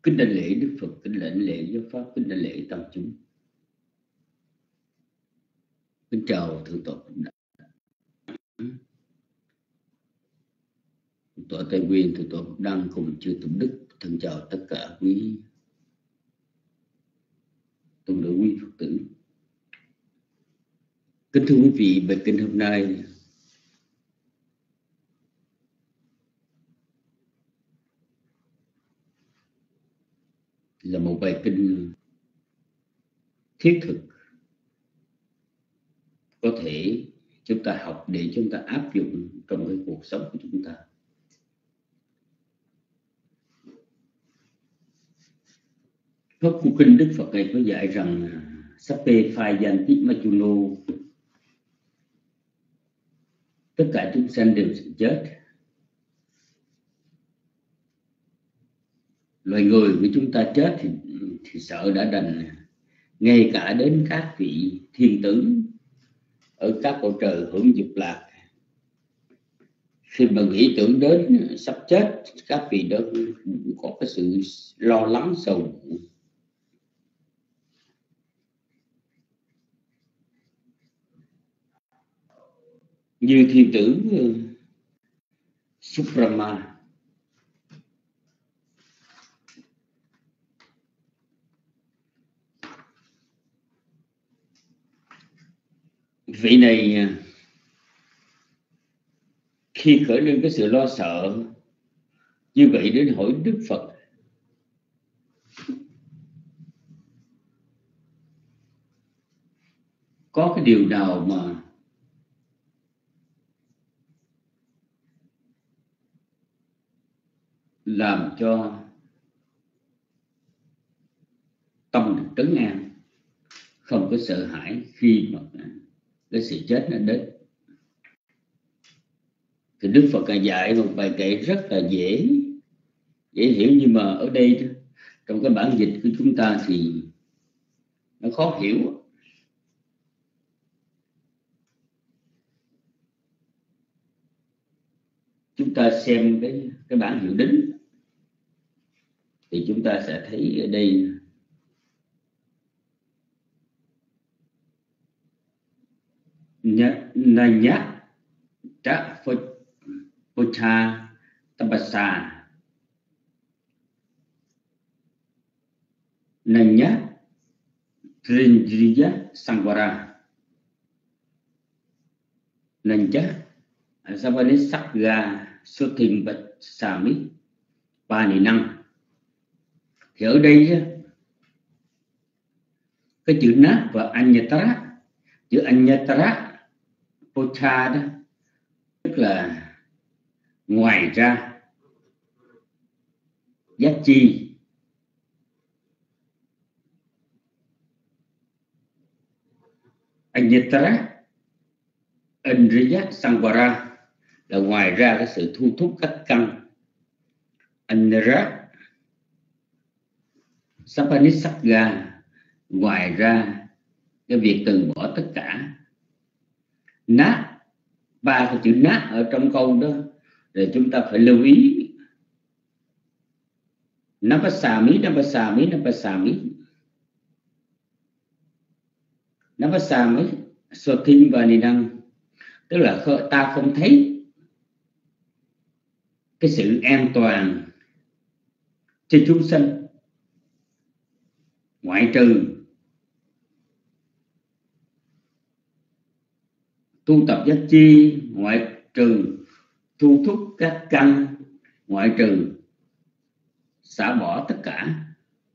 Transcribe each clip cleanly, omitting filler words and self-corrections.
Kính đảnh lễ Đức Phật, kính đảnh lễ giáo pháp, kính đảnh lễ tăng chúng. Kính chào thượng tọa Phật Đà, thượng tọa Tây Nguyên, thượng tọa Phật Đăng cùng chư tôn đức. Thân chào tất cả quý tôn nữ, quý Phật tử. Kính thưa quý vị, bài kinh hôm nay là một bài kinh thiết thực, có thể chúng ta học để chúng ta áp dụng trong cái cuộc sống của chúng ta. Pháp Cú Kinh Đức Phật này có dạy rằng Sappe Phayanti Machuno, tất cả chúng sanh đều sẽ chết. Loài người của chúng ta chết thì sợ đã đành, ngay cả đến các vị thiên tử ở các cõi trời hưởng dục lạc, khi mà nghĩ tưởng đến sắp chết, các vị đó có cái sự lo lắng sầu muộn. Như thiên tử Subrahma, vị này khi khởi lên cái sự lo sợ như vậy đến hỏi Đức Phật: có cái điều nào mà làm cho tâm được trấn an, không có sợ hãi khi mà cái sự chết nó đến? Thì Đức Phật dạy một bài kệ rất là dễ hiểu, nhưng mà ở đây trong cái bản dịch của chúng ta thì nó khó hiểu. Chúng ta xem cái bản hiệu đính thì chúng ta sẽ thấy ở đây Nanya Tra Pocha Tapasa, Nanya Trindriya Sangvara, Nanya Savani Sakga Sothim Sami Pani Năng. Thì ở đây cái chữ nát và Anyatara, chữ Anyatara Pocha đó tức là ngoài ra, giác chi. Anyatara Indriya Sangvara là ngoài ra cái sự thu thúc các căn. Anara Sapanisakga ngoài ra cái việc từ bỏ tất cả. Nát, ba cái chữ nát ở trong câu đó để chúng ta phải lưu ý. Napasami, Napasami, Napasami, Napasami Sothim và Ninang, tức là ta không thấy cái sự an toàn cho chúng sanh, ngoại trừ tu tập giác chi, ngoại trừ thu thúc các căn, ngoại trừ xả bỏ tất cả.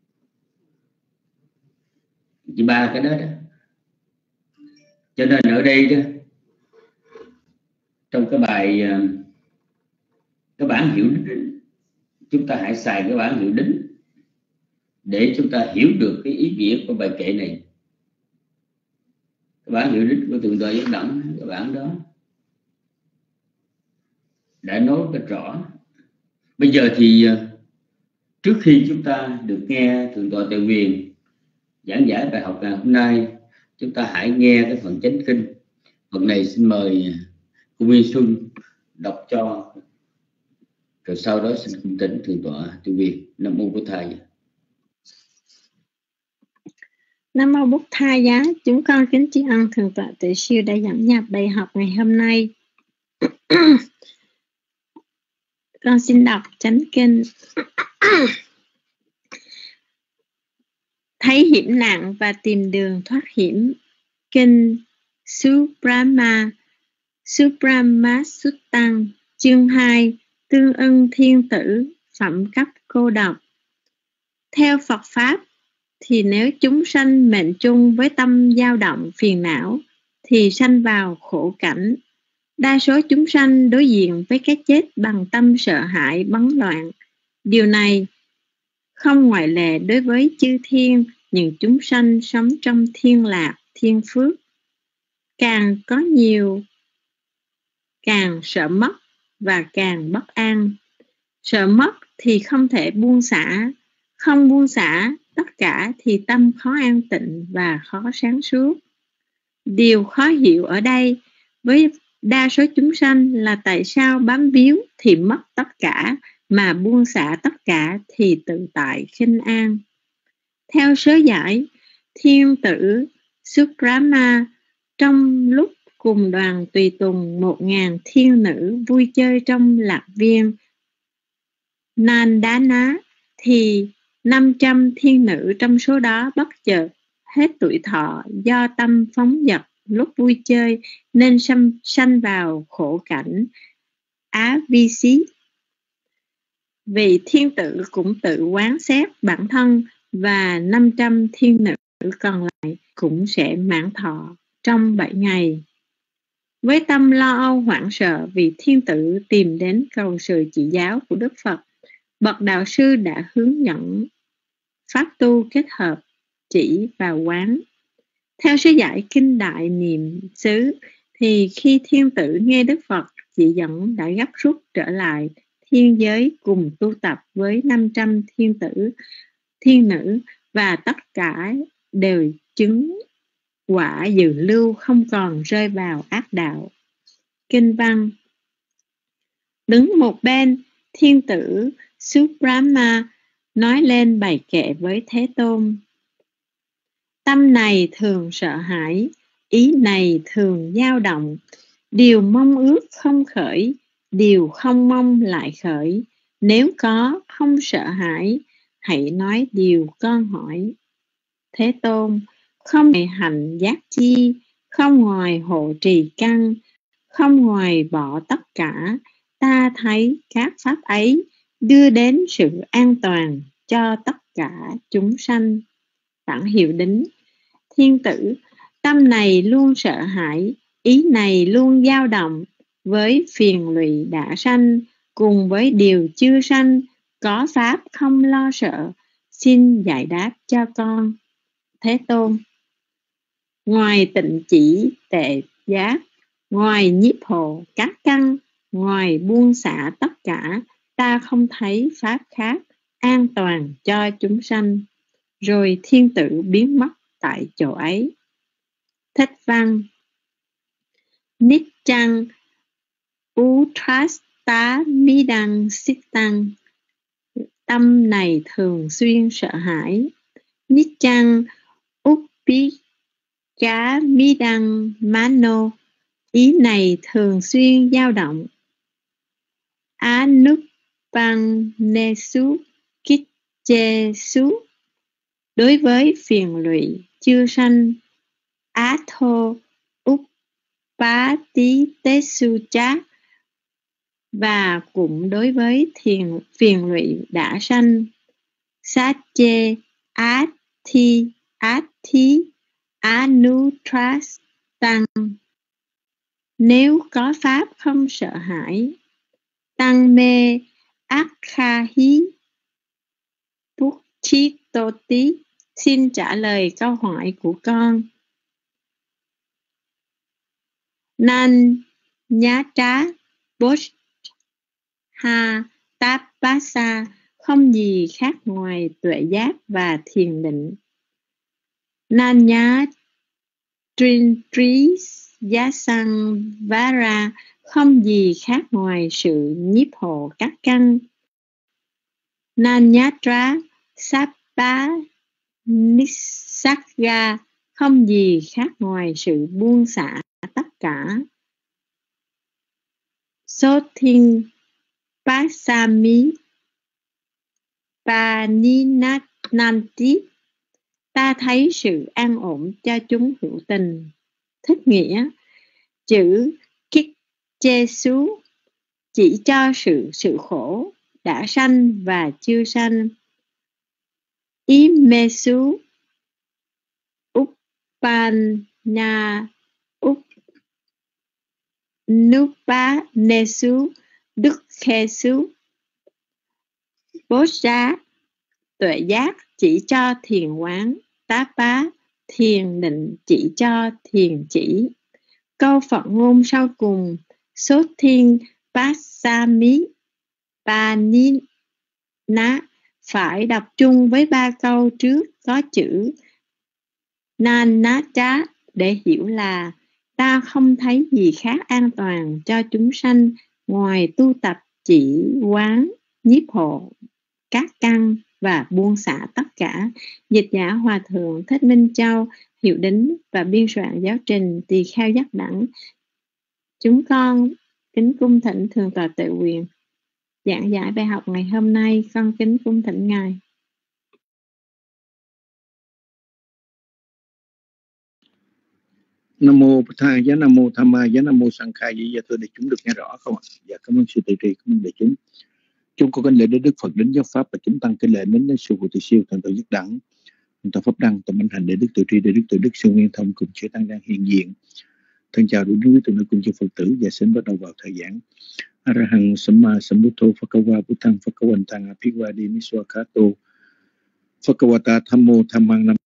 Chỉ ba cái đó đó. Cho nên ở đây đó, trong cái bài cái bản hiệu đính, chúng ta hãy xài cái bản hiệu đính để chúng ta hiểu được cái ý nghĩa của bài kệ này. Cái bản hiệu đính của Thượng tọa Giác Đẳng, cái bản đó đã nói rất rõ. Bây giờ thì trước khi chúng ta được nghe Thượng tọa Tề Quyền giảng giải bài học ngày hôm nay, chúng ta hãy nghe cái phần chánh kinh. Phần này xin mời cô Nguyên Xuân đọc cho, rồi sau đó xin cung kính Thượng tọa Tề Quyền. Nam mô Bổn Thầy. Nam mô Bụt Tha Giá, chúng con kính tri ân Thượng tọa Tuệ Siêu đã dẫn nhập bài học ngày hôm nay. Con xin đọc chánh kinh. Thấy hiểm nạn và tìm đường thoát hiểm. Kinh Subrahma Suttam, chương 2, tương ưng thiên tử, phẩm cấp cô độc. Theo Phật Pháp, thì nếu chúng sanh mệnh chung với tâm dao động phiền não, thì sanh vào khổ cảnh. Đa số chúng sanh đối diện với cái chết bằng tâm sợ hãi bấn loạn. Điều này không ngoại lệ đối với chư thiên, những chúng sanh sống trong thiên lạc, thiên phước. Càng có nhiều, càng sợ mất và càng bất an. Sợ mất thì không thể buông xả, không buông xả tất cả thì tâm khó an tịnh và khó sáng suốt. Điều khó hiểu ở đây với đa số chúng sanh là tại sao bám víu thì mất tất cả, mà buông xả tất cả thì tự tại khinh an. Theo sớ giải, thiên tử Subrahma trong lúc cùng đoàn tùy tùng 1000 thiên nữ vui chơi trong lạc viên Nandana, thì 500 thiên nữ trong số đó bất chợt hết tuổi thọ do tâm phóng dật lúc vui chơi, nên sanh vào khổ cảnh Á Vi Xí. Vị thiên tử cũng tự quán xét bản thân, và 500 thiên nữ còn lại cũng sẽ mãn thọ trong 7 ngày. Với tâm lo âu hoảng sợ, vị thiên tử tìm đến cầu sự chỉ giáo của Đức Phật. Bậc đạo sư đã hướng dẫn pháp tu kết hợp chỉ và quán. Theo sứ giải Kinh Đại Niệm xứ, thì khi thiên tử nghe Đức Phật chỉ dẫn, đã gấp rút trở lại thiên giới cùng tu tập với 500 thiên nữ, và tất cả đều chứng quả dự lưu, không còn rơi vào ác đạo. Kinh văn: đứng một bên, thiên tử Subrahma nói lên bài kệ với Thế Tôn. Tâm này thường sợ hãi, ý này thường dao động, điều mong ước không khởi, điều không mong lại khởi. Nếu có không sợ hãi, hãy nói điều con hỏi. Thế Tôn: không ngoài hành giác chi, không ngoài hộ trì căn, không ngoài bỏ tất cả, ta thấy các pháp ấy đưa đến sự an toàn cho tất cả chúng sanh. Bản hiệu đính: thiên tử, tâm này luôn sợ hãi, ý này luôn dao động, với phiền lụy đã sanh, cùng với điều chưa sanh, có pháp không lo sợ, xin giải đáp cho con. Thế Tôn: ngoài tịnh chỉ tệ giác, ngoài nhiếp hộ các căn, ngoài buông xả tất cả, ta không thấy pháp khác an toàn cho chúng sanh. Rồi thiên tử biến mất tại chỗ ấy. Thích văn: Niccang Utrasta Midang Sittang, tâm này thường xuyên sợ hãi. Niccang Uppika Midang Mano, ý này thường xuyên dao động. Anupannesu Kitchesu, đối với phiền lụy chưa sanh. Atho Uppatitesu cha, và cũng đối với phiền lụy đã sanh. Sache Athi Anutrastang, nếu có pháp không sợ hãi. Tăng mê Akhahi Puchitoti, xin trả lời câu hỏi của con. Nan nhá trá Bốt Ha Tapasa, không gì khác ngoài tuệ giác và thiền định. Nan nhá Trintri Yasang Vara, không gì khác ngoài sự nhiếp hộ các căn. Nan nhá trá Sapa Sakya không gì khác ngoài sự buông xả tất cả. Sotin Pasami Paninanti, ta thấy sự an ổn cho chúng hữu tình. Thích nghĩa: chữ Kitchesu chỉ cho sự khổ đã sanh và chưa sanh. Imesu Nupanesu Dukhesu Bodha, tuệ giác chỉ cho thiền quán. Tapa, thiền định chỉ cho thiền chỉ. Câu Phật ngôn sau cùng Sotin Pasami Panina phải đọc chung với 3 câu trước có chữ Nanacha để hiểu là ta không thấy gì khác an toàn cho chúng sanh ngoài tu tập chỉ quán nhiếp hộ các căn và buông xả tất cả. Dịch giả Hòa Thượng Thích Minh Châu, hiệu đính và biên soạn giáo trình Tỳ Kheo Giác Đẳng. Chúng con kính cung thỉnh Thượng tọa Tuệ Quyền giảng giải bài học ngày hôm nay. Con kính cung thỉnh Ngài. Nam mô Bổn Thầy, giá Nam mô Tham Ma, giá Nam mô Sang Khai. Dạ thưa đại chúng được nghe rõ không ạ? Dạ cảm ơn sư tỳ trì, cảm ơn đại chúng. Chúng con kính lễ đến Đức Phật, đến giáo pháp và chúng tăng kính lễ đến sư phụ tỳ siêu Thượng tọa Giác Đẳng, Thượng tọa Pháp Đăng, tọa Minh Hạnh, để Đức Tự Tri, để Đức Tự Đức sư Nguyên Thông cùng chư tăng đang hiện diện. Thân chào đủ quý tụi nó cùng chư Phật tử và xin bắt đầu vào thời giảng. Arahang Samma Sambuddho Phakawa Buddhang Phakawantang Aphiwadi Niswakato Phakawata Thammo Thammang Nam.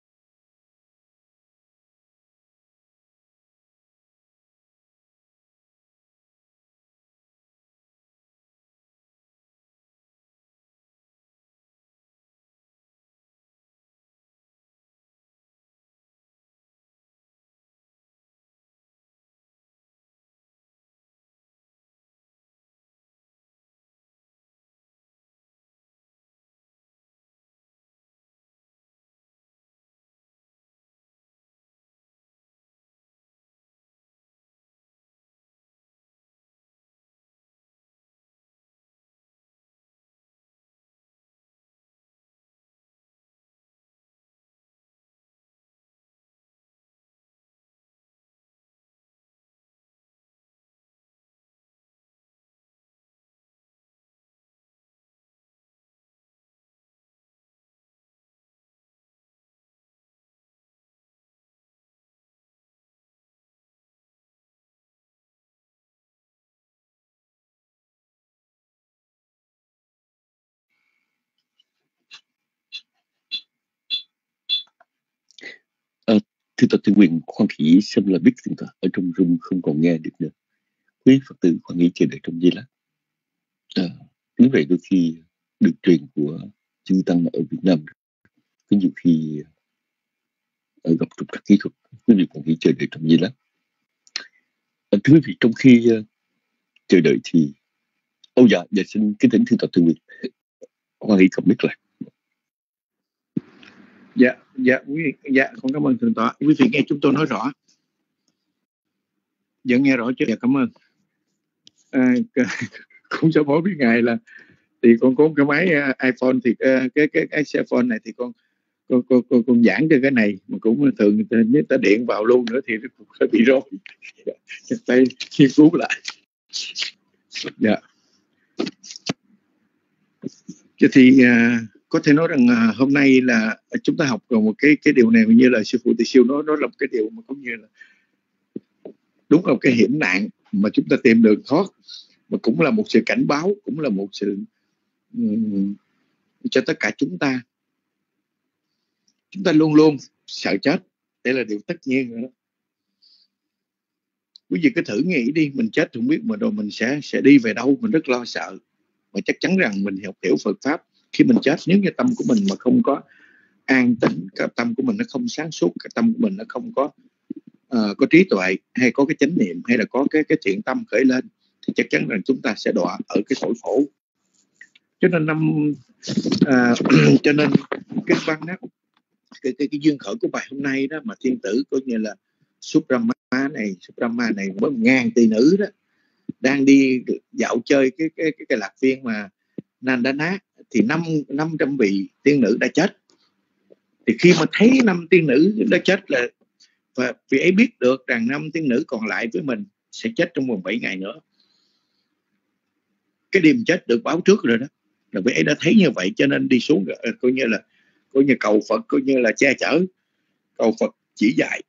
Thưa tọa Tuyên Quyền, khoan nghĩ xem là biết thượng tọa ở trong room không còn nghe được nữa. Quý Phật tử khoan nghĩ chờ đợi trong giây lát. Như vậy đôi khi được truyền của chư tăng ở Việt Nam có nhiều khi gặp trục trặc kỹ thuật, quý vị khoan nghĩ chờ đợi trong giây lát. Thưa quý vị, trong khi chờ đợi thì dạ xin kính thỉnh thượng tọa Tuyên Quyền khoan nghĩ không biết lại. Dạ, con cảm ơn thượng tọa. Quý vị nghe chúng tôi nói rõ. Dạ nghe rõ chứ? Dạ cảm ơn. Cũng sẽ bố biết ngài là thì con có cái máy iPhone thì cái cell phone này thì con giảng cho cái này mà cũng thường nếu ta điện vào luôn nữa thì nó cũng hơi bị rối. Chắc tay nghiên cứu lại. Dạ. Thì có thể nói rằng hôm nay là chúng ta học một cái điều này như là sư phụ Tỳ Siêu nói, đó là một cái điều mà cũng như là đúng là một cái hiểm nạn mà chúng ta tìm đường thoát, mà cũng là một sự cảnh báo, cũng là một sự cho tất cả chúng ta luôn luôn sợ chết. Đây là điều tất nhiên rồi đó. Quý vị cứ thử nghĩ đi, mình chết không biết mà rồi mình sẽ đi về đâu, mình rất lo sợ. Mà chắc chắn rằng mình hiểu Phật pháp, khi mình chết, nếu như tâm của mình mà không có an tĩnh, cái tâm của mình nó không sáng suốt, cái tâm của mình nó không có trí tuệ, hay có cái chánh niệm, hay là có cái thiện tâm khởi lên, thì chắc chắn rằng chúng ta sẽ đọa ở cái cõi khổ. Cho nên cho nên kinh văn đó cái duyên khởi của bài hôm nay đó, mà thiên tử coi như là Subrahma này với 1000 tỷ nữ đó đang đi dạo chơi cái lạc viên mà Nandana, thì 500 vị tiên nữ đã chết. Thì khi mà thấy 5 tiên nữ đã chết là, và vị ấy biết được rằng 5 tiên nữ còn lại với mình sẽ chết trong vòng 7 ngày nữa. Cái đêm chết được báo trước rồi đó, là vị ấy đã thấy như vậy, cho nên đi xuống coi như cầu Phật, coi như là che chở, cầu Phật chỉ dạy.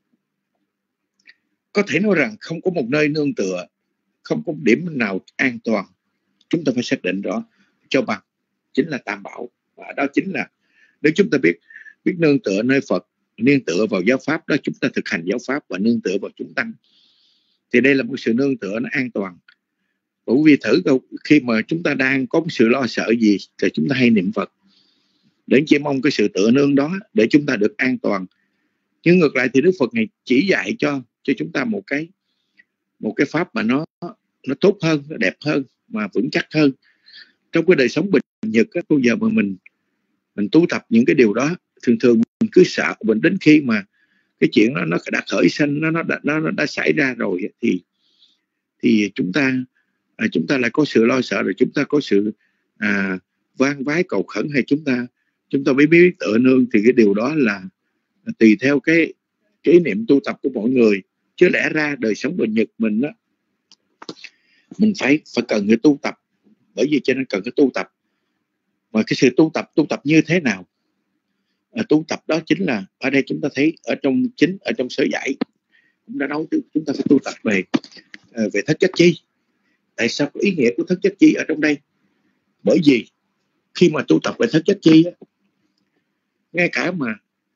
Có thể nói rằng không có một nơi nương tựa, không có điểm nào an toàn. Chúng ta phải xác định rõ cho bằng chính là Tam Bảo. Và đó chính là nếu chúng ta biết nương tựa nơi Phật, nương tựa vào giáo pháp đó, chúng ta thực hành giáo pháp, và nương tựa vào chúng tăng, thì đây là một sự nương tựa nó an toàn. Bởi vì thử khi mà chúng ta đang có một sự lo sợ gì thì chúng ta hay niệm Phật để chỉ mong cái sự tựa nương đó để chúng ta được an toàn. Nhưng ngược lại thì Đức Phật này chỉ dạy cho chúng ta một cái pháp mà nó tốt hơn, nó đẹp hơn, mà vững chắc hơn. Trong cái đời sống bình nhật á, bây giờ mà mình tu tập những cái điều đó, thường mình cứ sợ, mình đến khi mà cái chuyện nó đã khởi sanh, nó đã xảy ra rồi thì chúng ta lại có sự lo sợ, rồi chúng ta có sự van vái cầu khẩn, hay chúng ta mới biết tựa nương. Thì cái điều đó là tùy theo cái ý niệm tu tập của mọi người, chứ lẽ ra đời sống bình nhật mình á, mình phải cần cái tu tập. Bởi vì cho nên cần cái tu tập. Mà cái sự tu tập như thế nào? Tu tập đó chính là ở đây chúng ta thấy ở trong sớ giải cũng đã nói chúng ta phải tu tập về thất chất chi. Tại sao có ý nghĩa của thất chất chi ở trong đây? Bởi vì khi mà tu tập về thất chất chi á, ngay cả mà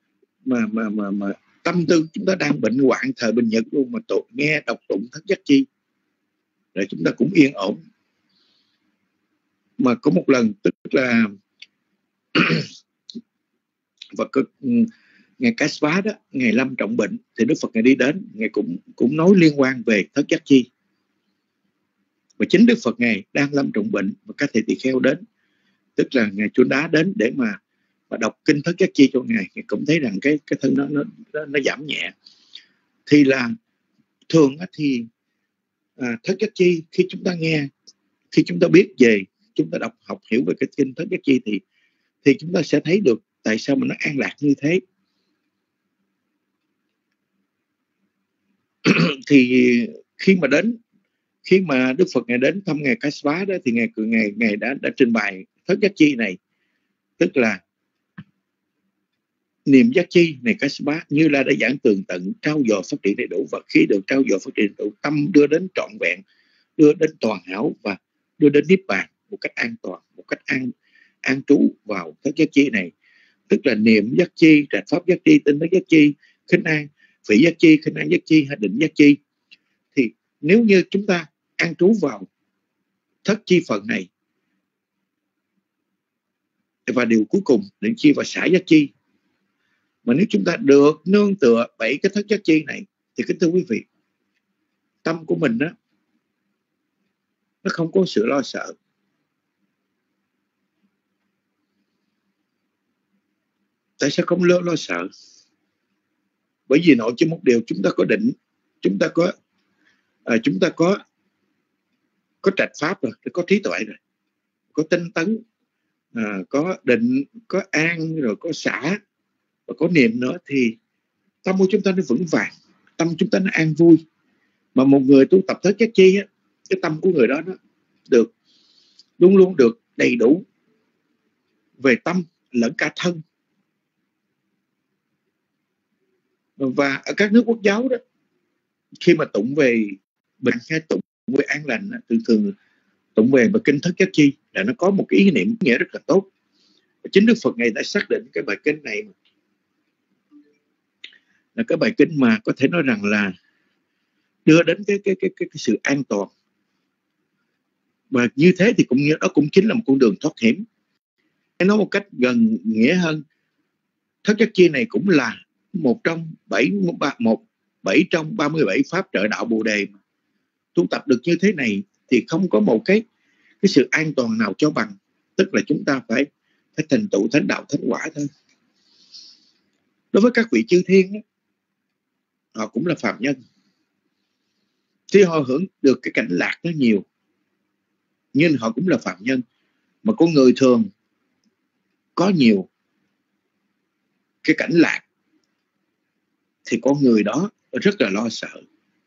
tâm tư chúng ta đang bệnh hoạn thời bình nhật luôn, mà nghe đọc tụng thất chất chi rồi chúng ta cũng yên ổn. Mà có một lần tức là và ngày Kasva đó, ngày lâm trọng bệnh, thì Đức Phật ngài đi đến, ngài cũng nói liên quan về thất giác chi. Và chính Đức Phật ngài đang lâm trọng bệnh, và các thầy tỳ kheo đến, tức là ngài Chun Đá đến để mà đọc kinh thất giác chi cho ngài cũng thấy rằng cái thân nó giảm nhẹ. Thì là thường thì thất giác chi, khi chúng ta nghe, khi chúng ta biết về, chúng ta học hiểu về cái kinh thất giác chi thì chúng ta sẽ thấy được tại sao mà nó an lạc như thế. Thì khi mà Đức Phật ngài đến thăm ngài Kasva đó, thì ngài đã trình bày thất giác chi này, tức là niệm giác chi này Kasva như là đã giảng tường tận, trao dồi phát triển đầy đủ. Và khi được trao dồi phát triển đầy đủ, tâm đưa đến trọn vẹn, đưa đến toàn hảo, và đưa đến niết bàn một cách an toàn, một cách an trú vào thất giác chi này. Tức là niệm giác chi, trạch pháp giác chi, tinh thất giác chi, khinh an phỉ giác chi, khinh an giác chi hay định giác chi. Thì nếu như chúng ta an trú vào thất chi phần này, và điều cuối cùng định chi và xả giác chi, mà nếu chúng ta được nương tựa 7 cái thất giác chi này, thì kính thưa quý vị, tâm của mình đó, nó không có sự lo sợ. Tại sao không lo sợ? Bởi vì nội trên một điều, chúng ta có định, chúng ta có trạch pháp rồi, có trí tuệ rồi, có tinh tấn, có định, có an, rồi có xả, và có niệm nữa, thì tâm của chúng ta nó vững vàng, tâm chúng ta nó an vui. Mà một người tu tập thất giác chi á, cái tâm của người đó nó luôn luôn được đầy đủ về tâm lẫn cả thân. Và ở các nước quốc giáo đó, khi mà tụng về bệnh hay tụng về an lành, thường tụng về bài kinh thất giác chi là nó có một cái ý niệm nghĩa rất là tốt. Và chính Đức Phật ngài đã xác định cái bài kinh này là cái bài kinh mà có thể nói rằng là đưa đến cái sự an toàn. Và như thế thì đó cũng chính là một con đường thoát hiểm. Nói một cách gần nghĩa hơn, thất giác chi này cũng là một trong 7 trong 37 pháp trợ đạo Bồ Đề. Tu tập được như thế này thì không có một cái sự an toàn nào cho bằng. Tức là chúng ta phải thành tựu thánh đạo thánh quả thôi. Đối với các vị chư thiên đó, họ cũng là phàm nhân, thì họ hưởng được cái cảnh lạc nó nhiều, nhưng họ cũng là phàm nhân. Mà con người thường có nhiều cái cảnh lạc thì con người đó rất là lo sợ.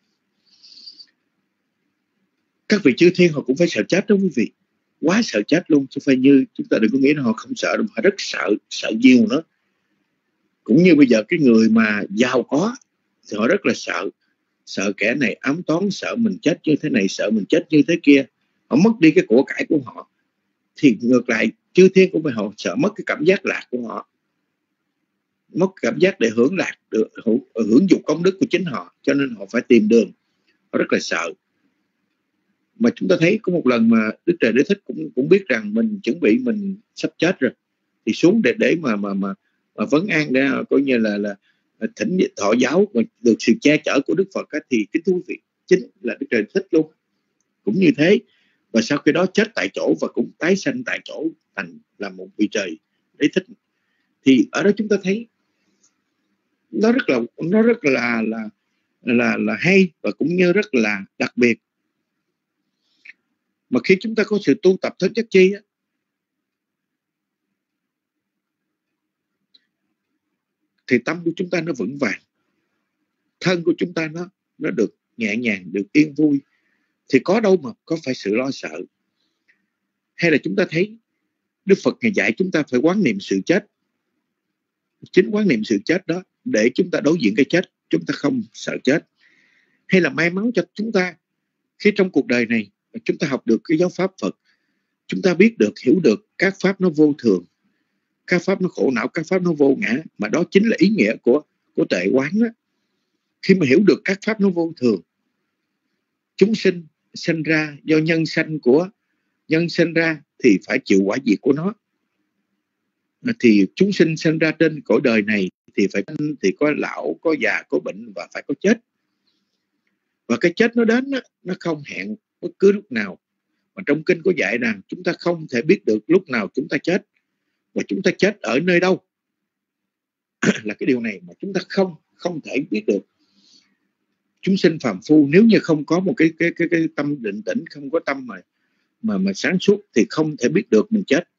Các vị chư thiên họ cũng phải sợ chết đó quý vị, quá sợ chết luôn, chứ phải như chúng ta đừng có nghĩ là họ không sợ đâu, họ rất sợ, sợ nhiều nữa. Cũng như bây giờ cái người mà giàu có thì họ rất là sợ, sợ kẻ này ám toán, sợ mình chết như thế này, sợ mình chết như thế kia, họ mất đi cái của cải của họ. Thì ngược lại chư thiên cũng phải họ sợ mất cái cảm giác lạc của họ, mất cảm giác để hưởng lạc, được hưởng dục công đức của chính họ, cho nên họ phải tìm đường, họ rất là sợ. Mà chúng ta thấy có một lần mà Đức Trời Đế Thích cũng biết rằng mình chuẩn bị mình sắp chết rồi, thì xuống để mà vấn an, để coi như là thỉnh thọ giáo và được sự che chở của Đức Phật á, thì kính thưa quý vị, chính là Đức Trời Đế Thích luôn cũng như thế. Và sau khi đó chết tại chỗ và cũng tái sanh tại chỗ thành là một vị trời Đế Thích. Thì ở đó chúng ta thấy nó rất là hay và cũng như rất là đặc biệt. Mà khi chúng ta có sự tu tập thất giác chi á, thì tâm của chúng ta nó vững vàng, thân của chúng ta nó được nhẹ nhàng, được yên vui, thì có đâu mà có phải sự lo sợ. Hay là chúng ta thấy Đức Phật Ngài dạy chúng ta phải quán niệm sự chết. Chính quán niệm sự chết đó để chúng ta đối diện cái chết, chúng ta không sợ chết. Hay là may mắn cho chúng ta khi trong cuộc đời này chúng ta học được cái giáo pháp Phật, chúng ta biết được, hiểu được các pháp nó vô thường, các pháp nó khổ não, các pháp nó vô ngã, mà đó chính là ý nghĩa của tuệ quán đó. Khi mà hiểu được các pháp nó vô thường, chúng sinh sinh ra do nhân sanh của nhân sinh ra thì phải chịu quả diệt của nó. Thì chúng sinh sinh ra trên cõi đời này thì có lão, có già, có bệnh và phải có chết. Và cái chết nó đến nó không hẹn bất cứ lúc nào. Mà trong kinh có dạy rằng chúng ta không thể biết được lúc nào chúng ta chết và chúng ta chết ở nơi đâu. Là cái điều này mà chúng ta không thể biết được. Chúng sinh phàm phu nếu như không có một cái tâm định tĩnh, không có tâm mà sáng suốt thì không thể biết được mình chết.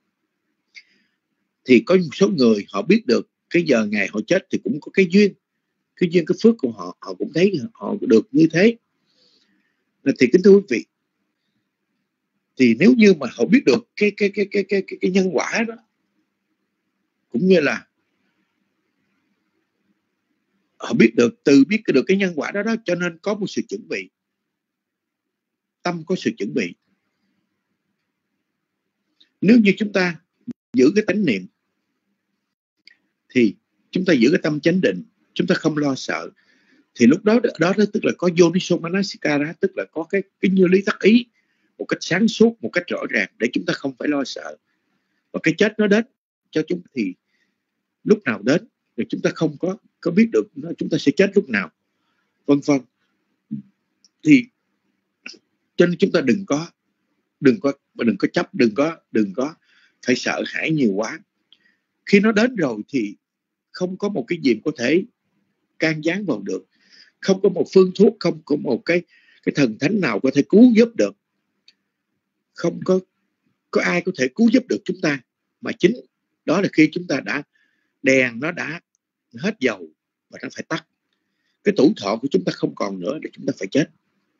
Thì có một số người họ biết được cái giờ ngày họ chết thì cũng có cái duyên, cái phước của họ, họ cũng thấy họ được như thế. Thì kính thưa quý vị, thì nếu như mà họ biết được cái nhân quả đó, cũng như là họ biết được cái nhân quả đó, cho nên có một sự chuẩn bị, tâm có sự chuẩn bị. Nếu như chúng ta giữ cái tánh niệm thì chúng ta giữ cái tâm chánh định, chúng ta không lo sợ, thì lúc đó tức là có Yoniso Manasikara, tức là có cái như lý tác ý một cách sáng suốt, một cách rõ ràng để chúng ta không phải lo sợ. Và cái chết nó đến cho chúng thì lúc nào đến thì chúng ta không có biết được chúng ta sẽ chết lúc nào, vân vân. Thì cho nên chúng ta đừng có chấp, đừng có phải sợ hãi nhiều quá. Khi nó đến rồi thì không có một cái gì có thể can gián vào được, không có một phương thuốc, không có một cái thần thánh nào có thể cứu giúp được, không có ai có thể cứu giúp được chúng ta. Mà chính đó là khi chúng ta đèn nó đã hết dầu và nó phải tắt, cái tuổi thọ của chúng ta không còn nữa để chúng ta phải chết.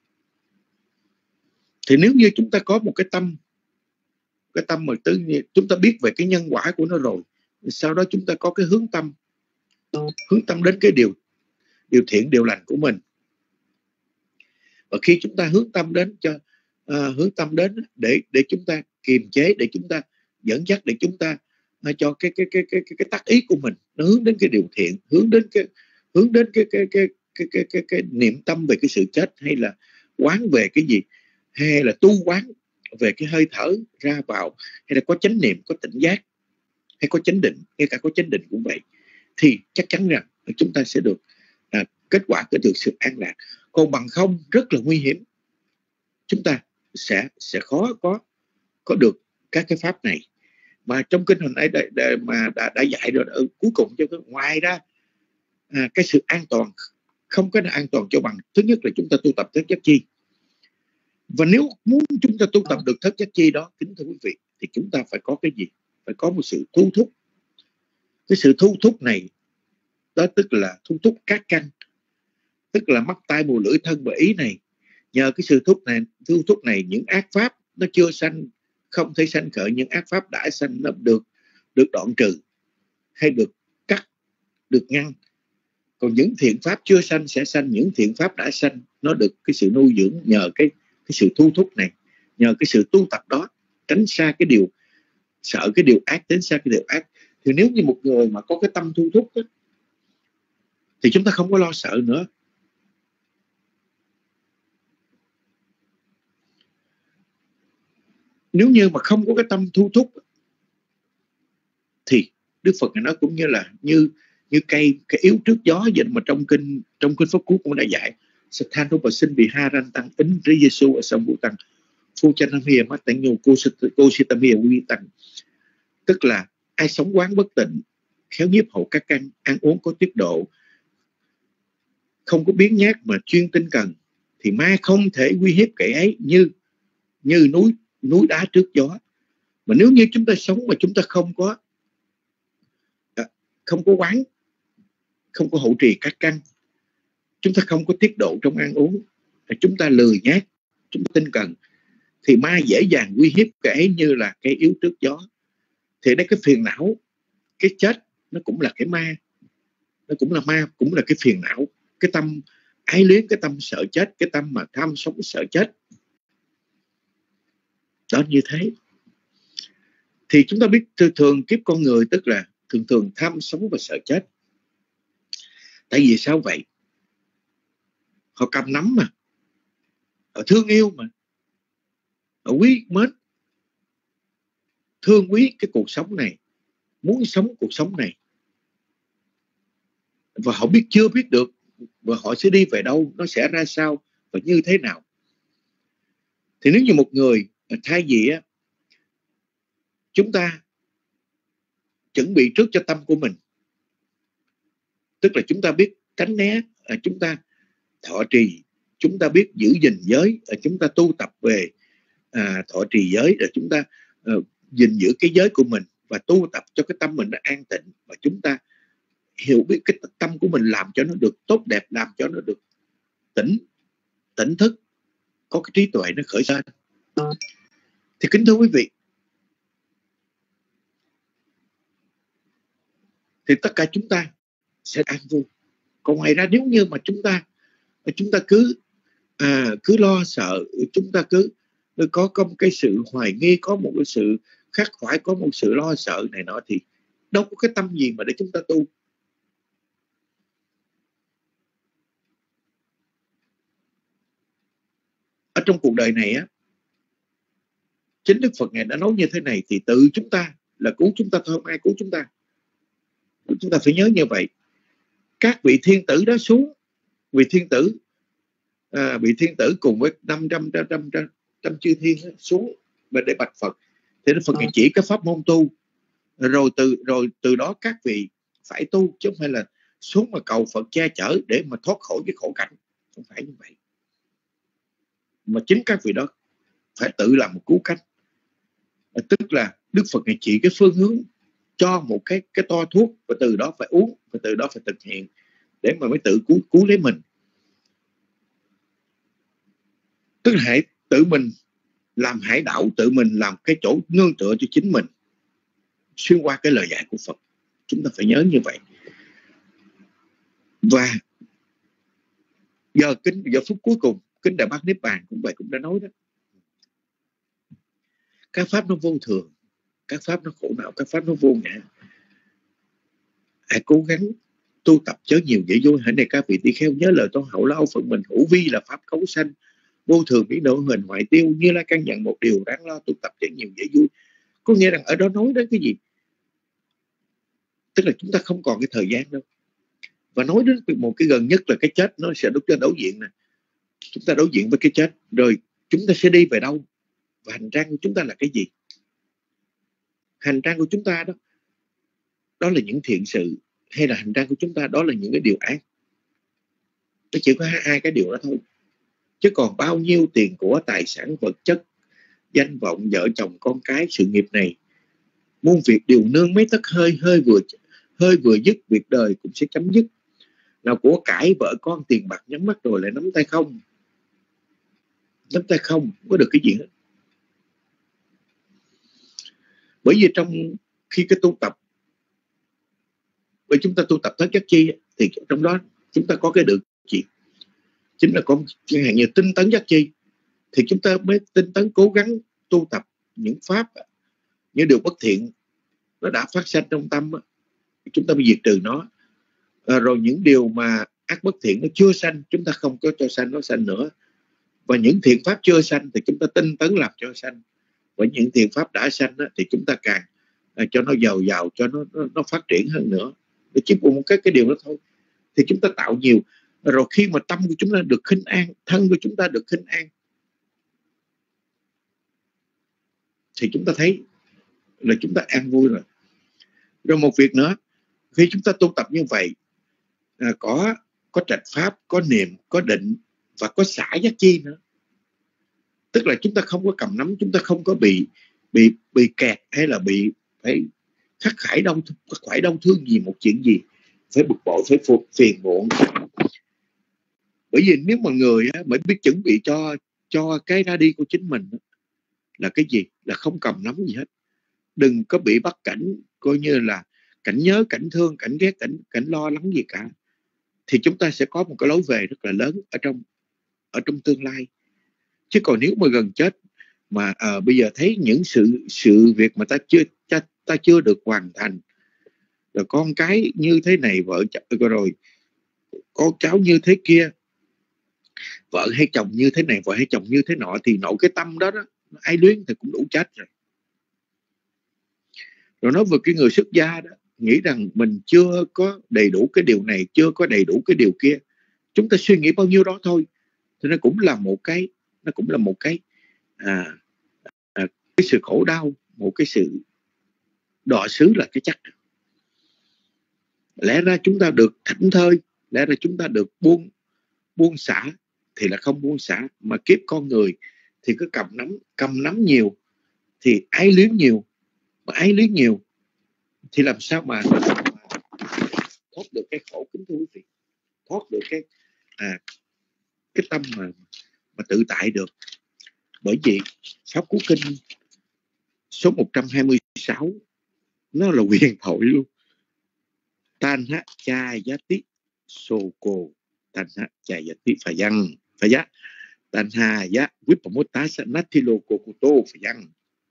Thì nếu như chúng ta có một cái tâm mà tự nhiên chúng ta biết về cái nhân quả của nó rồi, sau đó chúng ta có cái hướng tâm đến cái điều thiện, điều lành của mình. Và khi chúng ta hướng tâm đến để chúng ta kiềm chế, để chúng ta dẫn dắt, để chúng ta cho cái tác ý của mình nó hướng đến cái điều thiện, hướng đến cái niệm tâm về cái sự chết, hay là quán về cái gì, hay là tu quán về cái hơi thở ra vào, hay là có chánh niệm, có tỉnh giác, hay có chánh định, ngay cả có chánh định cũng vậy, thì chắc chắn rằng chúng ta sẽ được kết quả, có được sự an lạc. Còn bằng không rất là nguy hiểm, chúng ta sẽ khó có được các cái pháp này. Mà trong kinh hồi nãy đã dạy rồi, ở cuối cùng cho ngoài ra cái sự an toàn không có an toàn cho bằng thứ nhất là chúng ta tu tập thất giác chi. Và nếu muốn chúng ta tu tập được thất giác chi đó, kính thưa quý vị, thì chúng ta phải có cái gì? Phải có một sự thu thúc. Cái sự thu thúc này đó tức là thu thúc các căn, tức là mắt tai mũi lưỡi thân và ý này. Nhờ cái sự thu thúc này, những ác pháp nó chưa sanh, không thể sanh khởi, những ác pháp đã sanh nó được đoạn trừ hay được cắt, được ngăn. Còn những thiện pháp chưa sanh sẽ sanh, những thiện pháp đã sanh nó được cái sự nuôi dưỡng nhờ cái sự thu thúc này, nhờ cái sự tu tập đó, tránh xa cái điều sợ, cái điều ác, tránh xa cái điều ác. Thì nếu như một người mà có cái tâm thu thúc đó, thì chúng ta không có lo sợ nữa. Nếu như mà không có cái tâm thu thúc thì Đức Phật nó cũng như là như cây yếu trước gió vậy. Mà trong kinh Pháp Cú cũng đã dạy Sathanu và sinh bị ha ran tăng ính ri Giêsu ở sông Vũ Tăng phu cha nam hiền mắt tạng nhu cô si tam hiền quy tăng, tức là ai sống quán bất tịnh, khéo nhiếp hộ các căn, ăn uống có tiết độ, không có biến nhát mà chuyên tinh cần, thì ma không thể uy hiếp kẻ ấy như núi đá trước gió. Mà nếu như chúng ta sống mà chúng ta không có quán, không có hộ trì các căn, chúng ta không có tiết độ trong ăn uống, chúng ta lười nhát, chúng ta tinh cần, thì ma dễ dàng uy hiếp kẻ ấy như là cây yếu trước gió. Thì đây cái phiền não, cái chết nó cũng là cái ma, nó cũng là ma, cũng là cái phiền não, cái tâm ái luyến, cái tâm sợ chết, cái tâm mà tham sống sợ chết đó. Như thế thì chúng ta biết thường kiếp con người tức là thường tham sống và sợ chết. Tại vì sao vậy? Họ cầm nắm mà, họ thương yêu mà, họ quý mến, thương quý cái cuộc sống này, muốn sống cuộc sống này, và họ chưa biết được và họ sẽ đi về đâu, nó sẽ ra sao và như thế nào. Thì nếu như một người thay vì chúng ta chuẩn bị trước cho tâm của mình, tức là chúng ta biết tránh né, chúng ta thọ trì, chúng ta biết giữ gìn giới, chúng ta tu tập về thọ trì giới, rồi chúng ta gìn giữ cái giới của mình và tu tập cho cái tâm mình nó an tịnh, và chúng ta hiểu biết cái tâm của mình làm cho nó được tốt đẹp, làm cho nó được tỉnh thức, có cái trí tuệ nó khởi lên. Thì kính thưa quý vị, thì tất cả chúng ta sẽ an vui. Còn ngoài ra nếu như mà chúng ta cứ lo sợ, chúng ta cứ có một cái sự hoài nghi, có một cái sự khắc khoải, có một sự lo sợ này nọ, thì đâu có cái tâm gì mà để chúng ta tu. Ở trong cuộc đời này chính Đức Phật Ngài đã nói như thế này, thì tự chúng ta là cứu chúng ta thôi, không ai cứu chúng ta. Chúng ta phải nhớ như vậy. Các vị thiên tử đó xuống, vị thiên tử cùng với 500 chư thiên xuống để bạch Phật, thì Đức Phật Ngài chỉ cái pháp môn tu, rồi từ đó các vị phải tu, chứ không phải là xuống mà cầu Phật che chở để mà thoát khỏi cái khổ cảnh. Không phải như vậy, mà chính các vị đó phải tự làm một cứu cánh. Tức là Đức Phật Ngài chỉ cái phương hướng cho một cái toa thuốc, và từ đó phải uống, và từ đó phải thực hiện để mà mới tự cứu lấy mình. Tức là hãy tự mình làm hải đảo, tự mình làm cái chỗ nương tựa cho chính mình xuyên qua cái lời dạy của Phật. Chúng ta phải nhớ như vậy. Và giờ phút cuối cùng, kinh Đại Bát Niết Bàn cũng vậy, cũng đã nói đó, các pháp nó vô thường, các pháp nó khổ não, các pháp nó vô ngã. Hãy cố gắng tu tập chớ nhiều dễ vui. Hãy này các vị tỳ kheo, nhớ lời Tôn Hậu Lao Phận mình, hữu vi là pháp cấu sanh, vô thường biến đổi hình hoại tiêu. Như Lai căn dặn một điều đáng lo, tu tập chớ nhiều dễ vui. Có nghĩa rằng ở đó nói đến cái gì? Tức là chúng ta không còn cái thời gian đâu. Và nói đến một cái gần nhất là cái chết nó sẽ đối diện nè. Chúng ta đối diện với cái chết, rồi chúng ta sẽ đi về đâu? Và hành trang của chúng ta là cái gì? hành trang của chúng ta đó, đó là những thiện sự, hay là hành trang của chúng ta đó là những cái điều ác? Nó chỉ có hai cái điều đó thôi. Chứ còn bao nhiêu tiền của, tài sản, vật chất, danh vọng, vợ chồng, con cái, sự nghiệp này, muôn việc đều nương mấy tấc hơi, hơi vừa dứt, việc đời cũng sẽ chấm dứt. Nào của cải, vợ con, tiền bạc nhắm mắt rồi lại nắm tay không. Nắm tay không có được cái gì hết. Bởi vì trong khi cái tu tập, bởi chúng ta tu tập thất giác chi, thì trong đó chúng ta có cái được gì? Chính là có chẳng hạn như tinh tấn giác chi, thì chúng ta mới tinh tấn cố gắng tu tập những pháp, những điều bất thiện nó đã phát sanh trong tâm, chúng ta mới diệt trừ nó. Rồi những điều mà ác bất thiện nó chưa sanh, chúng ta không có cho sanh nó sanh nữa. Và những thiện pháp chưa sanh thì chúng ta tinh tấn làm cho sanh. Và những thiện pháp đã sanh thì chúng ta càng cho nó giàu, cho nó phát triển hơn nữa. Để chỉ một cái điều đó thôi. Thì chúng ta tạo nhiều. Rồi khi mà tâm của chúng ta được khinh an, thân của chúng ta được khinh an, thì chúng ta thấy là chúng ta an vui rồi. Rồi một việc nữa, khi chúng ta tu tập như vậy, có trạch pháp, có niệm, có định và có xả giác chi nữa. Tức là chúng ta không có cầm nắm, chúng ta không có bị kẹt, hay là bị phải khắc khoải đau thương gì một chuyện gì, phải bực bội, phải phiền muộn. Bởi vì nếu mà người mới biết chuẩn bị cho cái ra đi của chính mình là cái gì? Là không cầm nắm gì hết. Đừng có bị bắt cảnh, coi như là cảnh nhớ, cảnh thương, cảnh ghét, cảnh lo lắng gì cả. Thì chúng ta sẽ có một cái lối về rất là lớn ở trong tương lai. Chứ còn nếu mà gần chết mà bây giờ thấy những sự việc mà ta chưa được hoàn thành, rồi con cái như thế này, vợ rồi con cháu như thế kia, vợ hay chồng như thế này, vợ hay chồng như thế nọ, thì nổi cái tâm đó ai luyến thì cũng đủ chết rồi. Rồi nói về cái người xuất gia đó, nghĩ rằng mình chưa có đầy đủ cái điều này, chưa có đầy đủ cái điều kia, chúng ta suy nghĩ bao nhiêu đó thôi, thì nó cũng là một cái cái sự khổ đau, một cái sự đọa xứ là cái chắc. Lẽ ra chúng ta được thảnh thơi, lẽ ra chúng ta được buông xả, thì là không buông xả, mà kiếp con người thì cứ cầm nắm nhiều thì ái luyến nhiều, mà ái luyến nhiều thì làm sao mà thoát được cái khổ, kính thưa quý vị, thoát được cái tâm mà tự tại được. Bởi vì Pháp Cú Kinh số 126 nó là huyền thoại luôn. Tanha chayati soko, tanha chayati phaya, tanha ya vipamutasa nathiloko kuto phayang.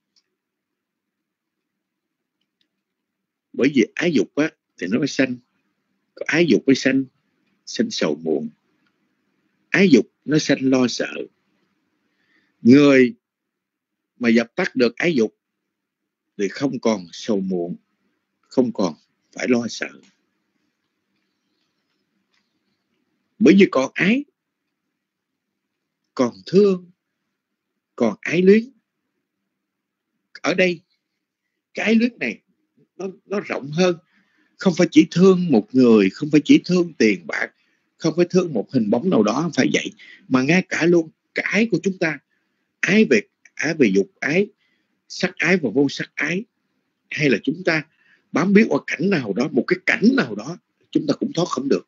Bởi vì ái dục thì nó mới sanh, có ái dục mới sanh sầu muộn. Ái dục nó sanh lo sợ. Người mà dập tắt được ái dục thì không còn sầu muộn, không còn phải lo sợ. Bởi vì còn ái, còn thương, còn ái luyến. Ở đây cái ái luyến này nó rộng hơn. Không phải chỉ thương một người, không phải chỉ thương tiền bạc, không phải thương một hình bóng nào đó, không phải vậy, mà ngay cả luôn cái ái của chúng ta, ái về dục ái, sắc ái và vô sắc ái, hay là chúng ta bám biết qua cảnh nào đó, một cái cảnh nào đó, chúng ta cũng thoát không được.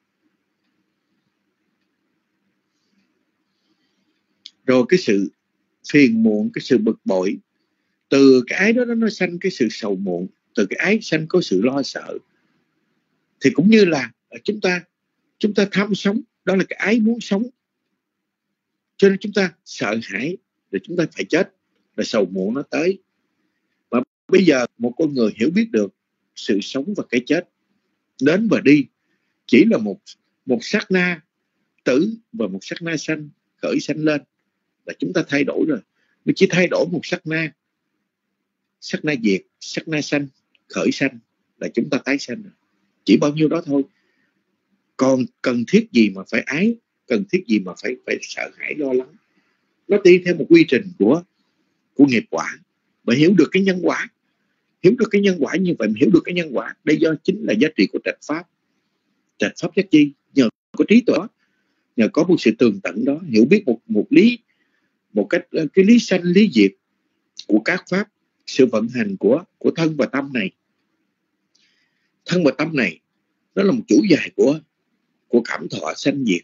Rồi cái sự phiền muộn, cái sự bực bội, từ cái ái đó nó sanh cái sự sầu muộn, từ cái ái sanh có sự lo sợ. Thì cũng như là chúng ta tham sống, đó là cái ái muốn sống, cho nên chúng ta sợ hãi, rồi chúng ta phải chết, rồi sầu muộn nó tới. Mà bây giờ một con người hiểu biết được sự sống và cái chết đến và đi chỉ là một sát na tử và một sát na sanh, khởi sanh lên, là chúng ta thay đổi rồi. Mình chỉ thay đổi một sát na diệt, sát na sanh, khởi sanh, là chúng ta tái sanh rồi. Chỉ bao nhiêu đó thôi. Còn cần thiết gì mà phải ái, cần thiết gì mà phải sợ hãi lo lắng. Nó đi theo một quy trình của nghiệp quả. Mà hiểu được cái nhân quả Hiểu được cái nhân quả như vậy, hiểu được cái nhân quả, đây do chính là giá trị của trạch pháp. Trạch pháp giác chi, nhờ có trí tuệ đó, nhờ có một sự tường tận đó, hiểu biết một lý, một cách cái lý sanh lý diệt của các pháp, sự vận hành của thân và tâm này. Thân và tâm này nó là một chuỗi dài của cảm thọ sanh diệt,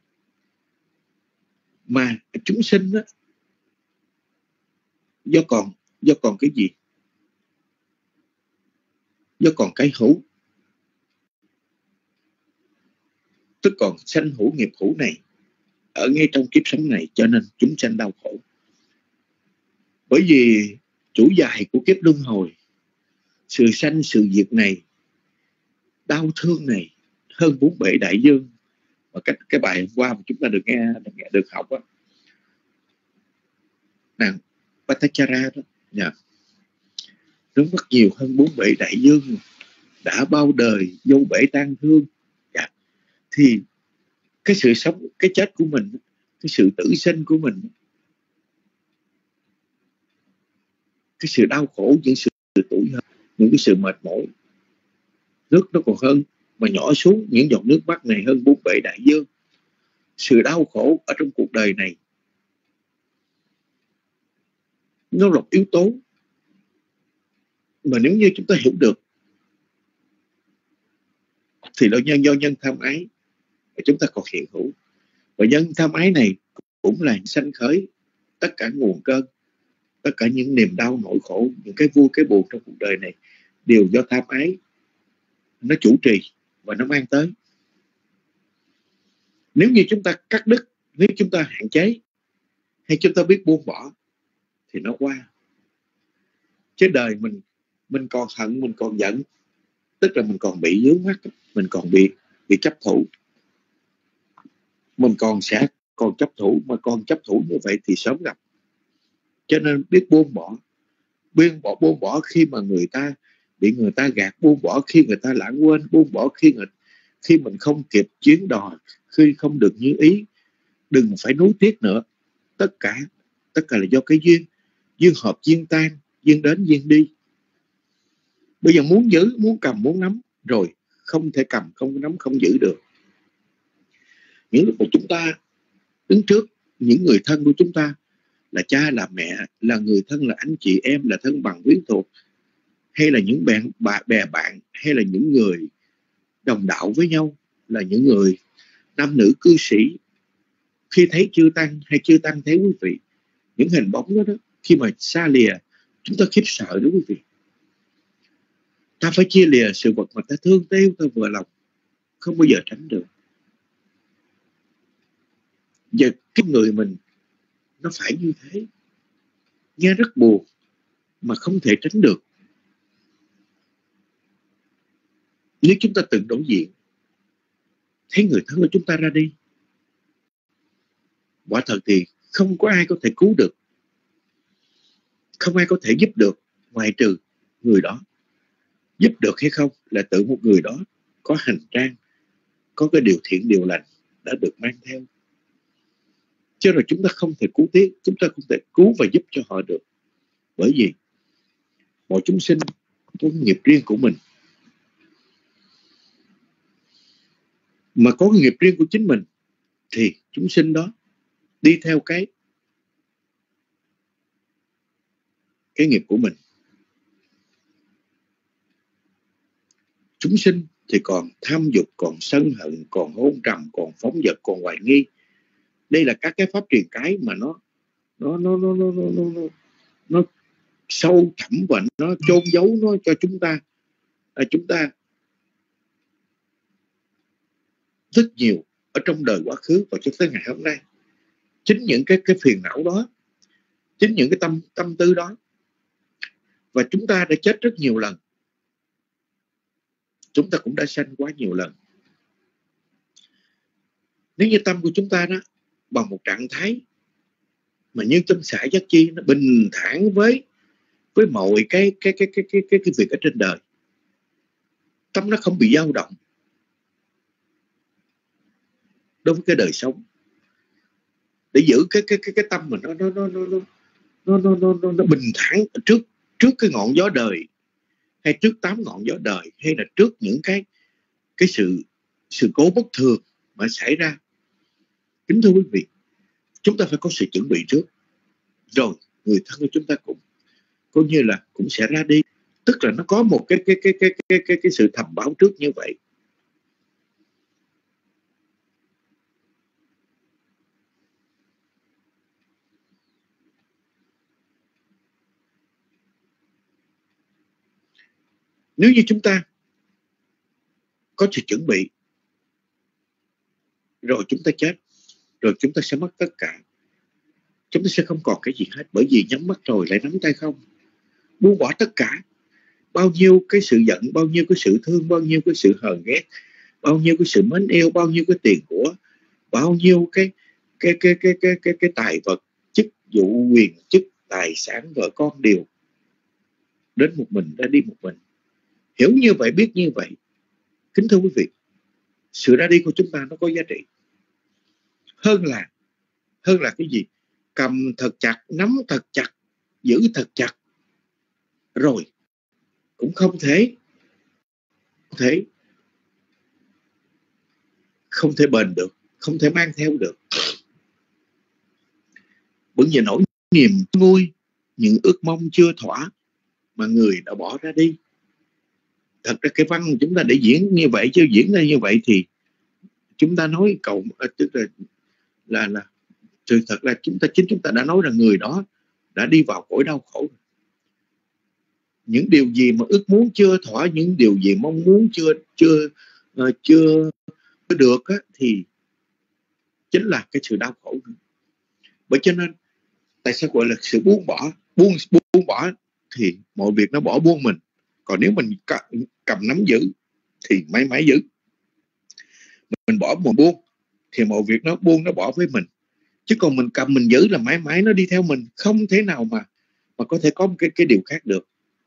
mà chúng sinh đó, do còn cái gì? Do còn cái hữu, tức còn sanh hữu nghiệp hữu này ở ngay trong kiếp sống này, cho nên chúng sanh đau khổ. Bởi vì chủ dài của kiếp luân hồi, sự sanh sự diệt này, đau thương này hơn 4 bể đại dương. Và cái bài hôm qua mà chúng ta được nghe được học á, nàng Patachara đó, nó rất nhiều hơn 4 bể đại dương, đã bao đời vô bể tan thương. Thì cái sự sống, cái chết của mình, cái sự tử sinh của mình, cái sự đau khổ, những sự tủi hờn, những cái sự mệt mỏi, nước nó còn hơn mà nhỏ xuống những giọt nước mắt này hơn 4 bể đại dương. Sự đau khổ ở trong cuộc đời này nó là một yếu tố mà nếu như chúng ta hiểu được thì do nhân tham ái chúng ta còn hiện hữu. Và nhân tham ái này cũng là sanh khởi tất cả nguồn cơn, tất cả những niềm đau nỗi khổ, những cái vui cái buồn trong cuộc đời này đều do tham ái nó chủ trì và nó mang tới. Nếu như chúng ta cắt đứt, nếu chúng ta hạn chế hay chúng ta biết buông bỏ thì nó qua. Chứ đời mình còn hận, mình còn giận, tức là mình còn bị vướng mắc, mình còn bị chấp thủ, mình sẽ còn chấp thủ, mà còn chấp thủ như vậy thì sớm gặp. Cho nên biết buông bỏ khi mà người ta bị người ta gạt, buông bỏ khi người ta lãng quên, buông bỏ khi mình không kịp chuyến đò, khi không được như ý, đừng phải nuối tiếc nữa. Tất cả là do cái duyên hợp duyên tan, duyên đến duyên đi. Bây giờ muốn giữ, muốn cầm, muốn nắm rồi không thể cầm, không nắm, không giữ được. Những lúc mà chúng ta đứng trước những người thân của chúng ta, là cha, là mẹ, là người thân, là anh chị em, là thân bằng quyến thuộc, hay là những bè bạn, hay là những người đồng đạo với nhau, là những người nam nữ cư sĩ, khi thấy chư tăng hay chư tăng thấy quý vị, những hình bóng đó, khi mà xa lìa chúng ta khiếp sợ đó quý vị. Ta phải chia lìa sự vật mà ta thương yêu, ta vừa lòng, không bao giờ tránh được. Giờ cái người mình nó phải như thế, nghe rất buồn mà không thể tránh được. Nếu chúng ta từng đối diện thấy người thân của chúng ta ra đi, quả thật thì không có ai có thể cứu được, không ai có thể giúp được ngoài trừ người đó. Giúp được hay không là tự một người đó có hành trang, có cái điều thiện điều lành đã được mang theo. Chứ rồi chúng ta không thể cứu tiếc, chúng ta không thể cứu và giúp cho họ được. Bởi vì mọi chúng sinh có nghiệp riêng của mình, mà có nghiệp riêng của chính mình thì chúng sinh đó đi theo cái nghiệp của mình. Chúng sinh thì còn tham dục, còn sân hận, còn hôn trầm, còn phóng dật, còn hoài nghi. Đây là các cái pháp truyền cái mà nó sâu thẳm và nó chôn giấu nó cho chúng ta rất nhiều ở trong đời quá khứ và cho tới ngày hôm nay. Chính những cái phiền não đó, chính những cái tâm tư đó, và chúng ta đã chết rất nhiều lần, chúng ta cũng đã sanh quá nhiều lần. Nếu như tâm của chúng ta đó bằng một trạng thái mà như tâm xả giác chi, nó bình thản với mọi cái việc ở trên đời, tâm nó không bị dao động đối với cái đời sống, để giữ cái tâm mình nó bình thản trước cái ngọn gió đời, hay trước 8 ngọn gió đời, hay là trước những cái sự cố bất thường mà xảy ra. Kính thưa quý vị, chúng ta phải có sự chuẩn bị trước, rồi người thân của chúng ta cũng coi như là cũng sẽ ra đi. Tức là nó có một cái sự thầm báo trước như vậy. Nếu như chúng ta có sự chuẩn bị, rồi chúng ta chết, rồi chúng ta sẽ mất tất cả. Chúng ta sẽ không còn cái gì hết, bởi vì nhắm mắt rồi lại nắm tay không. Buông bỏ tất cả. Bao nhiêu cái sự giận, bao nhiêu cái sự thương, bao nhiêu cái sự hờn ghét, bao nhiêu cái sự mến yêu, bao nhiêu cái tiền của, bao nhiêu cái tài vật, chức vụ, quyền chức, tài sản, vợ con đều đến một mình, ra đi một mình. Hiểu như vậy, biết như vậy, kính thưa quý vị, sự ra đi của chúng ta nó có giá trị hơn là cái gì? Cầm thật chặt, nắm thật chặt, giữ thật chặt, rồi cũng không thể bền được, không thể mang theo được. Bởi vì nỗi niềm vui, những ước mong chưa thỏa mà người đã bỏ ra đi. Thật ra cái văn chúng ta để diễn như vậy, chứ diễn ra như vậy thì chúng ta nói cầu, tức là sự thật là chính chúng ta đã nói rằng người đó đã đi vào cõi đau khổ. Những điều gì mà ước muốn chưa thỏa, những điều gì mong muốn chưa được á, thì chính là cái sự đau khổ. Bởi cho nên tại sao gọi là sự buông bỏ thì mọi việc nó bỏ buông mình. Còn nếu mình cầm nắm giữ thì mãi mãi giữ. Mình bỏ một buông thì mọi việc nó buông, nó bỏ với mình. Chứ còn mình cầm mình giữ là mãi mãi nó đi theo mình, không thể nào mà có thể có một cái điều khác được.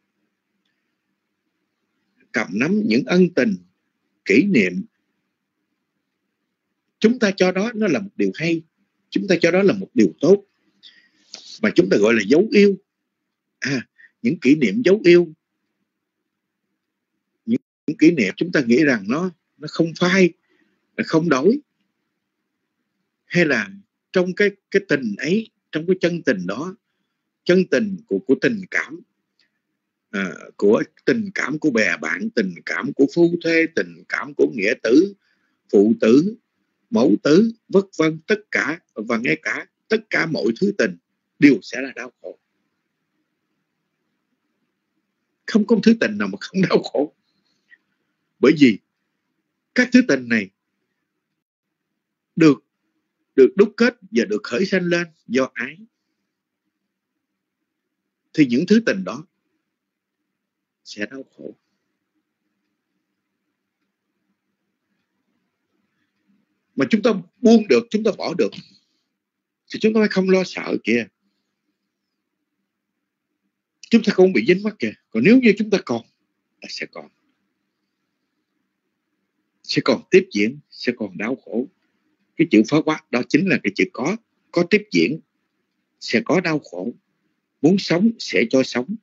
Cầm nắm những ân tình, kỷ niệm, chúng ta cho đó nó là một điều hay, chúng ta cho đó là một điều tốt, mà chúng ta gọi là dấu yêu. Những kỷ niệm dấu yêu, những kỷ niệm chúng ta nghĩ rằng nó không phai, nó không đổi, hay là trong cái tình ấy, trong cái chân tình đó, chân tình của tình cảm, của tình cảm của bè bạn, tình cảm của phu thê, tình cảm của nghĩa tử, phụ tử, mẫu tử, vân vân, tất cả, và ngay cả tất cả mọi thứ tình đều sẽ là đau khổ. Không có thứ tình nào mà không đau khổ. Bởi vì các thứ tình này được đúc kết và được khởi sanh lên do ái. Thì những thứ tình đó sẽ đau khổ. Mà chúng ta buông được, chúng ta bỏ được, thì chúng ta không lo sợ kìa. Chúng ta không bị dính mắc kìa. Còn nếu như chúng ta còn, sẽ còn tiếp diễn, sẽ còn đau khổ. Cái chữ phá quát đó chính là cái chữ có tiếp diễn, sẽ có đau khổ. Muốn sống sẽ cho sống.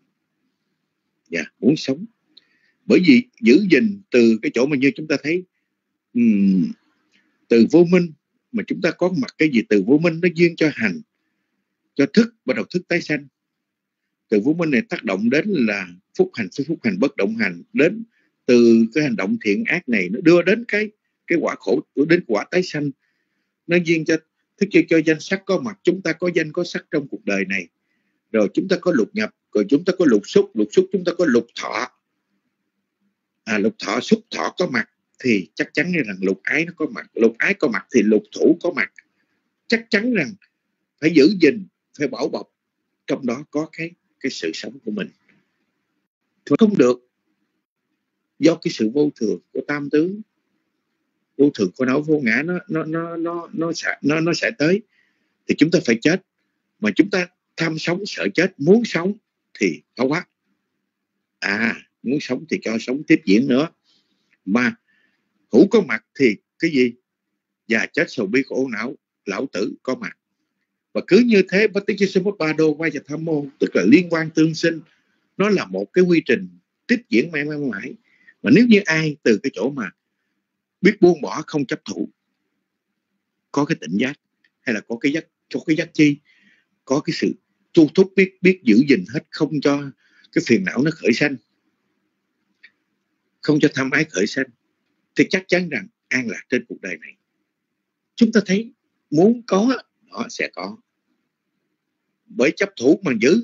Muốn sống. Bởi vì giữ gìn từ cái chỗ mà như chúng ta thấy, từ vô minh mà chúng ta có mặt cái gì? Từ vô minh nó duyên cho hành, cho thức, bắt đầu thức tái sanh. Từ vô minh này tác động đến là phúc hành, phúc hành bất động hành, đến từ cái hành động thiện ác này nó đưa đến cái quả khổ, đến quả tái sanh. Nó duyên cho thức, cho danh sắc có mặt. Chúng ta có danh có sắc trong cuộc đời này, rồi chúng ta có lục nhập, rồi chúng ta có lục xúc chúng ta có lục thọ. Lục thọ, xúc thọ có mặt thì chắc chắn rằng lục ái nó có mặt. Lục ái có mặt thì lục thủ có mặt. Chắc chắn rằng phải giữ gìn, phải bảo bọc, trong đó có cái sự sống của mình. Thì không được, do cái sự vô thường của tam tướng, vô thường của não vô ngã, nó sẽ tới. Thì chúng ta phải chết. Mà chúng ta tham sống sợ chết, muốn sống thì phá quát. Muốn sống thì cho sống tiếp diễn nữa. Mà hữu có mặt thì cái gì? Già chết sầu bi khổ não, lão tử có mặt. Và cứ như thế, bất tích ba đô quay cho tham mô, tức là liên quan tương sinh. Nó là một cái quy trình tiếp diễn mãi mãi mãi. Mà nếu như ai từ cái chỗ mà biết buông bỏ, không chấp thủ, có cái tỉnh giác, hay là có cái giác chi, có cái sự tu thúc, biết giữ gìn hết, không cho cái phiền não nó khởi sanh, không cho tham ái khởi sanh, thì chắc chắn rằng an lạc trên cuộc đời này. Chúng ta thấy muốn có họ sẽ có, bởi chấp thủ mà giữ,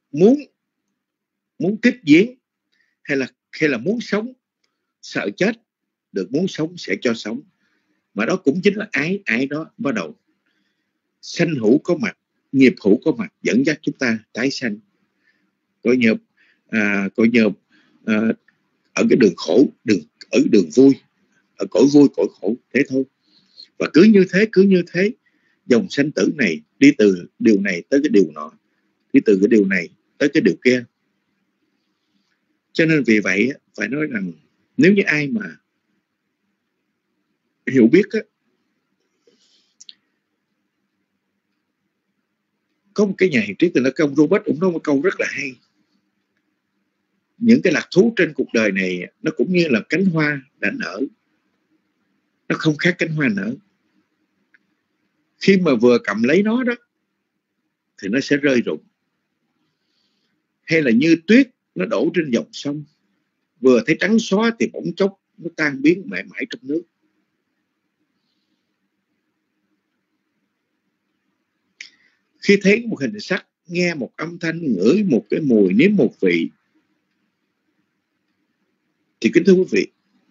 muốn tiếp diễn, hay là muốn sống, sợ chết, được muốn sống sẽ cho sống. Mà đó cũng chính là ái đó bắt đầu sanh hữu có mặt, nghiệp hữu có mặt, dẫn dắt chúng ta tái sanh. Coi như ở cái đường khổ, ở đường vui, ở cõi vui cõi khổ, thế thôi. Và cứ như thế dòng sanh tử này đi từ điều này tới cái điều nọ, đi từ cái điều này tới cái điều kia. Cho nên vì vậy phải nói rằng nếu như ai mà hiểu biết á, có một cái nhà hiền triết từ cái ông Robert, ông nói một câu rất là hay: những cái lạc thú trên cuộc đời này nó cũng như là cánh hoa đã nở, nó không khác cánh hoa nở. Khi mà vừa cầm lấy nó đó thì nó sẽ rơi rụng, hay là như tuyết nó đổ trên dòng sông, vừa thấy trắng xóa thì bỗng chốc nó tan biến mãi mãi trong nước. Khi thấy một hình sắc, nghe một âm thanh, ngửi một cái mùi, nếm một vị, thì kính thưa quý vị,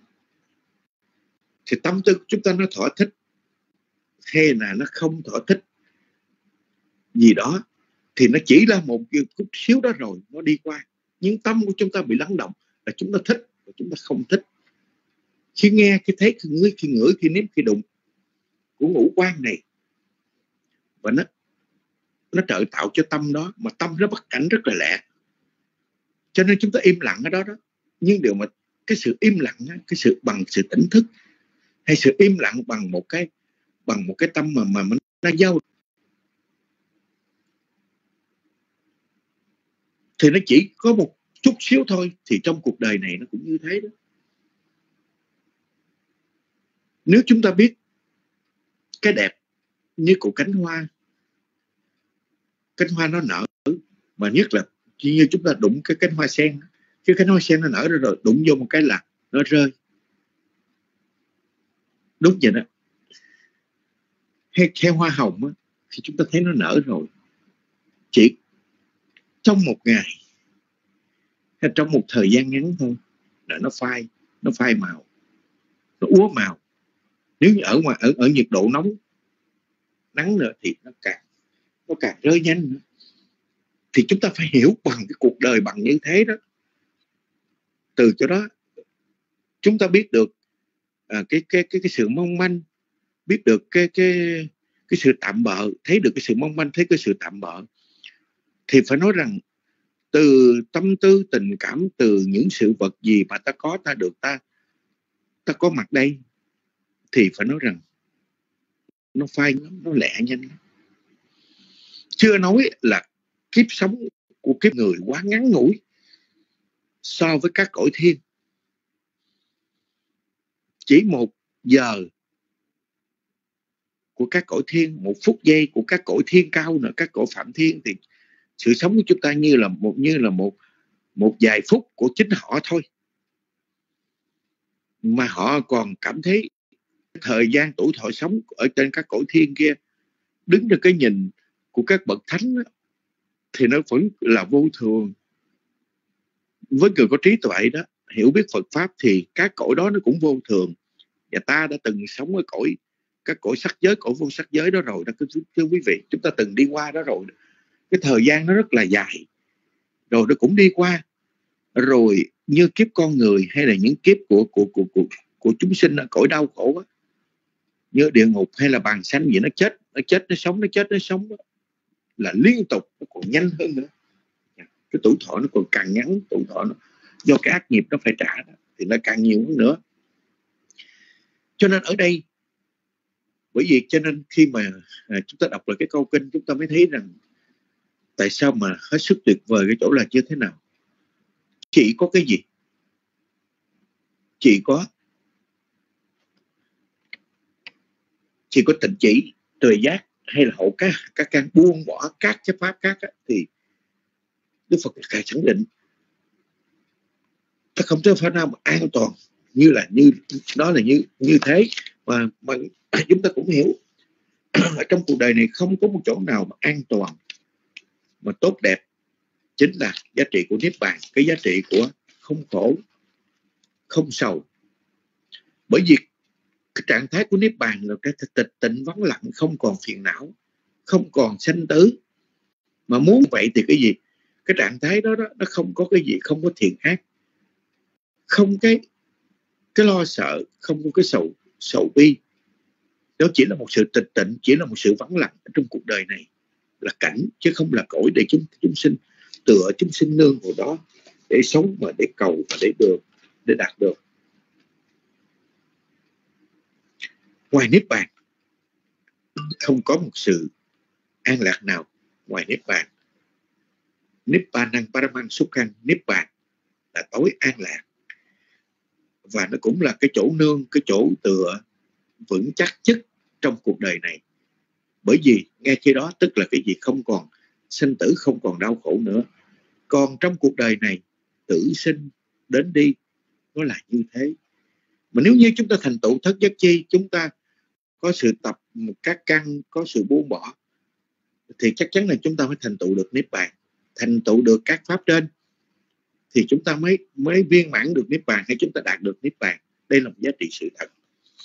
thì tâm tư chúng ta nó thỏa thích hay là nó không thỏa thích gì đó, thì nó chỉ là một chút xíu đó rồi nó đi qua. Nhưng tâm của chúng ta bị lắng động là chúng ta thích và chúng ta không thích. Khi nghe, khi thấy, khi ngửi, khi nếm, khi đụng của ngũ quan này, và nó trợ tạo cho tâm đó, mà tâm nó bắt cảnh rất là lẹ. Cho nên chúng ta im lặng ở đó đó. Nhưng điều mà cái sự im lặng, cái sự bằng sự tỉnh thức, hay sự im lặng bằng một cái tâm mà nó dao, thì nó chỉ có một chút xíu thôi. Thì trong cuộc đời này nó cũng như thế đó. Nếu chúng ta biết cái đẹp như của cánh hoa nó nở, mà nhất là như chúng ta đụng cái cánh hoa sen, cái cánh hoa sen nó nở ra rồi, đụng vô một cái là nó rơi. Đúng vậy đó. Hay hoa hồng á, thì chúng ta thấy nó nở rồi, chỉ trong một ngày hay trong một thời gian ngắn thôi là nó phai màu, nó úa màu. Nếu như ở nhiệt độ nắng nữa thì nó càng rơi nhanh nữa. Thì chúng ta phải hiểu bằng cái cuộc đời bằng như thế đó. Từ chỗ đó chúng ta biết được cái sự mong manh, biết được cái sự tạm bợ, thấy được cái sự mong manh, thấy cái sự tạm bợ. Thì phải nói rằng từ tâm tư tình cảm, từ những sự vật gì mà ta có, ta được, ta có mặt đây, thì phải nói rằng nó phai lắm, nó lẹ nhanh lắm. Chưa nói là kiếp sống của kiếp người quá ngắn ngủi so với các cõi thiên. Chỉ 1 giờ của các cõi thiên, 1 phút giây của các cõi thiên cao nữa, các cõi phạm thiên, thì sự sống của chúng ta như là một vài phút của chính họ thôi. Mà họ còn cảm thấy thời gian tuổi thọ sống ở trên các cõi thiên kia, đứng trên cái nhìn của các bậc thánh đó, thì nó vẫn là vô thường. Với người có trí tuệ đó, hiểu biết Phật Pháp, thì các cõi đó nó cũng vô thường. Và ta đã từng sống ở các cõi sắc giới, cõi vô sắc giới đó rồi đó, thưa quý vị. Chúng ta từng đi qua đó rồi. Cái thời gian nó rất là dài, rồi nó cũng đi qua. Rồi như kiếp con người hay là những kiếp của chúng sinh ở cõi đau khổ đó, như địa ngục hay là bàn sanh gì, nó chết nó sống, nó chết nó sống đó, là liên tục, nó còn nhanh hơn nữa. Cái tuổi thọ nó còn càng ngắn, tuổi thọ nó do cái ác nghiệp nó phải trả đó, thì nó càng nhiều hơn nữa. Cho nên ở đây, bởi vì cho nên khi mà chúng ta đọc lại cái câu kinh, chúng ta mới thấy rằng tại sao mà hết sức tuyệt vời cái chỗ là như thế nào. Chỉ có cái gì? chỉ có tịnh chỉ, tuệ giác hay là hộ các căn buông bỏ các cái pháp khác á, thì Đức Phật Ngài khẳng định ta không có phải nào mà an toàn như thế mà chúng ta cũng hiểu ở trong cuộc đời này không có một chỗ nào mà an toàn mà tốt đẹp, chính là giá trị của Niết Bàn, cái giá trị của không khổ, không sầu. Bởi vì cái trạng thái của Niết Bàn là cái tịch tịnh vắng lặng, không còn phiền não, không còn sanh tử. Mà muốn vậy thì cái gì? Cái trạng thái đó nó không có cái gì, không có thiện ác, không cái lo sợ, không có cái sầu bi. Đó chỉ là một sự tịch tịnh, chỉ là một sự vắng lặng trong cuộc đời này, là cảnh chứ không là cõi để chúng sinh tựa, chúng sinh nương vào đó để sống và để cầu và để đạt được. Ngoài Niết Bàn không có một sự an lạc nào ngoài Niết Bàn. Nippanang Paramang Sukhang, Niết Bàn là tối an lạc, và nó cũng là cái chỗ nương, cái chỗ tựa vững chắc nhất trong cuộc đời này. Bởi vì ngay khi đó tức là cái gì? Không còn sinh tử, không còn đau khổ nữa. Còn trong cuộc đời này tử sinh đến đi, nó là như thế. Mà nếu như chúng ta thành tựu thất giác chi, chúng ta có sự tập các căn, có sự buông bỏ, thì chắc chắn là chúng ta mới thành tựu được Niết Bàn, thành tựu được các pháp trên, thì chúng ta mới viên mãn được Niết Bàn, hay chúng ta đạt được Niết Bàn. Đây là một giá trị sự thật.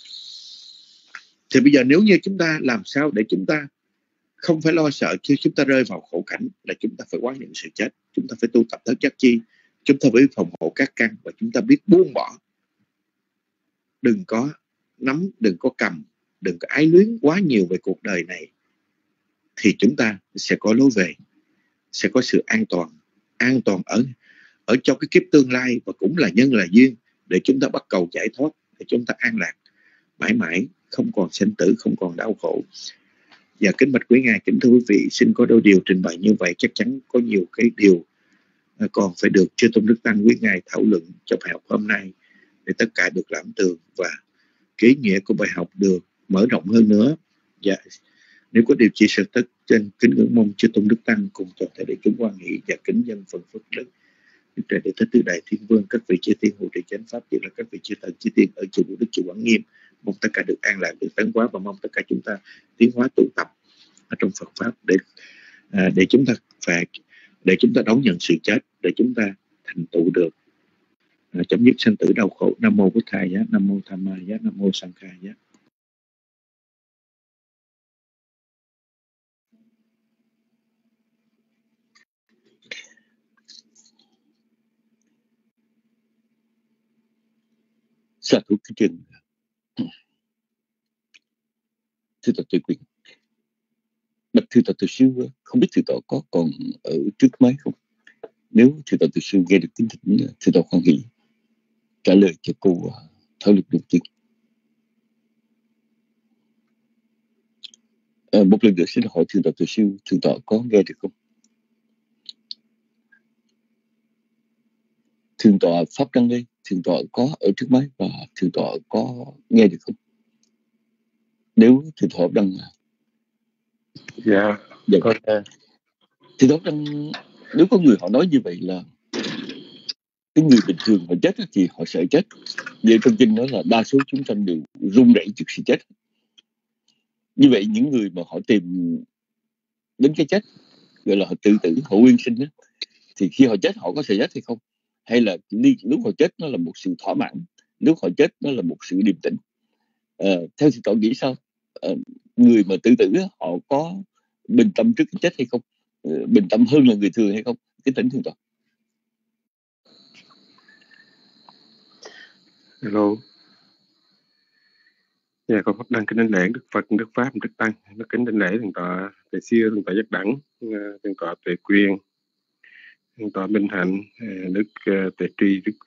Thì bây giờ nếu như chúng ta làm sao để chúng ta không phải lo sợ khi chúng ta rơi vào khổ cảnh, là chúng ta phải quán nhận sự chết, chúng ta phải tu tập thất giác chi, chúng ta phải phòng hộ các căn, và chúng ta biết buông bỏ. Đừng có nắm, đừng có cầm, đừng có ái luyến quá nhiều về cuộc đời này, thì chúng ta sẽ có lối về, sẽ có sự an toàn ở trong cái kiếp tương lai, và cũng là nhân là duyên để chúng ta bắt cầu giải thoát, để chúng ta an lạc mãi mãi, không còn sinh tử, không còn đau khổ. Và kính bạch quý ngài, kính thưa quý vị, xin có đôi điều trình bày như vậy. Chắc chắn có nhiều cái điều còn phải được chư tôn đức tăng quý ngài thảo luận trong bài học hôm nay, để tất cả được làm tường và cái ý nghĩa của bài học được mở rộng hơn nữa. Và nếu có điều chia sẻ tất trên, kính ngưỡng mong chư tôn đức tăng cùng toàn thể đại chúng hoan hỷ và kính dân phần phước đức. Trời để thích tứ đại thiên vương, các vị chư tiên hộ trì chánh pháp, như là các vị chư thần chư tiên ở chùa Bồ Đức, chùa Quảng Nghiêm, mong tất cả được an lạc, được tấn hóa, và mong tất cả chúng ta tiến hóa tu tập ở trong Phật pháp để chúng ta đón nhận sự chết, để chúng ta thành tựu được chấm dứt sanh tử đau khổ. Nam mô Bụt Thầy giá, Nam mô Tham Ma giá, Nam mô Sang Khai giá. Sa thú kính trình thưa Tọa Tuệ Quyền, bạch thưa Tọa Tự Sư, không biết thưa Tọa có còn ở trước máy không? Nếu thưa Tọa Tự Sư nghe được kính thỉnh, thưa Tọa hoan hỷ trả lời cho cô thảo luận đầu tiên. Một lần nữa xin hỏi thưa Tọa Tự Sư, thưa Tọa có nghe được không? Thượng tọa Pháp Đăng đây, thượng tọa có ở trước máy và thượng tọa có nghe được không? Nếu thượng tọa Đăng dạ có nghe. Thượng tọa Đăng, nếu có người họ nói như vậy là cái người bình thường mà chết thì họ sợ chết. Vậy trong kinh nói là đa số chúng sanh đều run rẩy trước sự chết. Như vậy những người mà họ tìm đến cái chết, gọi là họ tự tử, họ nguyên sinh đó, thì khi họ chết họ có sợ chết hay không? Hay là lúc họ chết nó là một sự thỏa mãn, lúc họ chết nó là một sự điềm tĩnh? Theo thượng tọa nghĩ sao? Người mà tự tử họ có bình tâm trước cái chết hay không? Bình tâm hơn là người thường hay không? Cái tỉnh thượng tọa. Hello. Dạ, con Pháp Đăng kính đảnh lễ Đức Phật, Đức Pháp, Đức Tăng. Nó kính đảnh lễ thượng tọa Thầy Siêu, thượng tọa Giác Đẳng, thượng tọa Tuệ Quyền, thượng tọa Minh Hạnh, Đức Tuệ Tri, Đức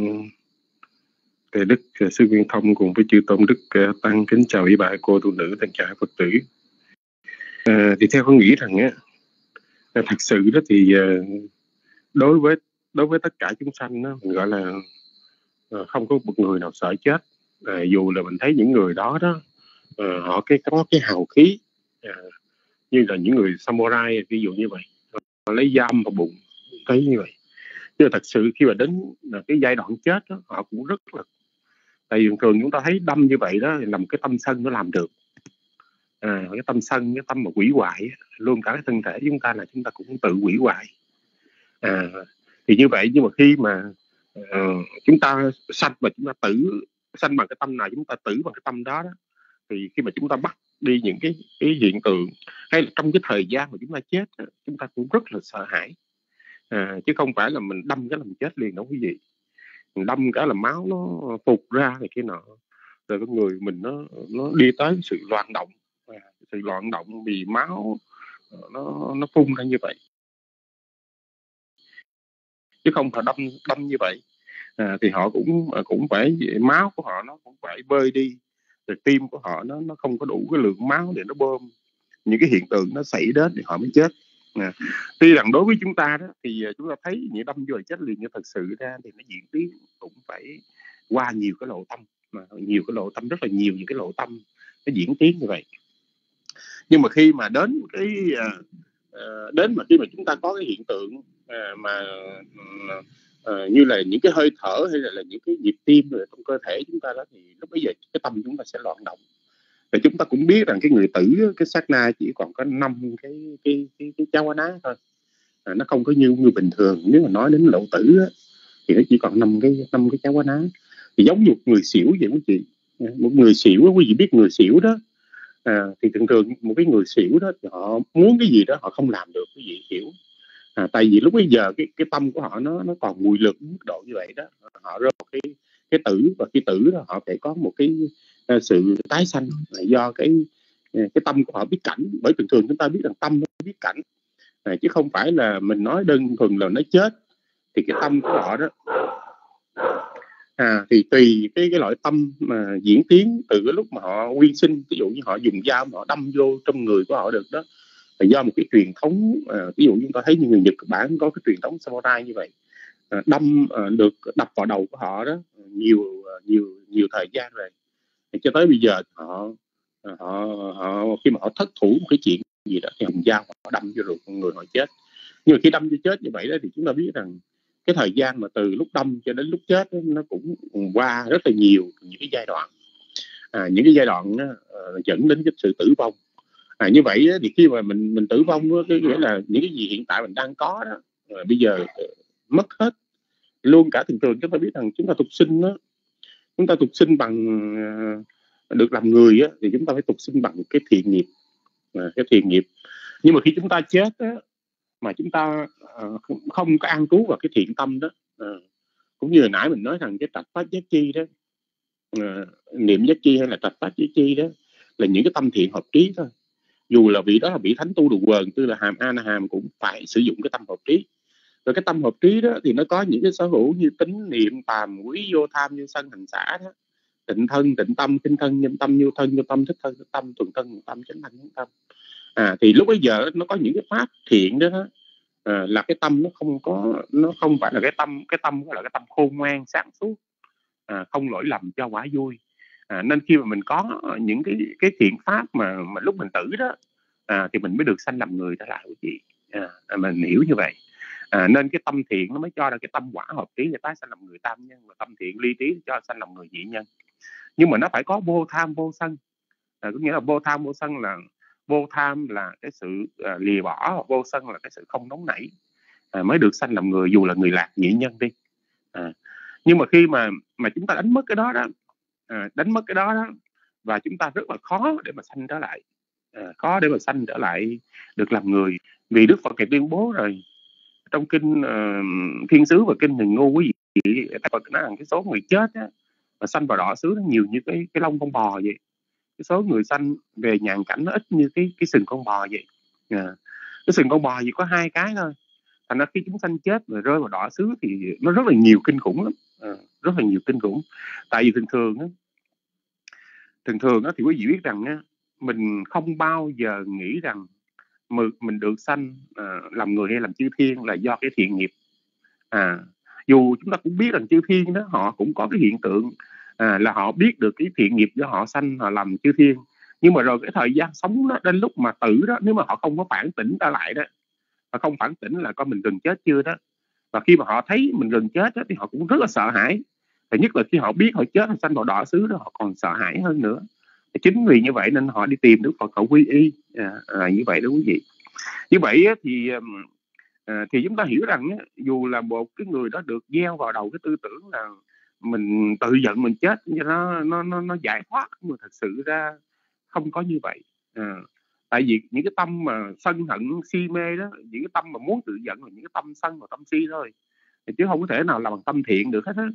Thầy Đức Sư Nguyên Thông cùng với chư tôn Đức Tăng. Kính chào ý bà cô tu nữ, toàn cả Phật tử. Thì theo con nghĩ rằng á, thật sự đó thì đối với tất cả chúng sanh đó, mình gọi là không có một người nào sợ chết. Dù là mình thấy những người đó họ có cái hào khí như là những người samurai, ví dụ như vậy, họ lấy dao vào bụng, thấy như vậy. Nhưng mà thật sự khi mà đến cái giai đoạn chết đó, họ cũng rất là, tại vì thường chúng ta thấy đâm như vậy đó là một cái tâm sân nó làm được. Cái tâm sân, cái tâm mà hủy hoại luôn cả cái thân thể chúng ta, là chúng ta cũng tự hủy hoại. Thì như vậy, nhưng mà khi mà chúng ta sanh và chúng ta tử, sanh bằng cái tâm nào chúng ta tử bằng cái tâm đó, thì khi mà chúng ta bắt đi những cái hiện tượng, hay là trong cái thời gian mà chúng ta chết, chúng ta cũng rất là sợ hãi. Chứ không phải là mình đâm cái làm chết liền đâu quý vị. Mình đâm cái là máu nó phụt ra này kia nọ, rồi con người mình nó đi tới sự loạn động, sự loạn động vì máu nó phun ra như vậy, chứ không phải đâm như vậy. Thì họ cũng phải, máu của họ nó cũng phải bơi đi, rồi tim của họ nó không có đủ cái lượng máu để nó bơm, những cái hiện tượng nó xảy đến thì họ mới chết. Tuy rằng đối với chúng ta đó thì chúng ta thấy những đâm vô chết liền, nhưng thật sự ra thì nó diễn tiến cũng phải qua nhiều cái lộ tâm, rất là nhiều những cái lộ tâm nó diễn tiến như vậy. Nhưng mà khi mà đến khi mà chúng ta có cái hiện tượng như là những cái hơi thở hay là những cái nhịp tim rồi trong cơ thể chúng ta đó, thì lúc bấy giờ cái tâm chúng ta sẽ loạn động. Và chúng ta cũng biết rằng cái người tử, cái sát na chỉ còn có 5 cái cháo ná thôi, nó không có như bình thường. Nếu mà nói đến lộ tử thì nó chỉ còn 5 cái cháo ná. Thì giống như một người xỉu vậy quý vị. Một người xỉu, quý vị biết người xỉu đó, thì thường một cái người xỉu đó thì họ muốn cái gì đó họ không làm được, quý vị hiểu. Tại vì lúc bây giờ cái tâm của họ nó còn mùi lực mức độ như vậy đó, họ rơi vào cái tử, và khi tử đó họ phải có một cái sự tái sanh do cái tâm của họ biết cảnh. Bởi thường chúng ta biết rằng tâm nó biết cảnh, chứ không phải là mình nói đơn thuần là nó chết. Thì cái tâm của họ đó thì tùy cái loại tâm mà diễn tiến từ cái lúc mà họ nguyên sinh. Ví dụ như họ dùng dao mà họ đâm vô trong người của họ được đó, là do một cái truyền thống. Ví dụ chúng ta thấy như người Nhật Bản có cái truyền thống samurai như vậy, được đập vào đầu của họ đó nhiều thời gian rồi, cho tới bây giờ họ khi mà họ thất thủ một cái chuyện gì đó thì dùng dao họ đâm vô ruột con người họ chết. Nhưng mà khi đâm vô chết như vậy đó thì chúng ta biết rằng cái thời gian mà từ lúc đâm cho đến lúc chết đó, nó cũng qua rất là nhiều những cái giai đoạn, những cái giai đoạn dẫn đến cái sự tử vong. Như vậy đó, thì khi mà mình tử vong đó, cái nghĩa là những cái gì hiện tại mình đang có đó bây giờ mất hết luôn cả. Thường chúng ta biết rằng chúng ta tục sinh đó, chúng ta tục sinh bằng được làm người á, thì chúng ta phải tục sinh bằng cái thiện nghiệp. Nhưng mà khi chúng ta chết á, mà chúng ta không có an trú vào cái thiện tâm đó, cũng như hồi nãy mình nói rằng cái trạch pháp giác chi đó, niệm giác chi hay là trạch pháp giác chi đó, là những cái tâm thiện hợp trí thôi. Dù là vị đó là vị thánh tu đồ quần, tức là hàm A Na Hàm, cũng phải sử dụng cái tâm hợp trí. Rồi cái tâm hợp trí đó thì nó có những cái sở hữu như tín niệm, tàm quý, vô tham, vô sân, hành xả đó, tịnh thân, tịnh tâm, kinh thân, nhân tâm, vô thân, vô tâm, thích thân, thích tâm, thuần thân, thuần tâm, chánh thân, chánh tâm. Thì lúc bấy giờ nó có những cái pháp thiện đó, là cái tâm nó không phải là cái tâm gọi là cái tâm khôn ngoan sáng suốt, không lỗi lầm cho quả vui. Nên khi mà mình có những cái thiện pháp mà lúc mình tử đó, thì mình mới được sanh làm người trở lại quý vị. Mình hiểu như vậy. Nên cái tâm thiện nó mới cho ra cái tâm quả hợp trí để tái sanh làm người tam nhân, và tâm thiện ly trí cho sanh làm người nhị nhân. Nhưng mà nó phải có vô tham vô sân. Có nghĩa là vô tham vô sân là vô tham là cái sự lìa bỏ, vô sân là cái sự không nóng nảy, mới được sanh làm người, dù là người lạc nhị nhân đi. Nhưng mà khi mà chúng ta đánh mất cái đó đó, và chúng ta rất là khó để mà sanh trở lại, được làm người. Vì Đức Phật thì tuyên bố rồi trong kinh Thiên Sứ và kinh Hiền Ngu, quý vị, Phật nói rằng cái số người chết á, mà sanh vào đọa xứ nó nhiều như cái lông con bò vậy. Cái số người sanh về nhàn cảnh nó ít như cái sừng con bò vậy. Cái sừng con bò chỉ có 2 cái thôi. Thành ra khi chúng sanh chết rồi rơi vào đọa xứ thì nó rất là nhiều kinh khủng lắm, rất là nhiều kinh khủng. Tại vì thường thì quý vị biết rằng mình không bao giờ nghĩ rằng mình được sanh làm người hay làm chư thiên là do cái thiện nghiệp. Dù chúng ta cũng biết rằng chư thiên đó họ cũng có cái hiện tượng là họ biết được cái thiện nghiệp do họ sanh họ làm chư thiên, nhưng mà rồi cái thời gian sống đó, đến lúc mà tử đó, nếu mà họ không có phản tỉnh trở lại đó, họ không phản tỉnh là coi mình gần chết chưa đó, và khi mà họ thấy mình gần chết đó, thì họ cũng rất là sợ hãi. Và nhất là khi họ biết họ chết, họ sanh vào đọa xứ đó, họ còn sợ hãi hơn nữa. Chính vì như vậy nên họ đi tìm Đức Phật, họ quy y như vậy đó quý vị. Như vậy thì chúng ta hiểu rằng dù là một cái người đó được gieo vào đầu cái tư tưởng là mình tự giận mình chết cho nó giải thoát, nhưng mà thật sự ra không có như vậy. Tại vì những cái tâm mà sân hận si mê đó, những cái tâm mà muốn tự giận là những cái tâm sân và tâm si thôi, chứ không có thể nào là bằng tâm thiện được hết á.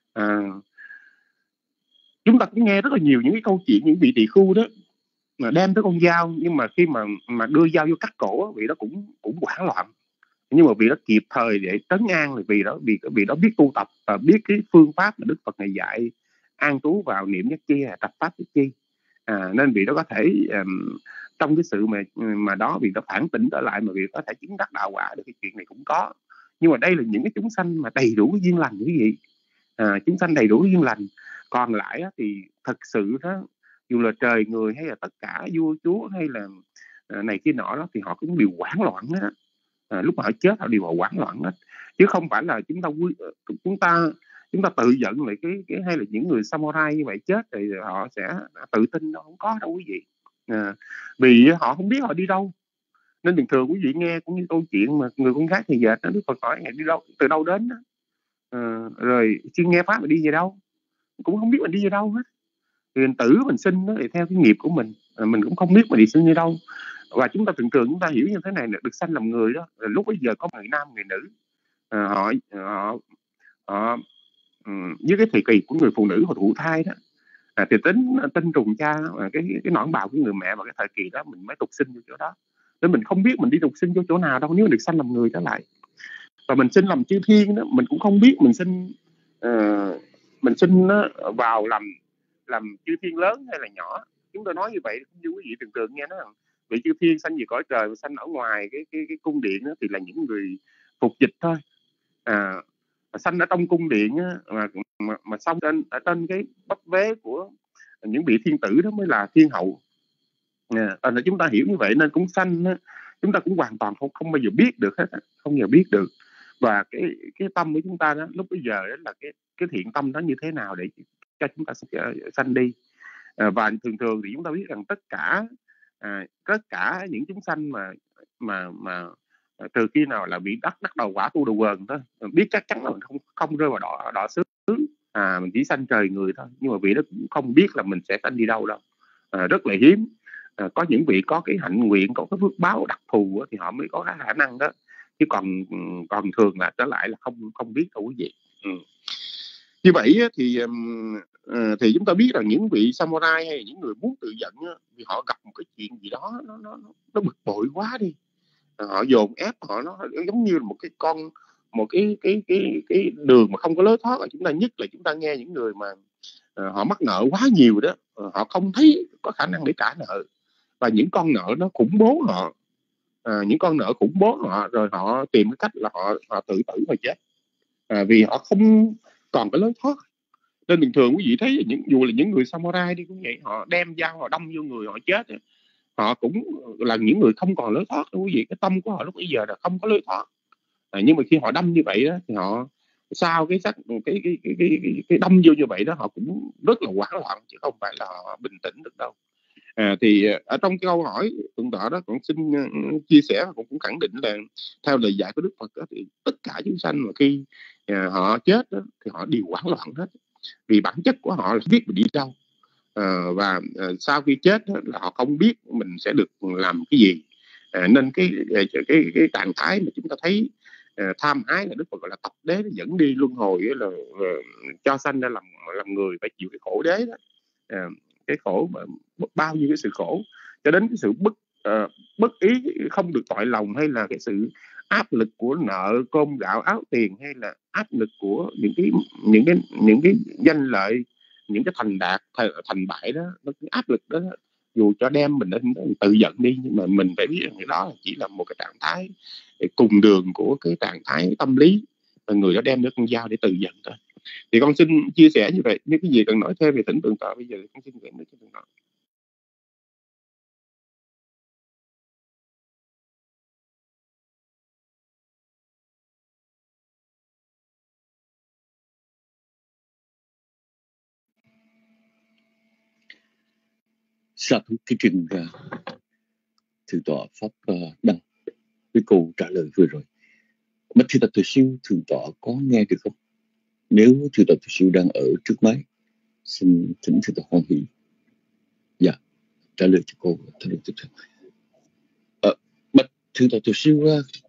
Chúng ta cũng nghe rất là nhiều những cái câu chuyện những vị tỳ khưu đó mà đem tới con dao, nhưng mà khi mà đưa dao vô cắt cổ, vị đó cũng hoảng loạn, nhưng mà vị đó kịp thời để trấn an, là vì đó biết tu tập và biết cái phương pháp mà Đức Phật này dạy, an trú vào niệm nhất chi, tập pháp nhất chi, nên vị đó có thể trong cái sự mà đó vị đó phản tỉnh trở lại, mà vị có thể chứng đắc đạo quả được. Cái chuyện này cũng có, nhưng mà đây là những cái chúng sanh mà đầy đủ cái duyên lành quý vị. Chúng sanh đầy đủ cái duyên lành. Còn lại thì thật sự đó, dù là trời người hay là tất cả vua chúa hay là này kia nọ đó, thì họ cũng đều hoảng loạn hết. Lúc mà họ chết họ đều hoảng loạn hết, chứ không phải là chúng ta tự giận lại cái hay là những người samurai như vậy chết thì họ sẽ tự tin đâu, không có đâu quý vị. Vì họ không biết họ đi đâu, nên thường thường quý vị nghe cũng như câu chuyện mà người con gái thì dệt nó, Đức Phật hỏi đi đâu, từ đâu đến đó. Rồi xin nghe pháp mà đi về đâu, cũng không biết mình đi về đâu hết. Thì mình tử mình sinh đó thì theo cái nghiệp của mình cũng không biết mình đi sinh đi đâu. Và chúng ta thường thường chúng ta hiểu như thế này, được sanh làm người đó, lúc bây giờ có người nam người nữ, họ với cái thời kỳ của người phụ nữ họ thụ thai đó, thì tinh trùng cha, cái nõn bào của người mẹ vào cái thời kỳ đó mình mới tục sinh vô chỗ đó. Nên mình không biết mình đi tục sinh vô chỗ nào đâu, nếu được sanh làm người trở lại. Và mình sinh làm chư thiên đó, mình cũng không biết mình sinh vào làm chư thiên lớn hay là nhỏ. Chúng tôi nói như vậy như quý vị tưởng tượng nghe, nó rằng vị chư thiên sanh về cõi trời, sanh ở ngoài cái cung điện đó, thì là những người phục dịch thôi. Sanh ở trong cung điện mà xong ở trên cái bắp vế của những vị thiên tử đó mới là thiên hậu. Chúng ta hiểu như vậy nên cũng sanh, chúng ta cũng hoàn toàn không bao giờ biết được hết, không bao giờ biết được. Và cái tâm của chúng ta đó lúc bây giờ đó là cái thiện tâm đó như thế nào để cho chúng ta sanh đi. Và thường thì chúng ta biết rằng tất cả những chúng sanh mà trừ khi nào là bị đắc đầu quả tu đầu quần thôi, biết chắc chắn là mình không rơi vào đọa xứ, mình chỉ sanh trời người thôi, nhưng mà vị đó cũng không biết là mình sẽ sanh đi đâu đâu. Rất là hiếm. Có những vị có cái hạnh nguyện, có cái phước báo đặc thù thì họ mới có cái khả năng đó, chứ còn thường là trở lại là không biết đâu quý vị. Như vậy thì chúng ta biết rằng những vị samurai hay những người muốn tự giận vì họ gặp một cái chuyện gì đó nó bực bội quá đi, họ dồn ép họ, nó giống như là một cái đường mà không có lối thoát. Chúng ta nghe những người mà họ mắc nợ quá nhiều đó, họ không thấy có khả năng để trả nợ, và những con nợ nó khủng bố họ, rồi họ tìm cái cách là họ tự tử và chết, vì họ không còn cái lối thoát. Nên thường quý vị thấy dù là những người samurai đi cũng vậy, họ đem dao họ đâm vô người họ chết, họ cũng là những người không còn lối thoát đâu quý vị. Cái tâm của họ lúc bây giờ là không có lối thoát. Nhưng mà khi họ đâm như vậy đó, thì họ sau cái đâm vô như vậy đó, họ cũng rất là hoảng loạn, chứ không phải là họ bình tĩnh được đâu. Thì ở trong cái câu hỏi thượng tọa đó, con xin chia sẻ và cũng khẳng định là theo lời dạy của Đức Phật đó, thì tất cả chúng sanh mà khi họ chết đó, thì họ đều hoảng loạn hết, vì bản chất của họ là biết mình đi đâu, và sau khi chết đó, là họ không biết mình sẽ được làm cái gì. Nên cái trạng thái mà chúng ta thấy tham ái là Đức Phật gọi là tập đế, dẫn đi luân hồi, là cho sanh ra làm người phải chịu cái khổ đế đó. Cái khổ mà bao nhiêu cái sự khổ, cho đến cái sự bất ý không được tội lòng, hay là cái sự áp lực của nợ cơm gạo áo tiền, hay là áp lực của những cái danh lợi, những cái thành đạt thành bại đó, nó áp lực đó. Dù cho đem mình đến tự giận đi, nhưng mà mình phải biết rằng cái đó chỉ là một cái trạng thái cùng đường của cái trạng thái tâm lý và người đó đem đứa con dao để từ giận thôi. Thì con xin chia sẻ như vậy. Nếu cái gì cần nói thêm về thỉnh Tường Tọa bây giờ thì con xin gửi đến cho Tường Tọa. Sa thú cái trình ra Thượng tọa Pháp Đăng với câu trả lời vừa rồi. Mà Thượng tọa Từ Siêu, Thượng tọa có nghe được không? Nếu Thượng tọa Từ Siêu đang ở trước máy, xin thỉnh Thượng tọa hoan hỷ trả lời cho cô thay đổi tiếp theo. Bạch Thượng tọa Từ Siêu,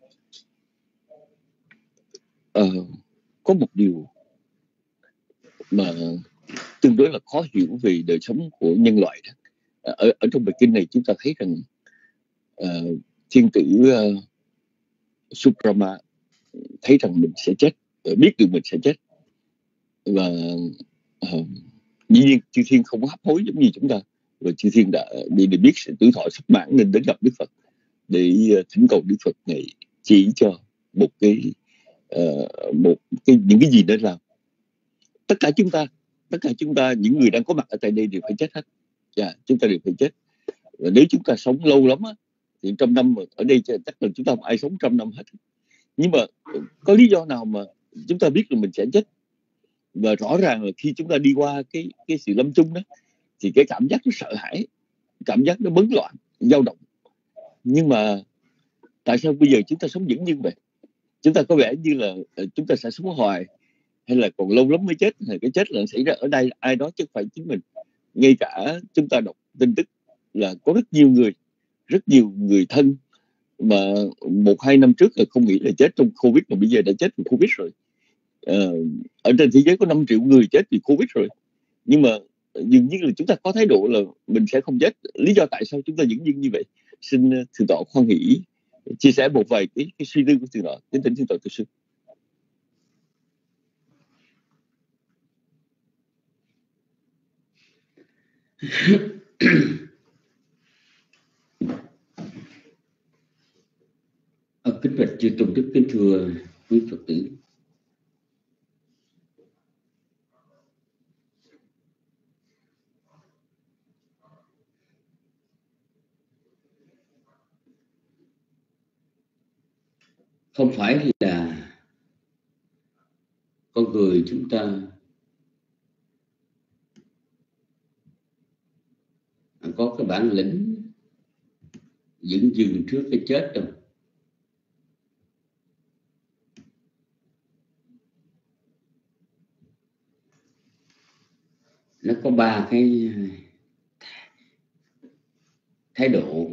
có một điều mà tương đối là khó hiểu về đời sống của nhân loại đó. Ở trong bài kinh này chúng ta thấy rằng thiên tử Subrahma thấy rằng mình sẽ chết, biết được mình sẽ chết, và dĩ nhiên chư thiên không có hấp hối giống như chúng ta, và chư thiên đã biết sự tuổi thọ sắp mãn nên đến gặp Đức Phật để thỉnh cầu Đức Phật này chỉ cho một cái những cái gì nên làm. Tất cả chúng ta những người đang có mặt ở tại đây đều phải chết hết. Chúng ta đều phải chết. Và nếu chúng ta sống lâu lắm á, thì 100 năm ở đây chắc là chúng ta không ai sống 100 năm hết. Nhưng mà có lý do nào mà chúng ta biết là mình sẽ chết? Và rõ ràng là khi chúng ta đi qua cái sự lâm chung đó, thì cái cảm giác nó sợ hãi, cảm giác nó bấn loạn, dao động. Nhưng mà tại sao bây giờ chúng ta sống vững như vậy? Chúng ta có vẻ như là chúng ta sẽ sống hoài, hay là còn lâu lắm mới chết, hay cái chết là xảy ra ở đây ai đó chứ không phải chính mình. Ngay cả chúng ta đọc tin tức là có rất nhiều người thân mà 1-2 năm trước là không nghĩ là chết trong Covid, mà bây giờ đã chết vì Covid rồi. Ở trên thế giới có 5 triệu người chết vì Covid rồi, nhưng mà dường như là chúng ta có thái độ là mình sẽ không chết. Lý do tại sao chúng ta vững như vậy? Xin Thượng tọa hoan hỷ chia sẻ một vài cái suy tư của Thượng tọa. Kính thỉnh Thượng tọa Từ Sư. Kính bạch chư tôn đức, kính thưa quý Phật tử. Không phải là con người chúng ta có cái bản lĩnh vững dừng trước cái chết đâu. Nó có 3 cái thái độ.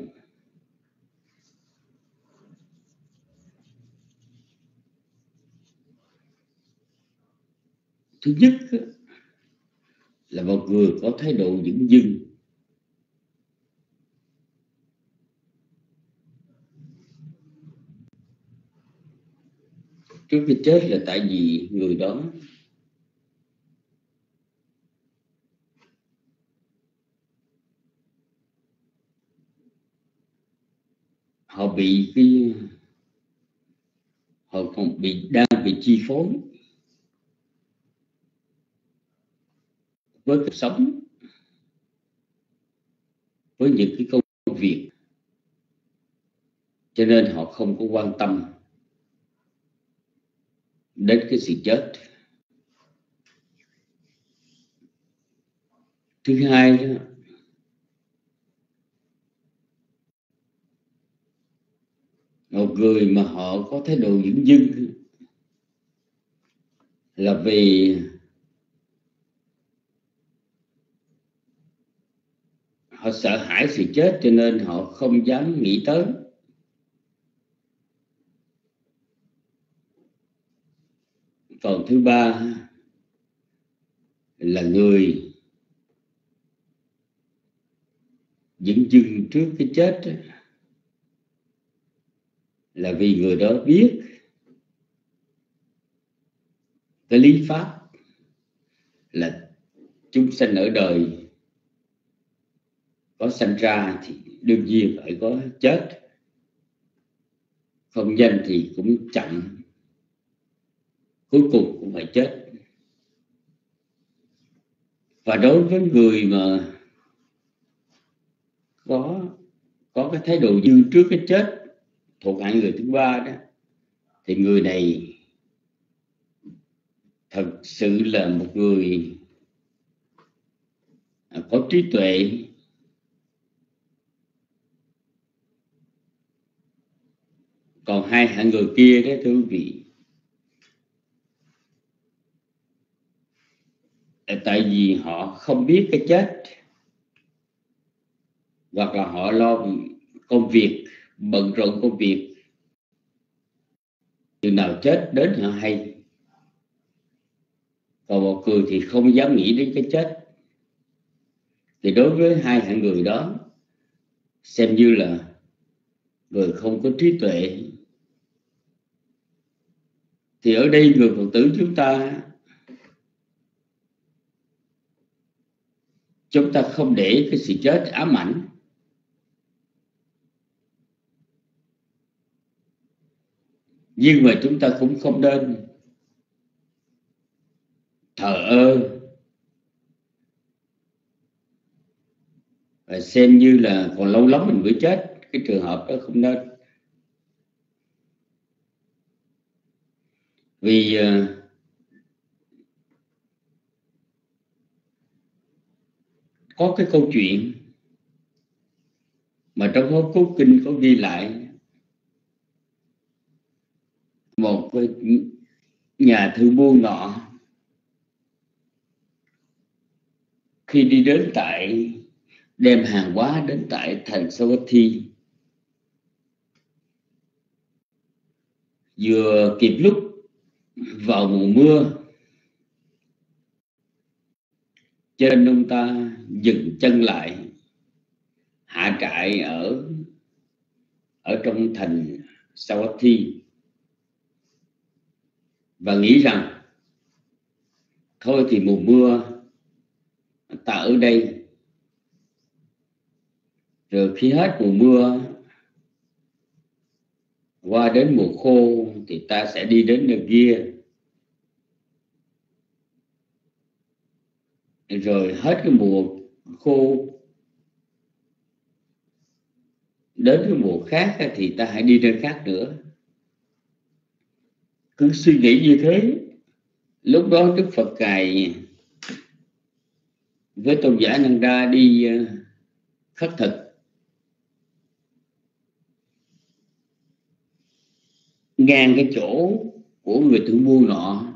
Thứ nhất là một người có thái độ vững dưng. Trước khi chết là tại vì người đó họ còn đang bị chi phối với cuộc sống, với những cái công việc, cho nên họ không có quan tâm đến cái sự chết. Thứ hai đó, một người mà họ có thái độ vững dưng là vì họ sợ hãi sự chết cho nên họ không dám nghĩ tới. Còn thứ ba là người vững dưng trước cái chết là vì người đó biết cái lý pháp là chúng sanh ở đời có sanh ra thì đương nhiên phải có chết, không nhanh thì cũng chậm. cuối cùng cũng phải chết. Và đối với người mà có cái thái độ dư trước cái chết, thuộc hạng người thứ ba đó, thì người này thật sự là một người có trí tuệ, còn hai hạng người kia đó thưa quý vị, tại vì họ không biết cái chết, hoặc là họ lo công việc, bận rộn công việc, chừng nào chết đến họ hay. Còn một người thì không dám nghĩ đến cái chết. Thì đối với hai hạng người đó, xem như là người không có trí tuệ. Thì ở đây người Phật tử chúng ta không để cái sự chết ám ảnh, nhưng mà chúng ta cũng không nên thờ ơ và xem như là còn lâu lắm mình mới chết. Cái trường hợp đó không nên. Vì có cái câu chuyện mà trong Hố Cốt Kinh có ghi lại, một cái nhà thương buôn nọ khi đi đến đem hàng hóa đến tại thành Savatthi, vừa kịp lúc vào mùa mưa, cho nên ông ta dừng chân lại, hạ trại ở trong thành Savatthi và nghĩ rằng thôi thì mùa mưa ta ở đây, rồi khi hết mùa mưa qua đến mùa khô thì ta sẽ đi đến nơi kia. Rồi hết cái mùa khô đến cái mùa khác thì ta hãy đi nơi khác nữa. Cứ suy nghĩ như thế. Lúc đó Đức Phật Ngài với tôn giả Nanda đi khất thực, ngang cái chỗ của người thương buôn nọ.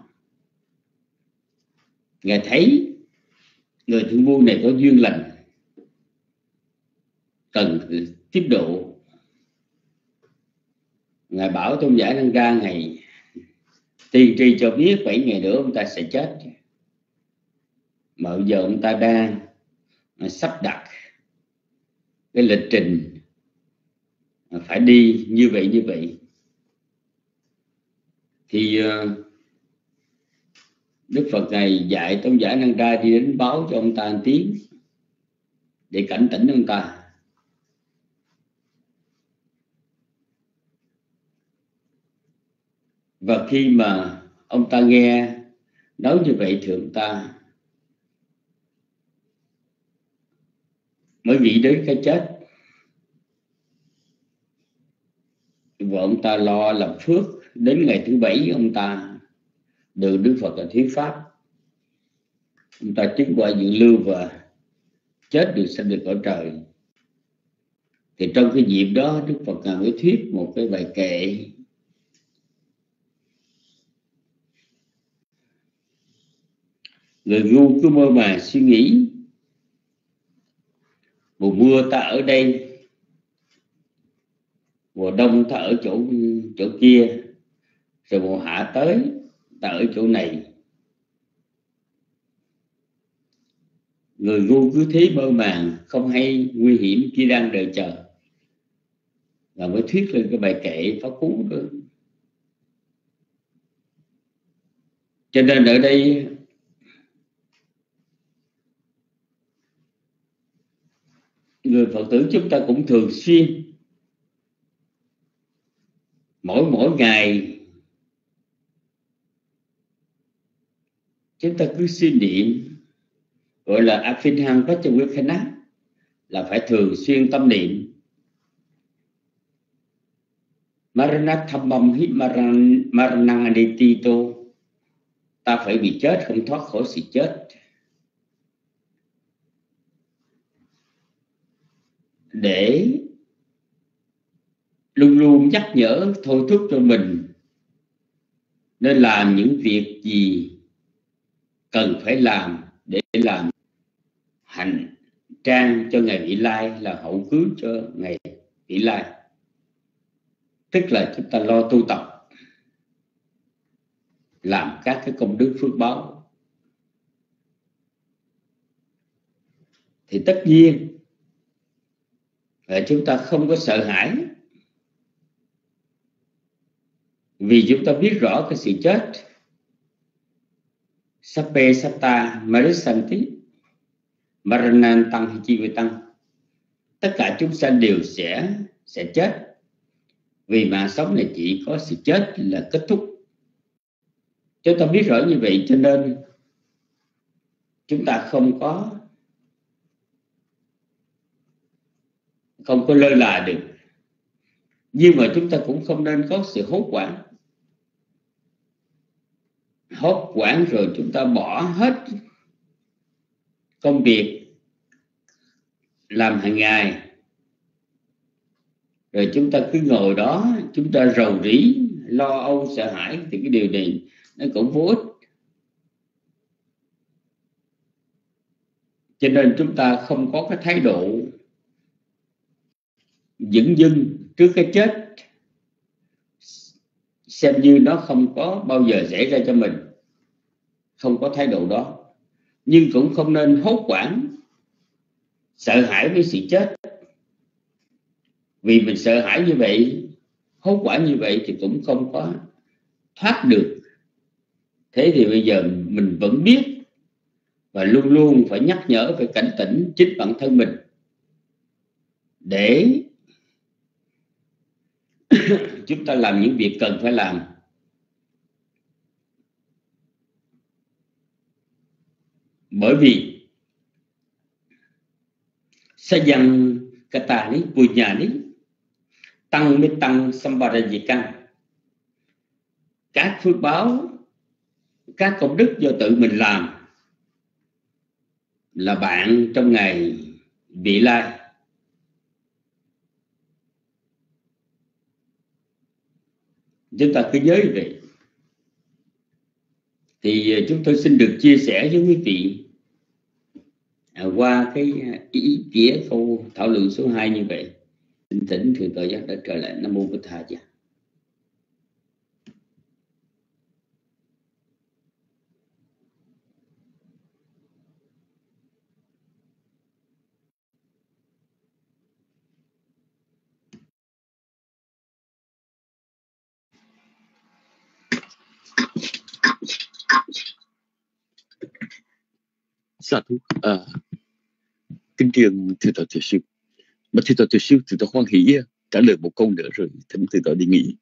Ngài thấy người thương buôn này có duyên lành, cần tiếp độ. Ngài bảo tôn giả Nanda Ngài tiên tri cho biết 7 ngày nữa ông ta sẽ chết, mà bây giờ ông ta đang sắp đặt cái lịch trình phải đi như vậy. Thì Đức Phật Ngài dạy tôn giả Nanda đi đến báo cho ông ta một tiếng để cảnh tỉnh ông ta. Và khi mà ông ta nghe nói như vậy thì ông ta mới nghĩ đến cái chết. Và ông ta lo làm phước. Đến ngày thứ 7 ông ta được Đức Phật là thuyết pháp. Ông ta chứng quả dự lưu và chết được sanh được cõi trời. Thì trong cái dịp đó Đức Phật Ngài mới thuyết một cái bài kệ người ngu cứ mơ mà suy nghĩ, mùa mưa ta ở đây, mùa đông ta ở chỗ kia, rồi mùa hạ tới ta ở chỗ này. Người ngu cứ thế mơ màng, không hay nguy hiểm khi đang đợi chờ. Và mới thuyết lên cái bài kệ pháp cú đó. Cho nên ở đây người Phật tử chúng ta cũng thường xuyên mỗi ngày chúng ta cứ suy niệm, gọi là Afinhang Vajravirkhana, là phải thường xuyên tâm niệm Maranathamam hi Marananganitito, ta phải bị chết không thoát khỏi sự chết, để luôn luôn nhắc nhở thôi thúc cho mình nên làm những việc gì cần phải làm để làm hành trang cho ngày vị lai, là hậu cứu cho ngày vị lai. Tức là chúng ta lo tu tập, làm các cái công đức phước báo, thì tất nhiên là chúng ta không có sợ hãi, vì chúng ta biết rõ cái sự chết. Sape Sata Marisanti Maranantang Hichivetang, tất cả chúng sanh đều sẽ chết, vì mạng sống này chỉ có sự chết là kết thúc. Chúng ta biết rõ như vậy, cho nên chúng ta không có lơ là được. Nhưng mà chúng ta cũng không nên có sự hốt hoảng. Hốt hoảng rồi chúng ta bỏ hết công việc làm hàng ngày, rồi chúng ta cứ ngồi đó, chúng ta rầu rĩ, lo âu, sợ hãi, thì cái điều này nó cũng vô ích. Cho nên chúng ta không có cái thái độ dửng dưng trước cái chết, xem như nó không có bao giờ xảy ra cho mình, không có thái độ đó. Nhưng cũng không nên hốt hoảng, sợ hãi với sự chết. Vì mình sợ hãi như vậy, hốt hoảng như vậy thì cũng không có thoát được. Thế thì bây giờ mình vẫn biết, và luôn luôn phải nhắc nhở, phải cảnh tỉnh chính bản thân mình, để chúng ta làm những việc cần phải làm. Bởi vì Sayang Katani Punyani Tăng mới tăng Sambarajikang, các phước báo, các công đức do tự mình làm là bạn trong ngày vị lai. Chúng ta cứ nhớ vậy. Thì chúng tôi xin được chia sẻ với quý vị qua cái ý nghĩa câu thảo luận số 2 như vậy. Xin thỉnh Thượng Tọa Giác đã trở lại. Nam Mô Bổn Thầy. Sa thú. Kính triền Thượng Tọa Thiệt Sư. Mà Thượng Tọa Thiệt Sư, Thượng Tọa hoan hỷ trả lời một câu nữa rồi thỉnh Thượng Tọa đi nghỉ.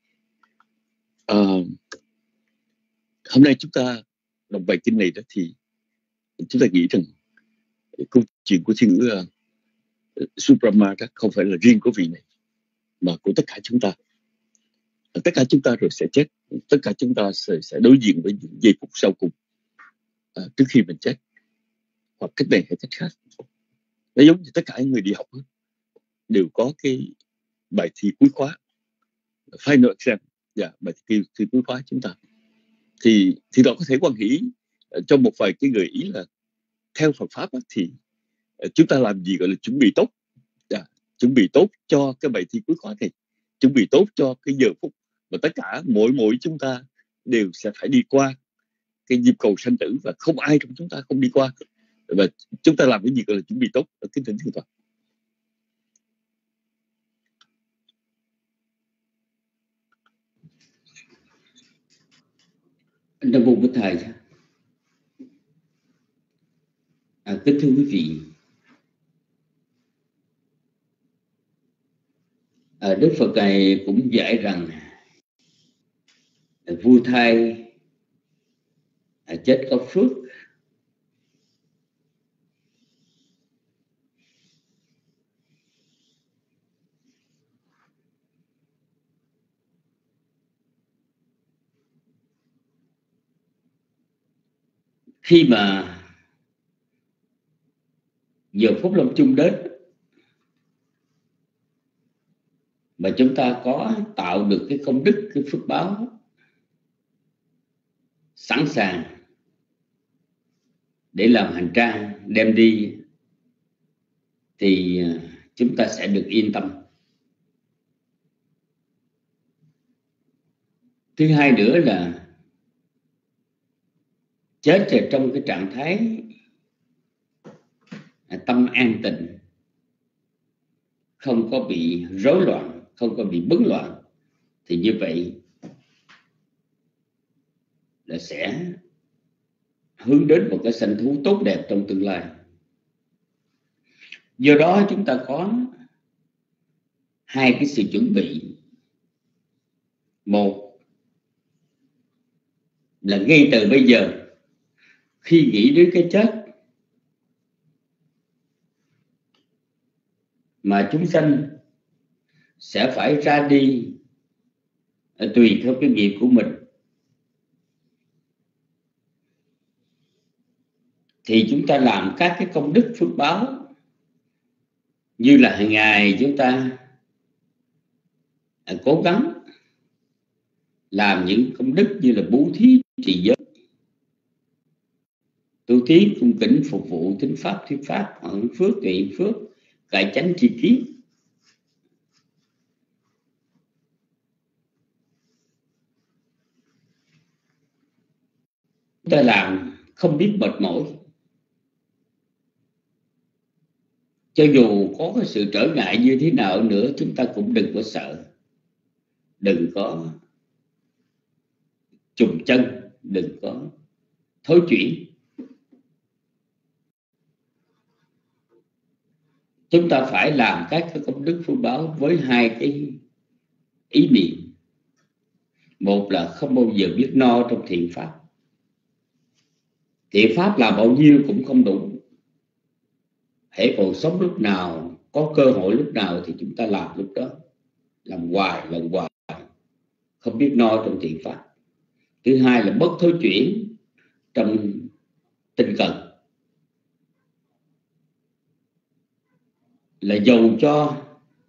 Hôm nay chúng ta đọc bài kinh này đó, thì chúng ta nghĩ rằng câu chuyện của thiên ngữ Subrahma đó không phải là riêng của vị này, mà của tất cả chúng ta. Tất cả chúng ta rồi sẽ chết. Tất cả chúng ta sẽ đối diện với những giây phút sau cùng trước khi mình chết, hoặc cách này hay cách khác. Nó giống như tất cả những người đi học đều có cái bài thi cuối khóa, final exam, bài thi cuối khóa chúng ta. Thì đó có thể quan hỷ cho một vài cái gợi ý là theo Phật pháp thì chúng ta làm gì gọi là chuẩn bị tốt. Chuẩn bị tốt cho cái bài thi cuối khóa này, chuẩn bị tốt cho cái giờ phút mà tất cả mỗi chúng ta đều sẽ phải đi qua cái nhịp cầu sanh tử, và không ai trong chúng ta không đi qua. Và chúng ta làm cái gì gọi là chuẩn bị tốt. Kính thỉnh Thượng Tọa. Nam Mô Bổn Thầy. Kính thưa quý vị, Đức Phật này cũng dạy rằng vua thai chết có phước, khi mà giờ phút lâm chung đến mà chúng ta có tạo được cái công đức, cái phước báo sẵn sàng để làm hành trang đem đi, thì chúng ta sẽ được yên tâm. Thứ hai nữa là chết ở trong cái trạng thái tâm an tịnh, không có bị rối loạn, không có bị bấn loạn, thì như vậy là sẽ hướng đến một cái sanh thú tốt đẹp trong tương lai. Do đó chúng ta có hai cái sự chuẩn bị. Một là ngay từ bây giờ, khi nghĩ đến cái chết mà chúng sanh sẽ phải ra đi tùy theo cái nghiệp của mình, thì chúng ta làm các cái công đức phước báo, như là hàng ngày chúng ta cố gắng làm những công đức như là bố thí, trì giới, tu tiến, cung kính, phục vụ, thính pháp, thuyết pháp, hưởng phước, tùy phước, cải chánh, tri kiến. Chúng ta làm không biết mệt mỏi, cho dù có cái sự trở ngại như thế nào nữa, chúng ta cũng đừng có sợ, đừng có chùng chân, đừng có thối chuyển. Chúng ta phải làm các cái công đức phước báo với hai cái ý niệm. Một là không bao giờ biết no trong thiện pháp. Thiện pháp làm bao nhiêu cũng không đủ. Hễ còn sống lúc nào, có cơ hội lúc nào thì chúng ta làm lúc đó, làm hoài, không biết no trong thiện pháp. Thứ hai là bất thối chuyển trong tinh cần, là dầu cho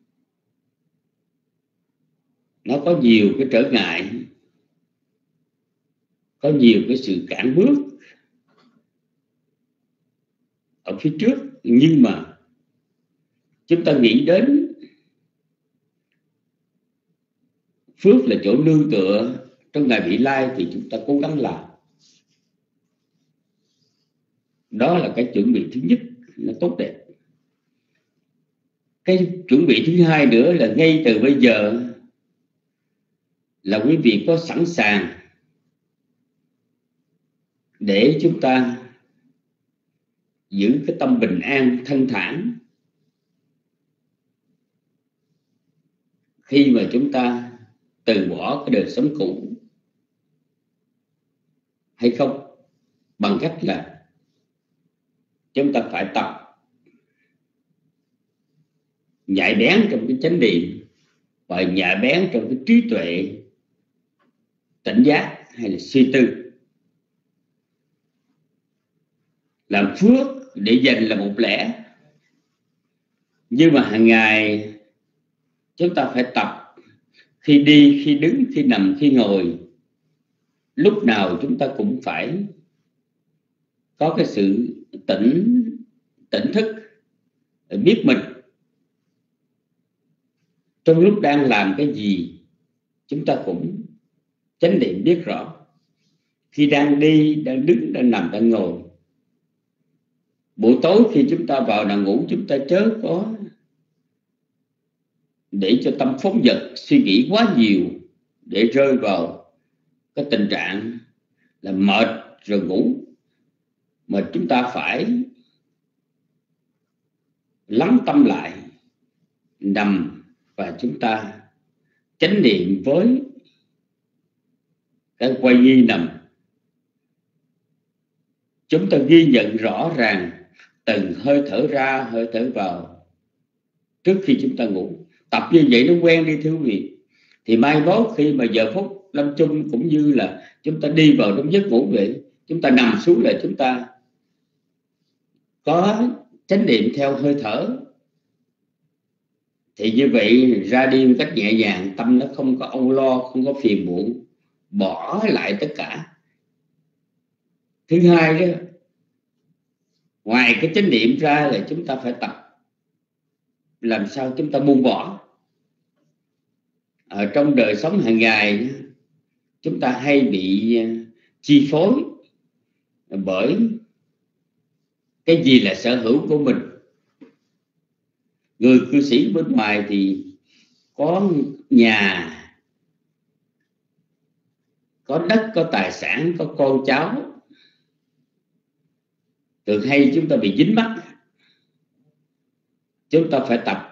nó có nhiều cái trở ngại, có nhiều cái sự cản bước ở phía trước, nhưng mà chúng ta nghĩ đến phước là chỗ nương tựa trong ngày vị lai, thì chúng ta cố gắng làm. Đó là cái chuẩn bị thứ nhất, nó tốt đẹp. Cái chuẩn bị thứ hai nữa là ngay từ bây giờ là quý vị có sẵn sàng để chúng ta giữ cái tâm bình an, thanh thản khi mà chúng ta từ bỏ cái đời sống cũ, hay không? Bằng cách là chúng ta phải tập nhạy bén trong cái chánh niệm và nhạy bén trong cái trí tuệ tỉnh giác hay là suy tư, làm phước để dành là một lẽ, nhưng mà hàng ngày chúng ta phải tập, khi đi, khi đứng, khi nằm, khi ngồi, lúc nào chúng ta cũng phải có cái sự tỉnh thức, biết mình trong lúc đang làm cái gì. Chúng ta cũng chánh niệm biết rõ khi đang đi, đang đứng, đang nằm, đang ngồi. Buổi tối khi chúng ta vào nằm ngủ, chúng ta chớ có để cho tâm phóng dật, suy nghĩ quá nhiều để rơi vào cái tình trạng là mệt rồi ngủ, mà chúng ta phải lắng tâm lại, nằm và chúng ta chánh niệm với cái quay nghi nằm. Chúng ta ghi nhận rõ ràng từng hơi thở ra, hơi thở vào trước khi chúng ta ngủ. Tập như vậy nó quen đi thưa quý vị, thì mai mốt khi mà giờ phút lâm chung cũng như là chúng ta đi vào trong giấc ngủ vậy, chúng ta nằm xuống là chúng ta có chánh niệm theo hơi thở, thì như vậy ra đi một cách nhẹ nhàng, tâm nó không có âu lo, không có phiền muộn, bỏ lại tất cả. Thứ hai đó, ngoài cái chánh niệm ra là chúng ta phải tập làm sao chúng ta buông bỏ. Ở trong đời sống hàng ngày chúng ta hay bị chi phối bởi cái gì là sở hữu của mình. Người cư sĩ bên ngoài thì có nhà, có đất, có tài sản, có con cháu, thường hay chúng ta bị dính mắc. Chúng ta phải tập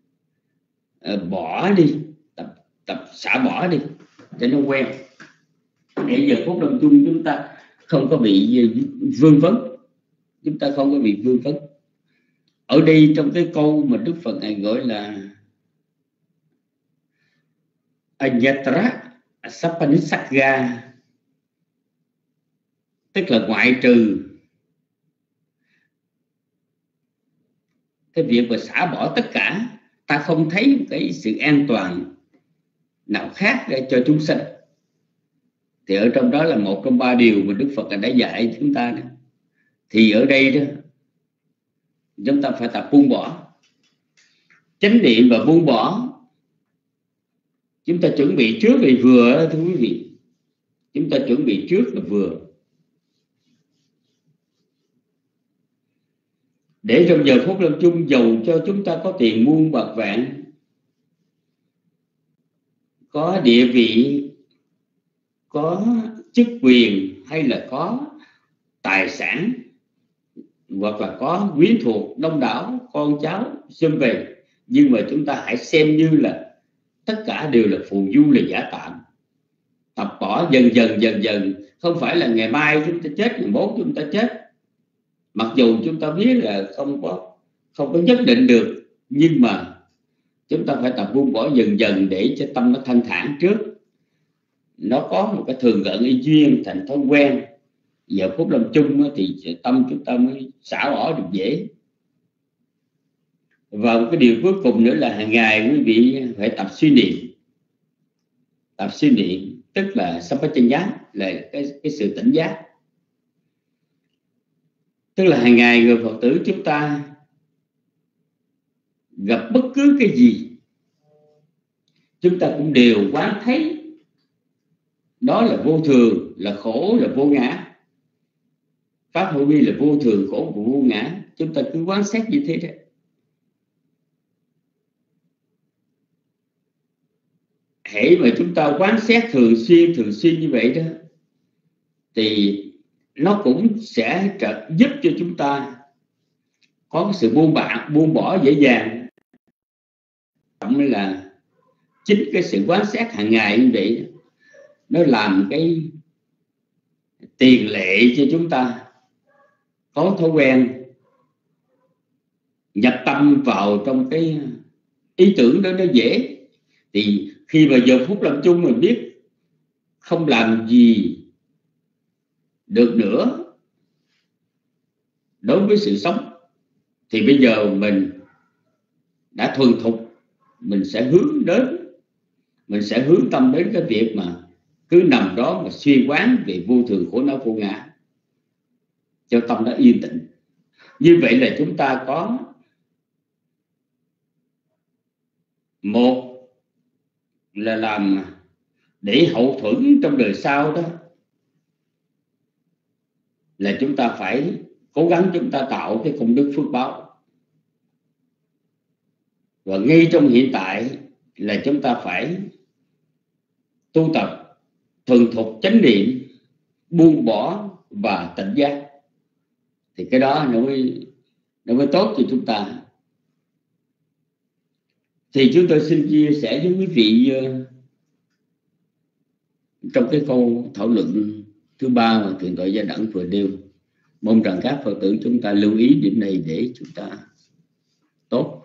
bỏ đi, tập xả bỏ đi cho nó quen. Bây giờ phút lâm chung chúng ta không có bị vương vấn, chúng ta không có bị vương vấn. Ở đây trong cái câu mà Đức Phật này gọi là Anyatra Sapanisagga, tức là ngoại trừ cái việc mà xả bỏ tất cả, ta không thấy một cái sự an toàn nào khác để cho chúng sanh. Thì ở trong đó là một trong ba điều mà Đức Phật đã dạy chúng ta đó. Thì ở đây đó chúng ta phải tập buông bỏ. Chánh niệm và buông bỏ, chúng ta chuẩn bị trước thì vừa, thưa quý vị. Chúng ta chuẩn bị trước là vừa. Để trong giờ phút lâm chung, dầu cho chúng ta có tiền muôn bạc vạn, có địa vị, có chức quyền, hay là có tài sản, hoặc là có quyến thuộc đông đảo, con cháu xung về, nhưng mà chúng ta hãy xem như là tất cả đều là phù du, là giả tạm. Tập bỏ dần dần, không phải là ngày mai chúng ta chết, ngày mốt chúng ta chết. Mặc dù chúng ta biết là không có nhất định được, nhưng mà chúng ta phải tập buông bỏ dần dần để cho tâm nó thanh thản trước. Nó có một cái thường gợn y duyên thành thói quen. Giờ phút lâm chung thì tâm chúng ta mới xả bỏ được dễ. Và một cái điều cuối cùng nữa là hàng ngày quý vị phải tập suy niệm. Tập suy niệm tức là sampajanya, là cái sự tỉnh giác. Tức là hàng ngày người Phật tử chúng ta gặp bất cứ cái gì, chúng ta cũng đều quán thấy đó là vô thường, là khổ, là vô ngã. Pháp hữu vi là vô thường, khổ và vô ngã. Chúng ta cứ quán xét như thế đấy. Hễ mà chúng ta quán xét thường xuyên như vậy đó, thì nó cũng sẽ giúp cho chúng ta có cái sự buông bỏ dễ dàng. Trọng là chính cái sự quán xét hàng ngày như vậy, nó làm cái tiền lệ cho chúng ta có thói quen nhập tâm vào trong cái ý tưởng đó nó dễ. Thì khi mà giờ phút lâm chung mình biết không làm gì được nữa đối với sự sống, thì bây giờ mình đã thuần thục, mình sẽ hướng tâm đến cái việc mà cứ nằm đó mà suy quán về vô thường, khổ não, vô ngã, cho tâm nó yên tĩnh. Như vậy là chúng ta có một là làm để hậu thuẫn trong đời sau đó, là chúng ta phải cố gắng chúng ta tạo cái công đức phước báo. Và ngay trong hiện tại là chúng ta phải tu tập thuần thục chánh niệm, buông bỏ và tỉnh giác. Thì cái đó nó mới tốt cho chúng ta. Thì chúng tôi xin chia sẻ với quý vị trong cái câu thảo luận thứ ba mà Thượng tọa Gia Đẳng vừa nêu. Mong rằng các Phật tử chúng ta lưu ý điểm này để chúng ta tốt.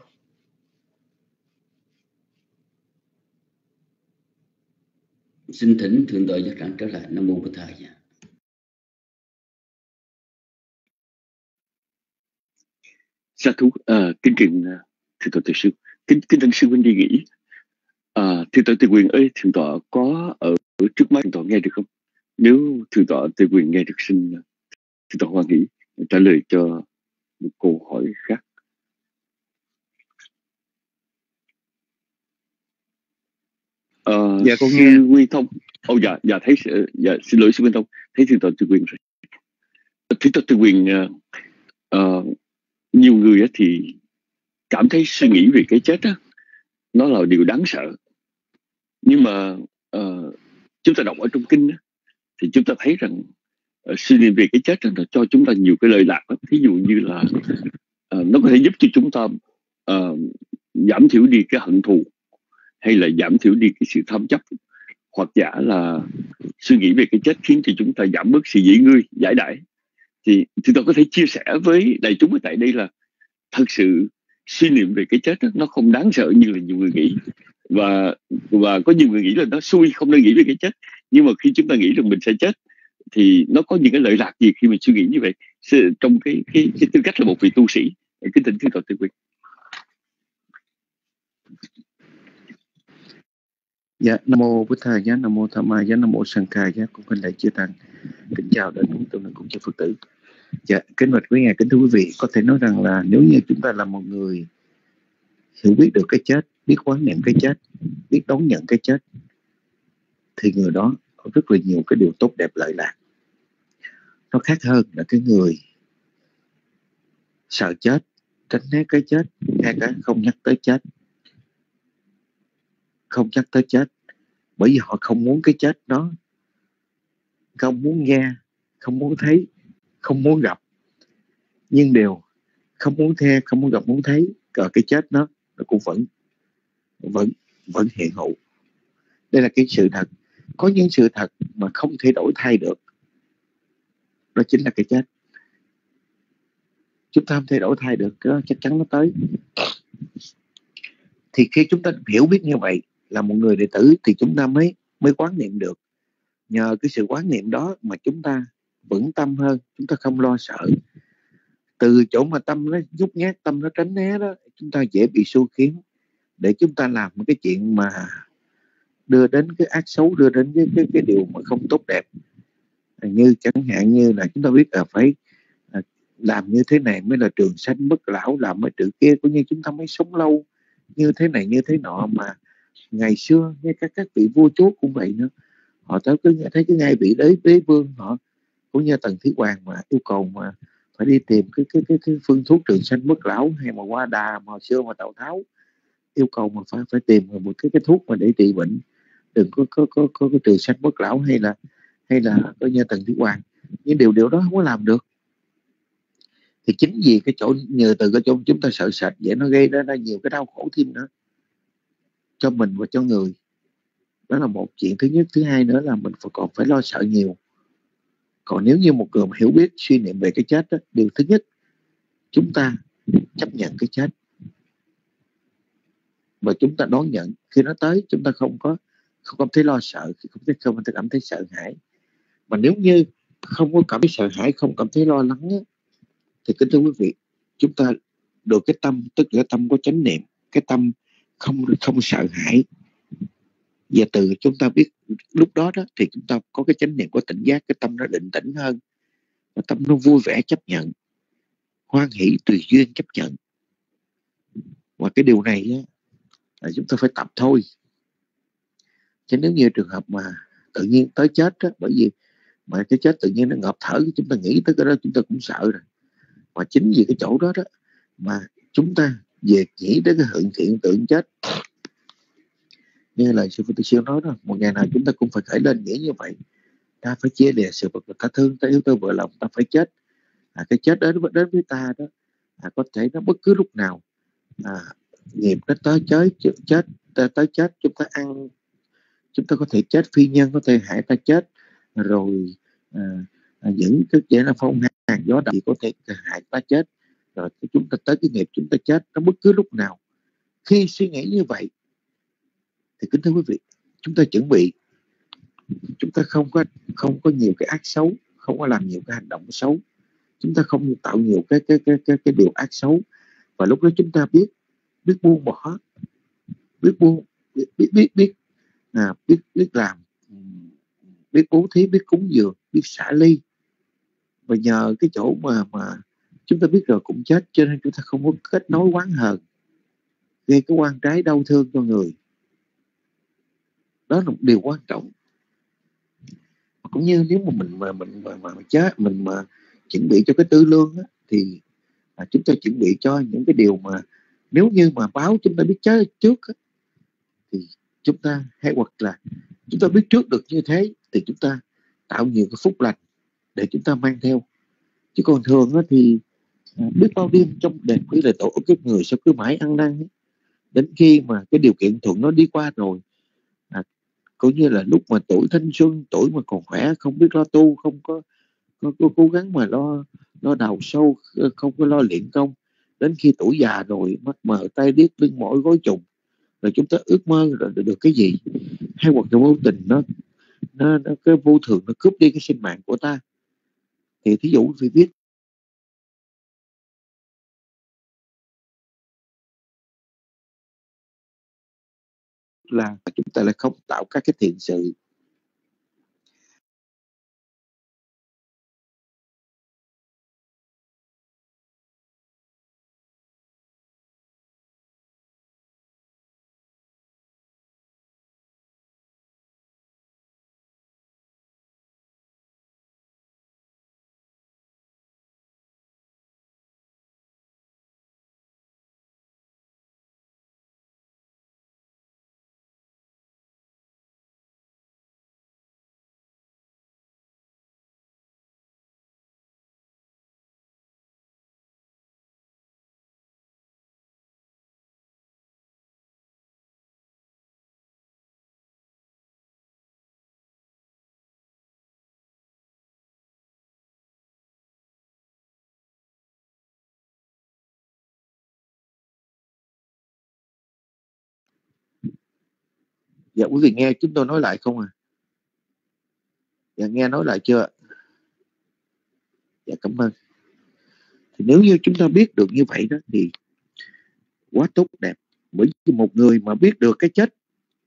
Xin thỉnh Thượng tọa Gia Đẳng trở lại. Nam mô Bổn Thầy. Sa thú, kính trình thượng tọa Từ Sư, kính thỉnh sư huynh đi nghỉ. Thượng tọa Từ Quyền ơi, thượng tọa có ở trước mắt thượng tọa nghe được không? Nếu thượng tọa Từ Quyền nghe được, xin thượng tọa hoan hỷ trả lời cho một câu hỏi khác. Dạ con nghe. Sư Nguyên Thông. Dạ thấy, xin lỗi sư Nguyên Thông, thấy thượng tọa Từ Quyền rồi. Thượng tọa Từ Quyền, nhiều người thì cảm thấy suy nghĩ về cái chết đó, nó là điều đáng sợ. Nhưng mà chúng ta đọc ở trong kinh đó, thì chúng ta thấy rằng suy nghĩ về cái chết đó, nó cho chúng ta nhiều cái lợi lạc đó. Ví dụ như là nó có thể giúp cho chúng ta giảm thiểu đi cái hận thù, hay là giảm thiểu đi cái sự tham chấp, hoặc giả là suy nghĩ về cái chết khiến cho chúng ta giảm bớt sự dĩ ngươi giải đãi. Thì chúng ta có thể chia sẻ với đại chúng ở tại đây là thật sự suy niệm về cái chết đó, nó không đáng sợ như là nhiều người nghĩ. Và có nhiều người nghĩ là nó xui, không nên nghĩ về cái chết. Nhưng mà khi chúng ta nghĩ rằng mình sẽ chết, thì nó có những cái lợi lạc gì khi mình suy nghĩ như vậy, trong cái tư cách là một vị tu sĩ. Kính thỉnh thượng tọa Từ Quyền. Dạ, Nam mô Bụt Thầy giá, Nam mô Tham Ma giá, Nam mô Sang Khai giá. Cũng kính lạy chư tăng, kính chào đến chúng tôi cùng chư Phật tử. Dạ, kính bạch quý ngài, kính thưa quý vị, có thể nói rằng là nếu như chúng ta là một người hiểu biết được cái chết, biết quán niệm cái chết, biết đón nhận cái chết, thì người đó có rất là nhiều cái điều tốt đẹp lợi lạc. Nó khác hơn là cái người sợ chết, tránh né cái chết, ngay cả không nhắc tới chết, không nhắc tới chết, bởi vì họ không muốn cái chết đó, không muốn nghe, không muốn thấy, không muốn gặp, nhưng đều không muốn nghe, không muốn gặp, muốn thấy, còn cái chết nó cũng vẫn hiện hữu. Đây là cái sự thật. Có những sự thật mà không thể đổi thay được, đó chính là cái chết. Chúng ta không thể đổi thay được, đó chắc chắn nó tới. Thì khi chúng ta hiểu biết như vậy, là một người đệ tử, thì chúng ta mới quán niệm được. Nhờ cái sự quán niệm đó mà chúng ta vững tâm hơn, chúng ta không lo sợ. Từ chỗ mà tâm nó nhút nhát, tâm nó tránh né đó, chúng ta dễ bị xu khiến để chúng ta làm một cái chuyện mà đưa đến cái ác xấu, đưa đến cái điều mà không tốt đẹp. Như chẳng hạn như là chúng ta biết là phải làm như thế này mới là trường sanh bất lão, làm mấy chuyện kia cũng như chúng ta mới sống lâu, như thế này như thế nọ. Mà ngày xưa ngay các vị vua chúa cũng vậy nữa, họ thấy cái ngay vị đế vương họ cũng như Tần Thủy Hoàng mà yêu cầu mà phải đi tìm cái phương thuốc trường sanh bất lão, hay mà Qua Đà mà hồi xưa mà Tào Tháo yêu cầu mà phải tìm một cái thuốc mà để trị bệnh, đừng có cái trường sanh bất lão, hay là coi như Tần Thủy Hoàng, nhưng điều đó không có làm được. Thì chính vì cái chỗ nhờ từ cái chỗ chúng ta sợ sệt vậy, nó gây ra nhiều cái đau khổ thêm nữa cho mình và cho người. Đó là một chuyện thứ nhất. Thứ hai nữa là mình còn phải lo sợ nhiều. Còn nếu như một người mà hiểu biết suy niệm về cái chết đó, điều thứ nhất chúng ta chấp nhận cái chết và chúng ta đón nhận. Khi nó tới chúng ta không cảm thấy lo sợ, không cảm thấy sợ hãi. Mà nếu như không có cảm thấy sợ hãi, không cảm thấy lo lắng á, thì kính thưa quý vị, chúng ta được cái tâm, tức là tâm có chánh niệm, cái tâm không sợ hãi. Và từ chúng ta biết lúc đó thì chúng ta có cái chánh niệm, có tỉnh giác, cái tâm nó định tĩnh hơn, và tâm nó vui vẻ chấp nhận, hoan hỷ tùy duyên chấp nhận. Và cái điều này á, là chúng ta phải tập thôi. Chứ nếu như trường hợp mà tự nhiên tới chết á, bởi vì mà cái chết tự nhiên nó ngợp thở, chúng ta nghĩ tới cái đó chúng ta cũng sợ rồi. Mà chính vì cái chỗ đó mà chúng ta về nghĩ đến cái hiện tượng chết, như là sư Phật Tử Siêu nói đó, một ngày nào chúng ta cũng phải khởi lên nghĩ như vậy. Ta phải chia lìa sự vật ta thương, ta yếu tơ vợ lòng, ta phải chết. Cái chết đến với ta đó, có thể nó bất cứ lúc nào. Nghiệp nó tới chết, tới chết chúng ta ăn, chúng ta có thể chết phi nhân, có thể hại ta chết, rồi những cái chuyện là phong hàn gió đậm có thể hại ta chết, rồi chúng ta tới cái nghiệp chúng ta chết nó bất cứ lúc nào. Khi suy nghĩ như vậy thì kính thưa quý vị, chúng ta chuẩn bị, chúng ta không có nhiều cái ác xấu, không có làm nhiều cái hành động xấu, chúng ta không tạo nhiều cái điều ác xấu, Và lúc đó chúng ta biết buông bỏ, biết buông, biết làm, biết bố thí, biết cúng dường, biết xả ly. Và nhờ cái chỗ mà chúng ta biết rồi cũng chết, cho nên chúng ta không có kết nối oán hờn, gây cái oan trái đau thương cho người. Đó là một điều quan trọng. Cũng như nếu mà mình mà chuẩn bị cho cái tư lương á, thì chúng ta chuẩn bị cho những cái điều mà nếu như mà báo chúng ta biết chết trước á, thì chúng ta hay hoặc là chúng ta biết trước được như thế thì chúng ta tạo nhiều cái phúc lành để chúng ta mang theo. Chứ còn thường á, thì biết bao đêm trong đêm quý là tổ kiếp người sao cứ mãi ăn năn ấy. Đến khi mà cái điều kiện thuận nó đi qua rồi, cũng như là lúc mà tuổi thanh xuân, tuổi mà còn khỏe, không biết lo tu, không có cố gắng mà lo đào sâu, không có lo luyện công. Đến khi tuổi già rồi, mắt mờ tay điếc, lưng mỏi gối trùng, rồi chúng ta ước mơ rồi được cái gì, hay hoặc là vô tình nó cái vô thường nó cướp đi cái sinh mạng của ta. Thì thí dụ phải biết là chúng ta lại không tạo các cái thiện sự. Dạ quý vị nghe chúng tôi nói lại không à? Dạ nghe nói lại chưa? Dạ cảm ơn. Thì nếu như chúng ta biết được như vậy đó thì quá tốt đẹp. Bởi vì một người mà biết được cái chết,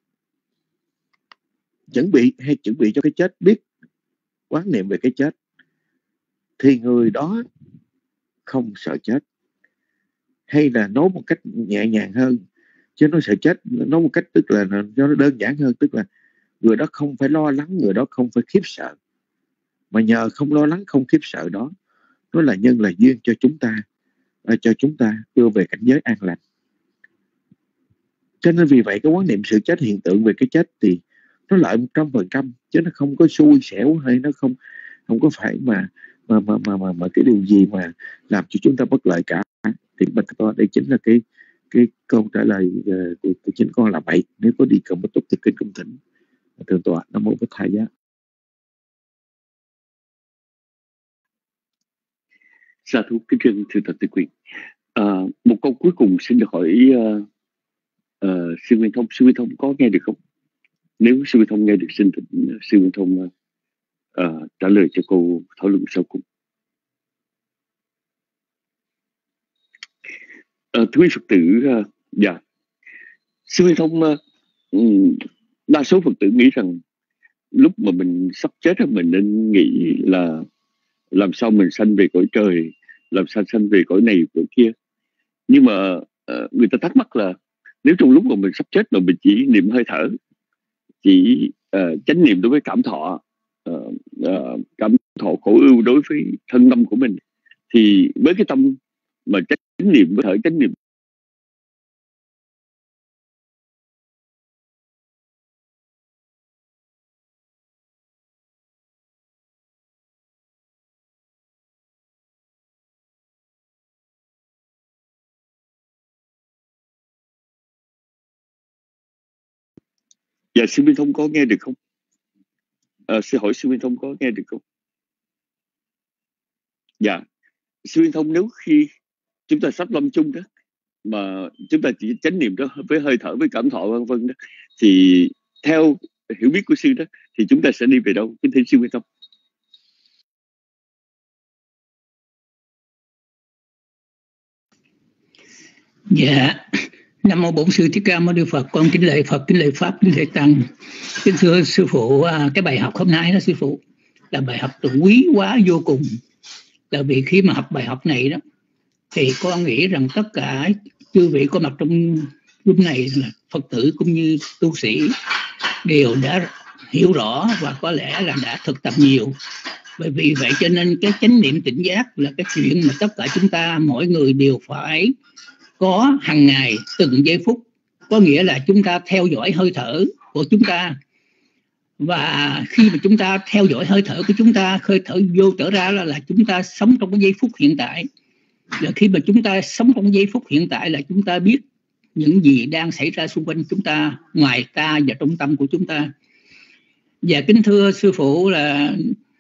chuẩn bị cho cái chết, biết quán niệm về cái chết, thì người đó không sợ chết. Hay là nói một cách nhẹ nhàng hơn, chứ nó sợ chết nói một cách tức là nó đơn giản hơn, tức là người đó không phải lo lắng, người đó không phải khiếp sợ, mà nhờ không lo lắng không khiếp sợ đó, nó là nhân là duyên cho chúng ta đưa về cảnh giới an lành. Cho nên vì vậy cái quán niệm sự chết, hiện tượng về cái chết thì nó lợi 100%, chứ nó không có xui xẻo, hay nó không có phải mà cái điều gì mà làm cho chúng ta bất lợi cả. Thì bạch con, đây chính là cái câu trả lời của chính con là vậy. Nếu có đi cần bất túc thì kinh cung thỉnh thượng tọa. Nam mô Bích Thầy Giá. Sa thú kính trân thưa Thật Tư Quyền. Một câu cuối cùng xin được hỏi sư Nguyên Thông. Sư Nguyên Thông có nghe được không? Nếu sư Nguyên Thông nghe được, xin thỉnh sư Nguyên Thông trả lời cho câu thảo luận sau cùng. Thưa quý Phật tử, dạ, sư Nguyên Thông, đa số Phật tử nghĩ rằng lúc mà mình sắp chết mình nên nghĩ là làm sao mình sanh về cõi trời, làm sao sanh về cõi này cõi kia. Nhưng mà người ta thắc mắc là nếu trong lúc mà mình sắp chết mà mình chỉ niệm hơi thở, chỉ chánh niệm đối với cảm thọ, cảm thọ khổ ưu đối với thân tâm của mình, thì với cái tâm mà chánh niệm với thở chánh niệm, dạ sư Minh Thông có nghe được không? Sư hỏi sư Minh Thông có nghe được không? Dạ, sư Minh Thông, nếu khi chúng ta sắp lâm chung đó mà chúng ta chỉ chánh niệm đó với hơi thở, với cảm thọ vân vân đó, thì theo hiểu biết của sư đó thì chúng ta sẽ đi về đâu? Kính thưa sư Minh Thông. Dạ, Nam mô Bổn Sư Thích Ca Mâu Ni Phật. Con kính lạy Phật, kính lạy Pháp, kính lạy Tăng. Kính thưa sư phụ, cái bài học hôm nay đó sư phụ là bài học quý hóa vô cùng. Tại vì khi mà học bài học này đó thì con nghĩ rằng tất cả chư vị có mặt trong lúc này là Phật tử cũng như tu sĩ đều đã hiểu rõ và có lẽ là đã thực tập nhiều. Bởi vì vậy cho nên cái chánh niệm tỉnh giác là cái chuyện mà tất cả chúng ta mỗi người đều phải có hàng ngày từng giây phút. Có nghĩa là chúng ta theo dõi hơi thở của chúng ta, và khi mà chúng ta theo dõi hơi thở của chúng ta, hơi thở vô trở ra là chúng ta sống trong cái giây phút hiện tại. Và khi mà chúng ta sống trong giây phút hiện tại là chúng ta biết những gì đang xảy ra xung quanh chúng ta, ngoài ta và trong tâm của chúng ta. Và kính thưa sư phụ là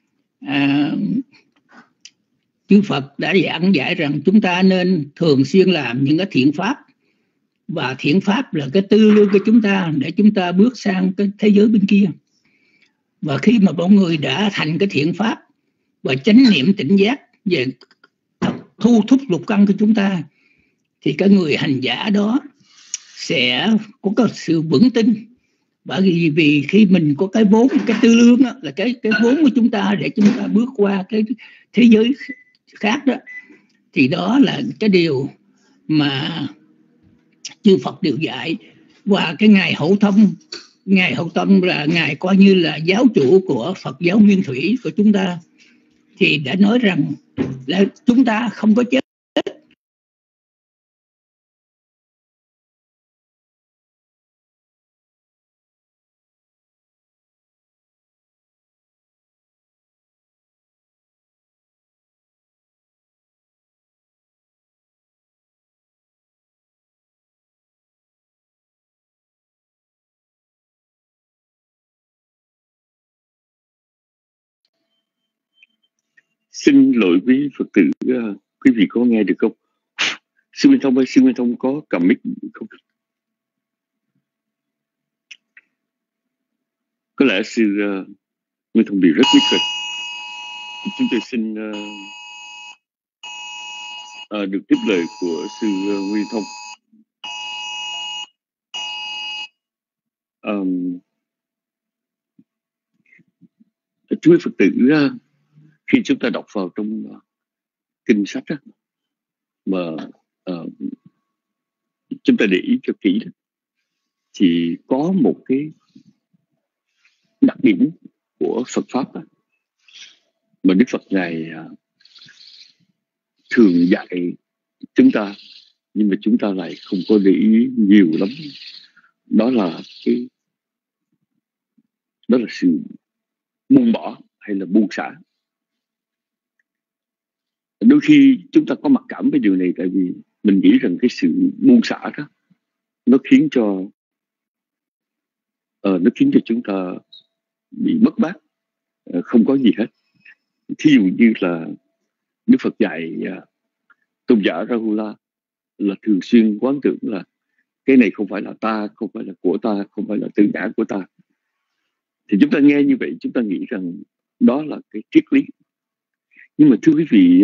chư Phật đã giảng giải rằng chúng ta nên thường xuyên làm những cái thiện pháp, và thiện pháp là cái tư lương của chúng ta để chúng ta bước sang cái thế giới bên kia. Và khi mà mọi người đã thành cái thiện pháp và chánh niệm tỉnh giác về thu thúc lục căn của chúng ta, thì cái người hành giả đó sẽ có sự vững tin. Bởi vì khi mình có cái vốn, cái tư lương đó, là cái vốn của chúng ta để chúng ta bước qua cái thế giới khác đó, thì đó là cái điều mà chư Phật đều dạy. Và cái Ngài Hậu Tông là Ngài coi như là giáo chủ của Phật giáo Nguyên Thủy của chúng ta, thì đã nói rằng là chúng ta không có chết. Xin lỗi quý Phật tử, quý vị có nghe được không? Sư Minh Thông ơi, sư Minh Thông có cầm mic không? Có lẽ sư Minh Thông bị rớt mic rồi. Chúng tôi xin được tiếp lời của sư Minh Thông. Quý Phật tử, khi chúng ta đọc vào trong kinh sách đó, mà chúng ta để ý cho kỹ đó, thì có một cái đặc điểm của Phật Pháp đó, mà Đức Phật Ngài thường dạy chúng ta, nhưng mà chúng ta lại không có để ý nhiều lắm. Đó là sự buông bỏ hay là buông xả. Đôi khi chúng ta có mặc cảm với điều này, tại vì mình nghĩ rằng cái sự buông xả đó nó khiến cho chúng ta bị mất mát, không có gì hết. Thí dụ như là Đức Phật dạy tôn giả Rahula là thường xuyên quán tưởng là cái này không phải là ta, không phải là của ta, không phải là tự ngã của ta. Thì chúng ta nghe như vậy, chúng ta nghĩ rằng đó là cái triết lý. Nhưng mà thưa quý vị,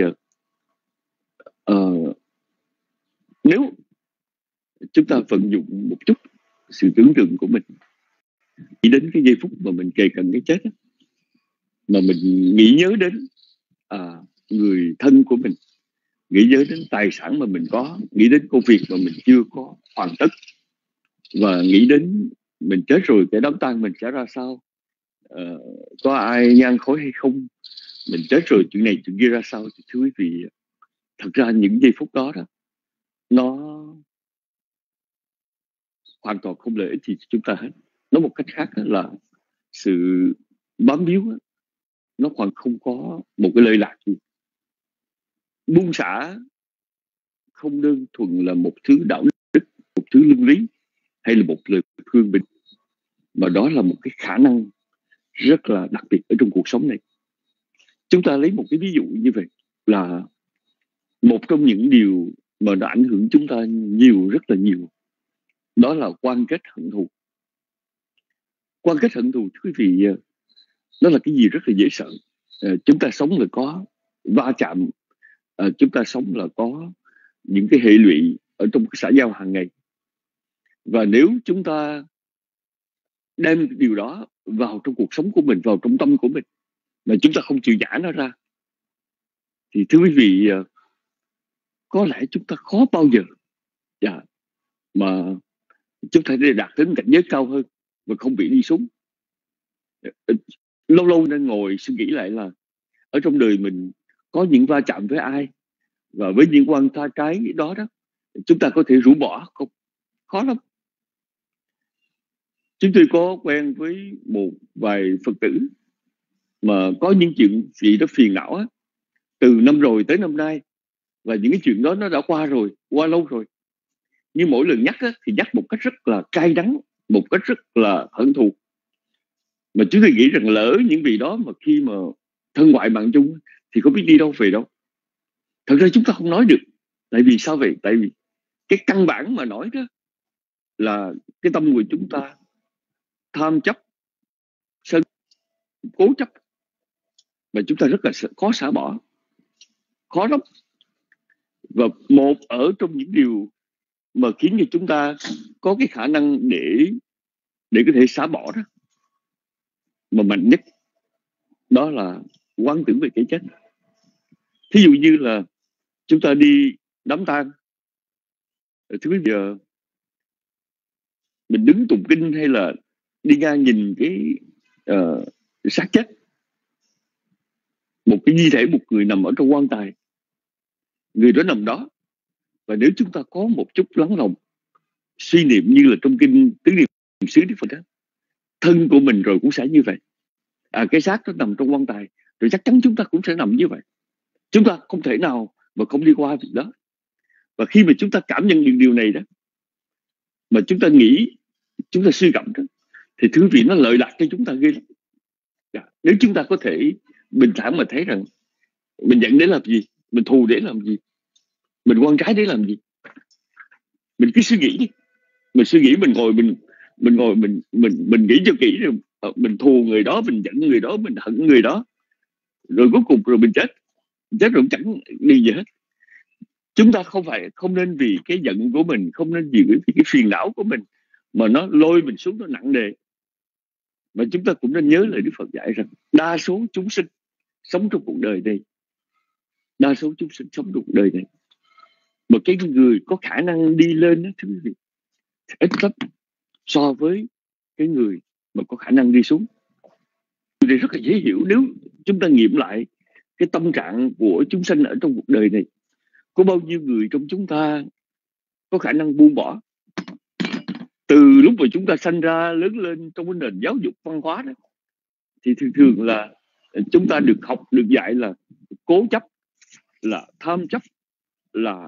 nếu chúng ta vận dụng một chút sự tưởng tượng của mình, nghĩ đến cái giây phút mà mình kề cận cái chết, mà mình nghĩ nhớ đến người thân của mình, nghĩ nhớ đến tài sản mà mình có, nghĩ đến công việc mà mình chưa có hoàn tất, và nghĩ đến mình chết rồi cái đám tang mình sẽ ra sao, có ai nhang khói hay không, mình chết rồi chuyện này chuyện kia ra sao. Thì thưa quý vị, thật ra những giây phút đó nó hoàn toàn không lợi ích gì cho chúng ta hết. Nói một cách khác là sự bám víu nó còn không có một cái lợi lạc gì. Buông xả không đơn thuần là một thứ đạo đức, một thứ luân lý hay là một lời khuyên bình, mà đó là một cái khả năng rất là đặc biệt ở trong cuộc sống này. Chúng ta lấy một cái ví dụ như vậy, là một trong những điều mà nó ảnh hưởng chúng ta nhiều, rất là nhiều, đó là quan kết hận thù. Quan kết hận thù, quý vị, nó là cái gì rất là dễ sợ. Chúng ta sống là có va chạm, chúng ta sống là có những cái hệ lụy ở trong cái xã giao hàng ngày. Và nếu chúng ta đem điều đó vào trong cuộc sống của mình, vào trong tâm của mình, mà chúng ta không chịu nhả nó ra, thì thưa quý vị, có lẽ chúng ta khó bao giờ mà chúng ta đạt đến cảnh giới cao hơn và không bị đi xuống. Lâu lâu nên ngồi suy nghĩ lại là ở trong đời mình có những va chạm với ai, và với những quan tha trái đó chúng ta có thể rũ bỏ không? Khó lắm. Chúng tôi có quen với một vài Phật tử mà có những chuyện gì đó phiền não từ năm rồi tới năm nay, và những cái chuyện đó nó đã qua rồi, qua lâu rồi. Nhưng mỗi lần nhắc thì nhắc một cách rất là cay đắng, một cách rất là hận thù. Mà chúng tôi nghĩ rằng lỡ những vị đó mà khi mà thân ngoại mạng chung thì có biết đi đâu về đâu. Thật ra chúng ta không nói được. Tại vì sao vậy? Tại vì cái căn bản mà nói đó là cái tâm của chúng ta tham chấp, sân, cố chấp, mà chúng ta rất là khó xả bỏ, khó lắm. Và một ở trong những điều mà khiến cho chúng ta có cái khả năng để có thể xả bỏ đó mà mạnh nhất, đó là quán tưởng về cái chết. Thí dụ như là chúng ta đi đám tang, thứ bây giờ mình đứng tụng kinh hay là đi ngang nhìn cái xác chết, một cái di thể một người nằm ở trong quan tài, người đó nằm đó, và nếu chúng ta có một chút lắng lòng suy niệm như là trong kinh Tứ Niệm xứ Đức Phật đó, thân của mình rồi cũng sẽ như vậy. Cái xác nó nằm trong quan tài rồi chắc chắn chúng ta cũng sẽ nằm như vậy. Chúng ta không thể nào mà không đi qua việc đó. Và khi mà chúng ta cảm nhận những điều này đó, mà chúng ta nghĩ, chúng ta suy gẫm đó, thì thứ vị nó lợi lạc cho chúng ta ghê lắm. Nếu chúng ta có thể bình thản mà thấy rằng mình giận để làm gì, mình thù để làm gì, mình quan trái để làm gì, mình cứ suy nghĩ đi. Mình suy nghĩ, mình ngồi mình nghĩ cho kỹ, rồi mình thù người đó, mình giận người đó, mình hận người đó, rồi cuối cùng rồi mình chết rồi cũng chẳng đi gì hết. Chúng ta không nên vì cái giận của mình, không nên vì cái phiền não của mình mà nó lôi mình xuống, nó nặng nề. Mà chúng ta cũng nên nhớ lời Đức Phật dạy rằng đa số chúng sinh sống trong cuộc đời này, đa số chúng sinh sống trong cuộc đời này, một cái người có khả năng đi lên đó, thưa quý vị, ít lắm so với cái người mà có khả năng đi xuống. Điều này rất là dễ hiểu nếu chúng ta nghiệm lại cái tâm trạng của chúng sinh ở trong cuộc đời này. Có bao nhiêu người trong chúng ta có khả năng buông bỏ? Từ lúc mà chúng ta sanh ra lớn lên trong cái nền giáo dục văn hóa đó, thì thường là chúng ta được học, được dạy là cố chấp, là tham chấp, là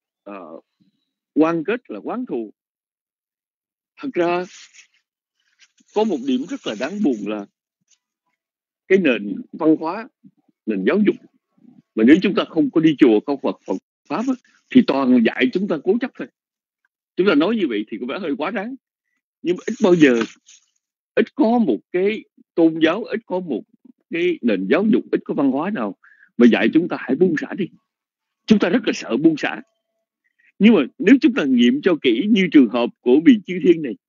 oan kết, là oán thù. Thật ra có một điểm rất là đáng buồn là cái nền văn hóa, nền giáo dục mà nếu chúng ta không có đi chùa câu Phật Pháp thì toàn dạy chúng ta cố chấp thôi. Chúng ta nói như vậy thì có vẻ hơi quá đáng, nhưng mà ít có một cái tôn giáo, ít có một cái nền giáo dục, ít có văn hóa nào mà dạy chúng ta hãy buông xả đi. Chúng ta rất là sợ buông xả. Nhưng mà nếu chúng ta nghiệm cho kỹ như trường hợp của vị Chư Thiên này,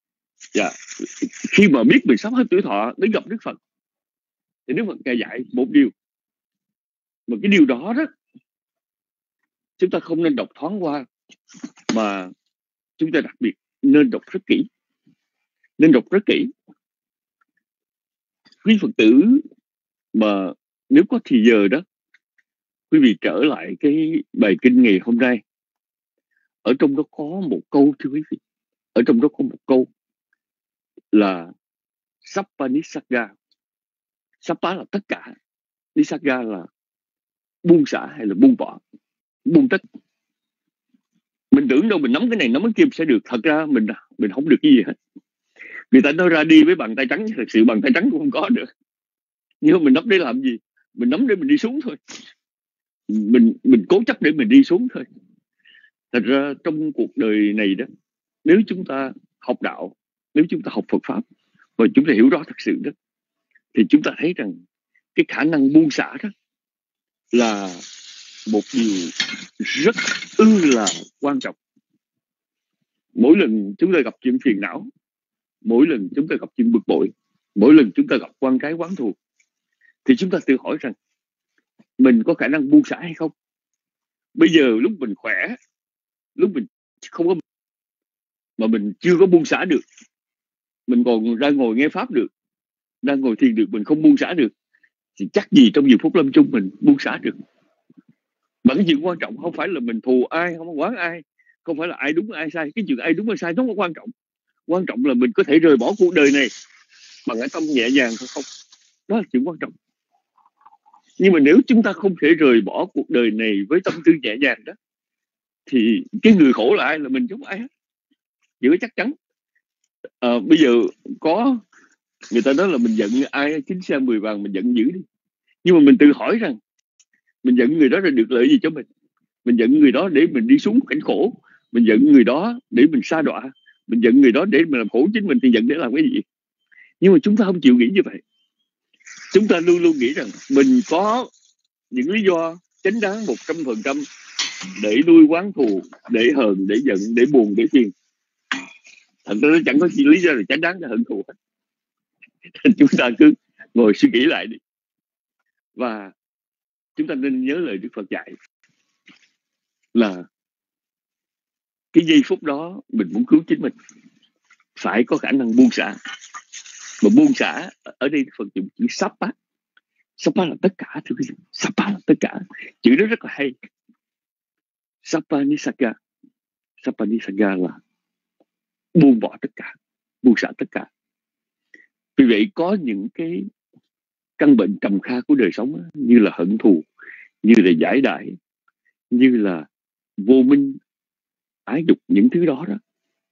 khi mà biết mình sắp hết tuổi thọ đến gặp Đức Phật, thì Đức Phật Ngài dạy một điều, mà cái điều đó chúng ta không nên đọc thoáng qua, mà chúng ta đặc biệt nên đọc rất kỹ. Nên đọc rất kỹ. Quý Phật tử mà nếu có thì giờ đó, quý vị trở lại cái bài kinh ngày hôm nay. Ở trong đó có một câu, thưa quý vị, ở trong đó có một câu là Sappa Nisagga. Sappa là tất cả, Nisagga là buông xả hay là buông bỏ, buông tất. Mình tưởng đâu mình nắm cái này nắm cái kia sẽ được. Thật ra mình không được cái gì hết. Người ta nói ra đi với bàn tay trắng, thật sự bàn tay trắng cũng không có được. Nhưng mà mình nắm để làm gì? Mình nắm để mình đi xuống thôi. Mình cố chấp để mình đi xuống thôi. Thật ra trong cuộc đời này đó, nếu chúng ta học đạo, nếu chúng ta học Phật Pháp và chúng ta hiểu rõ thật sự đó, thì chúng ta thấy rằng cái khả năng buông xả đó là một điều rất là quan trọng. Mỗi lần chúng ta gặp chuyện phiền não, mỗi lần chúng ta gặp chuyện bực bội, mỗi lần chúng ta gặp quan trái quán thù, thì chúng ta tự hỏi rằng mình có khả năng buông xả hay không? Bây giờ lúc mình khỏe, lúc mình không có mà mình chưa có buông xả được, mình còn ra ngồi nghe pháp được, đang ngồi thiền được, mình không buông xả được, thì chắc gì trong nhiều phút lâm chung mình buông xả được. Mà cái chuyện quan trọng không phải là mình thù ai, không có quán ai, không phải là ai đúng ai sai. Cái chuyện ai đúng ai sai nó không quan trọng. Quan trọng là mình có thể rời bỏ cuộc đời này bằng cái tâm nhẹ nhàng hay không. Đó là chuyện quan trọng. Nhưng mà nếu chúng ta không thể rời bỏ cuộc đời này với tâm tư nhẹ nhàng đó, thì cái người khổ là ai? Là mình, giống ai hết. Chỉ có chắc chắn. Bây giờ có người ta nói là mình giận ai 9 xe 10 vàng mình giận dữ đi. Nhưng mà mình tự hỏi rằng mình giận người đó là được lợi gì cho mình? Mình giận người đó để mình đi xuống cảnh khổ, mình giận người đó để mình sa đọa, mình giận người đó để mình làm khổ chính mình, thì giận để làm cái gì? Nhưng mà chúng ta không chịu nghĩ như vậy. Chúng ta luôn luôn nghĩ rằng mình có những lý do chính đáng 100% để nuôi oán thù, để hờn, để giận, để buồn, để phiền. Thật ra nó chẳng có gì lý do là chính đáng để hận thù hết. Chúng ta cứ ngồi suy nghĩ lại đi. Và chúng ta nên nhớ lời Đức Phật dạy là cái giây phút đó mình muốn cứu chính mình, phải có khả năng buông xả. Mà buông xả ở đây Phật dùng chữ sapa. Sapa là tất cả, thưa quý vị. Sapa là tất cả. Chữ đó rất là hay. Sapa nisagga. Sapa nisagga là buông bỏ tất cả, buông xả tất cả. Vì vậy có những cái căn bệnh trầm kha của đời sống, như là hận thù, như là giải đãi, như là vô minh, ái dục, những thứ đó đó,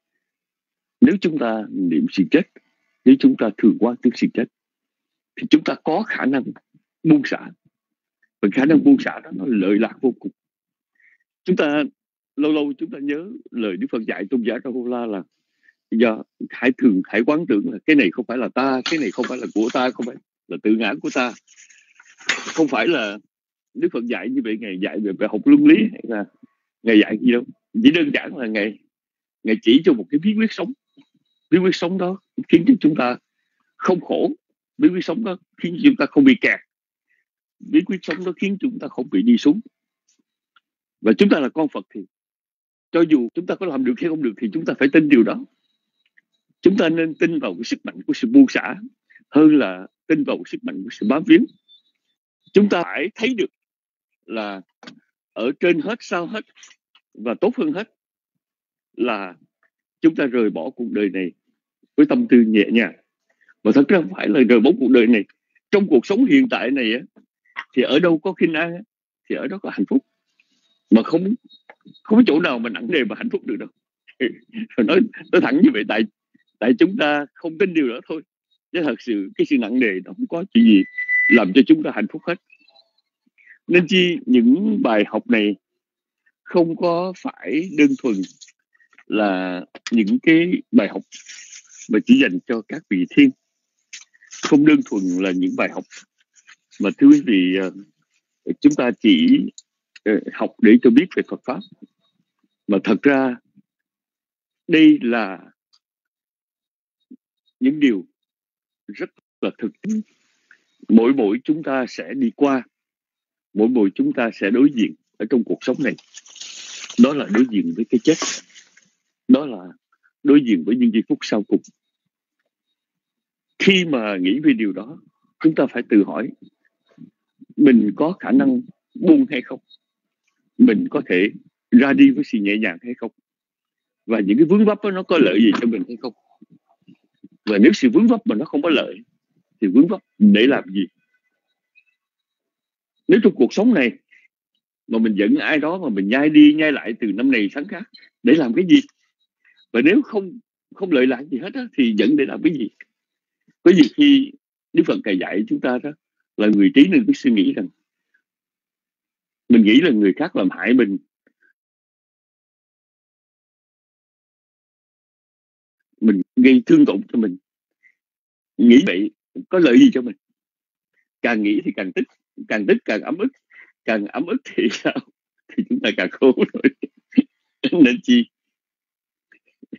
nếu chúng ta niệm sự chết, nếu chúng ta thường quan tới sự chết, thì chúng ta có khả năng buông xả. Và khả năng buông xả đó nó lợi lạc vô cùng. Chúng ta lâu lâu chúng ta nhớ lời Đức Phật dạy tôn giả Rahula là do hãy quán tưởng là cái này không phải là ta, cái này không phải là của ta, không phải là tự ngã của ta. Không phải là Đức Phật dạy như vậy, Ngài dạy về học luân lý, hay là Ngài dạy gì đâu. Chỉ đơn giản là Ngài chỉ cho một cái bí quyết sống. Bí quyết sống đó khiến cho chúng ta không khổ. Bí quyết sống đó khiến chúng ta không bị kẹt. Bí quyết sống đó khiến chúng ta không bị đi xuống. Và chúng ta là con Phật thì cho dù chúng ta có làm được hay không được thì chúng ta phải tin điều đó. Chúng ta nên tin vào cái sức mạnh của sự buông xả hơn là tin vào sức mạnh của sự bám víu. Chúng ta phải thấy được là ở trên hết, sau hết và tốt hơn hết là chúng ta rời bỏ cuộc đời này với tâm tư nhẹ nhàng. Và thật ra không phải là rời bỏ cuộc đời này. Trong cuộc sống hiện tại này thì ở đâu có khinh an thì ở đó có hạnh phúc. Mà không có chỗ nào mà nặng nề mà hạnh phúc được đâu. Nói thẳng như vậy, tại chúng ta không tin điều đó thôi. Chứ thật sự cái sự nặng nề nó không có chuyện gì làm cho chúng ta hạnh phúc hết. Nên chi những bài học này không có phải đơn thuần là những cái bài học mà chỉ dành cho các vị thiên. Không đơn thuần là những bài học mà thưa quý vị chúng ta chỉ học để cho biết về Phật Pháp. Mà thật ra đây là những điều rất là thực. Mỗi chúng ta sẽ đi qua, mỗi chúng ta sẽ đối diện ở trong cuộc sống này. Đó là đối diện với cái chết. Đó là đối diện với những giây phút sau cùng. Khi mà nghĩ về điều đó, chúng ta phải tự hỏi mình có khả năng buông hay không? Mình có thể ra đi với sự nhẹ nhàng hay không? Và những cái vướng vấp đó nó có lợi gì cho mình hay không? Và nếu sự vướng vấp mà nó không có lợi thì vướng vấp để làm gì? Nếu trong cuộc sống này mà mình giận ai đó mà mình nhai đi nhai lại từ năm này sang khác, để làm cái gì? Và nếu không lợi lạc gì hết á, thì giận để làm cái gì? Có nhiều khi Đức Phật dạy chúng ta đó là người trí nên cứ suy nghĩ rằng mình nghĩ là người khác làm hại mình gây thương tổn cho mình. Nghĩ vậy có lợi gì cho mình? Càng nghĩ thì càng tức càng ấm ức. Càng ấm ức thì sao? Thì chúng ta càng khổ rồi. Nên chi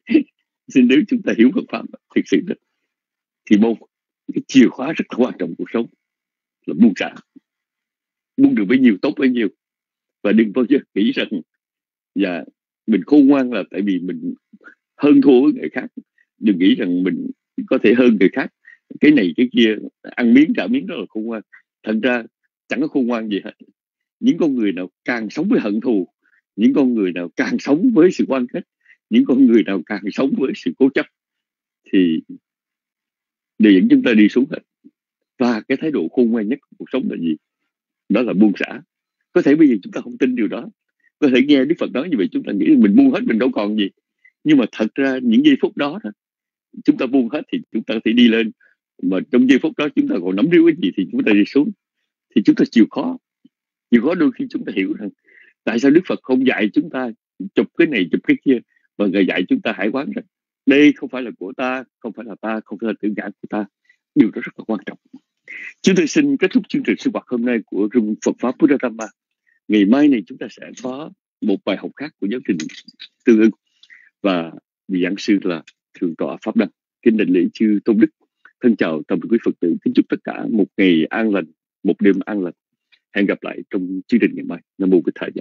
Nên nếu chúng ta hiểu Phật pháp thực sự đó, thì một cái chìa khóa rất quan trọng cuộc sống là buông xả. Buông được bấy nhiêu tốt bấy nhiêu, và đừng bao giờ nghĩ rằng mình khôn ngoan là tại vì mình hơn thua với người khác. Đừng nghĩ rằng mình có thể hơn người khác, cái này cái kia, ăn miếng trả miếng, đó là khôn ngoan. Thật ra chẳng có khôn ngoan gì hết. Những con người nào càng sống với hận thù, những con người nào càng sống với sự oan khuất, những con người nào càng sống với sự cố chấp, thì đều dẫn chúng ta đi xuống hết. Và cái thái độ khôn ngoan nhất của cuộc sống là gì? Đó là buông xả. Có thể bây giờ chúng ta không tin điều đó, có thể nghe Đức Phật nói như vậy chúng ta nghĩ mình buông hết, mình đâu còn gì. Nhưng mà thật ra những giây phút đó chúng ta buông hết thì chúng ta có thể đi lên, mà trong giây phút đó chúng ta còn nắm níu cái gì thì chúng ta đi xuống. Thì chúng ta chịu khó đôi khi chúng ta hiểu rằng tại sao Đức Phật không dạy chúng ta chụp cái này chụp cái kia, mà Ngài dạy chúng ta hãy quán rằng đây không phải là của ta, không phải là ta, không phải là tự ngã của ta. Điều đó rất là quan trọng. Chúng tôi xin kết thúc chương trình sinh hoạt hôm nay của Room Phật Pháp Buddha Dhamma. Ngày mai này chúng ta sẽ có một bài học khác của giáo trình tương ưng, và vị giảng sư là Thượng tọa Pháp Đăng. Kính đảnh lễ chư Tôn Đức. Thân chào toàn thể quý Phật tử. Kính chúc tất cả một ngày an lành, một đêm an lành. Hẹn gặp lại trong chương trình ngày mai. Nam mô Bích Thầy.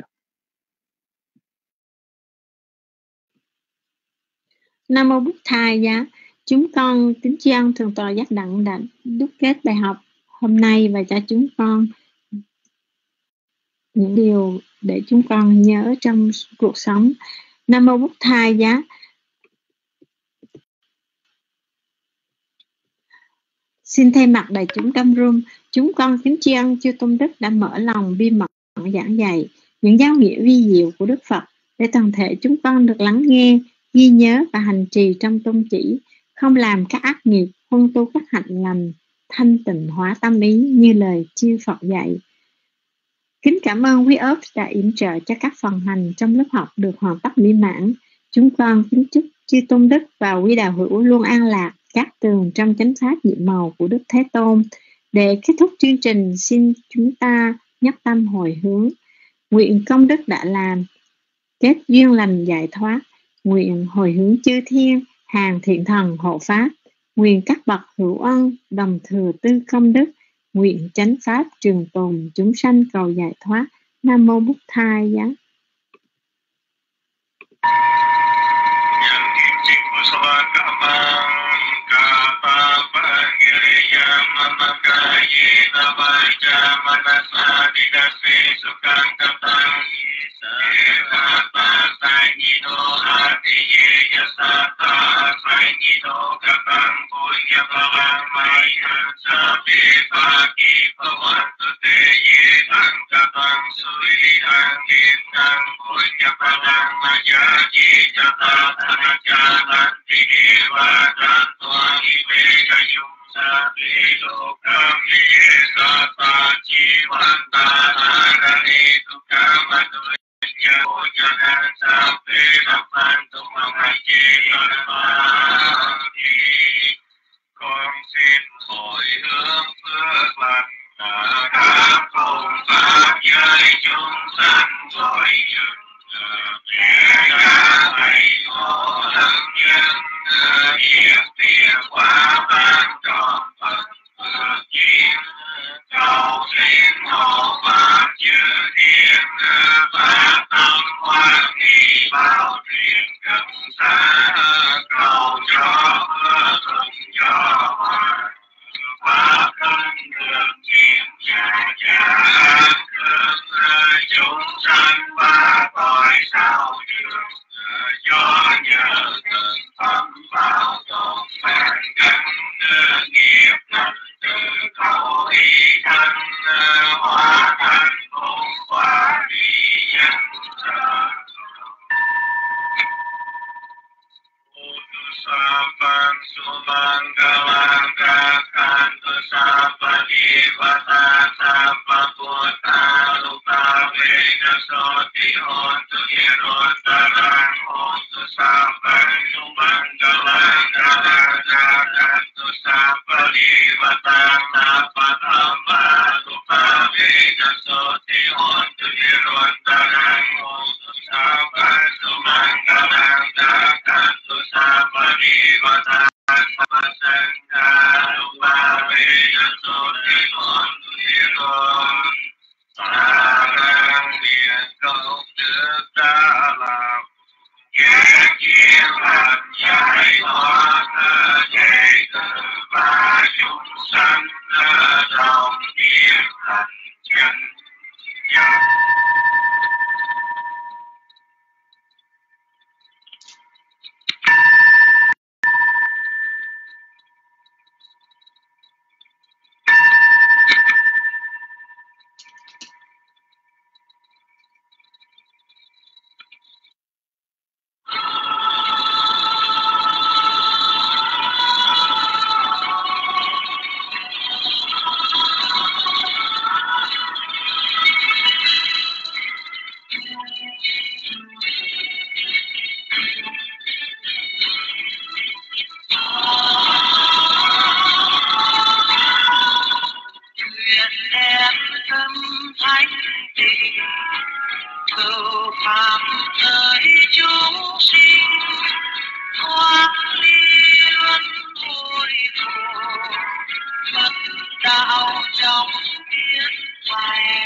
Nam mô Bích Thầy. Chúng con kính tri ân Thượng tọa Giác Đặng đã đúc kết bài học hôm nay và cho chúng con những điều để chúng con nhớ trong cuộc sống. Nam mô Bích Thầy. Xin thay mặt đại chúng trong room, chúng con kính tri ân chư Tôn Đức đã mở lòng bi mật giảng dạy những giáo nghĩa vi diệu của Đức Phật để toàn thể chúng con được lắng nghe, ghi nhớ và hành trì trong tôn chỉ, không làm các ác nghiệp, huân tu các hạnh lành, thanh tịnh hóa tâm ý như lời chư Phật dạy. Kính cảm ơn quý ốp đã yểm trợ cho các phần hành trong lớp học được hoàn tất mỹ mãn. Chúng con kính chúc chư Tôn Đức và quý đạo hữu luôn an lạc, các tường trong chánh pháp nhiệm màu của Đức Thế Tôn. Để kết thúc chương trình, xin chúng ta nhất tâm hồi hướng, nguyện công đức đã làm, kết duyên lành giải thoát, nguyện hồi hướng chư thiên, hàng thiện thần hộ pháp, nguyện các bậc hữu ân đồng thừa tư công đức, nguyện chánh pháp trường tồn, chúng sanh cầu giải thoát. Nam mô Bụt Thầy. cầu pháp giới chúng sinh thoát ly luân hồi khổ, Phật đạo trong biến hoài,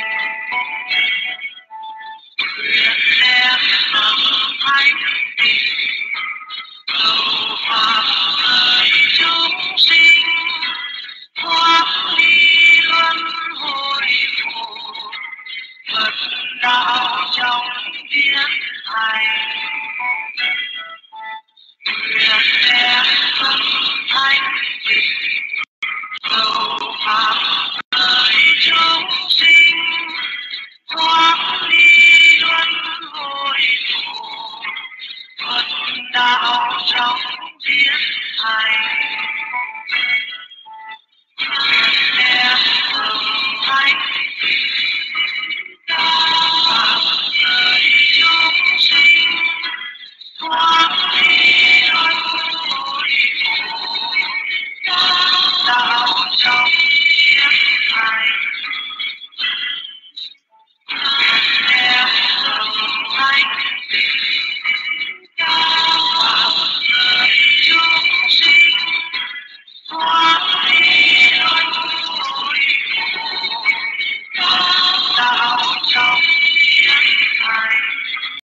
nguyện đem hằng thánh tình cầu pháp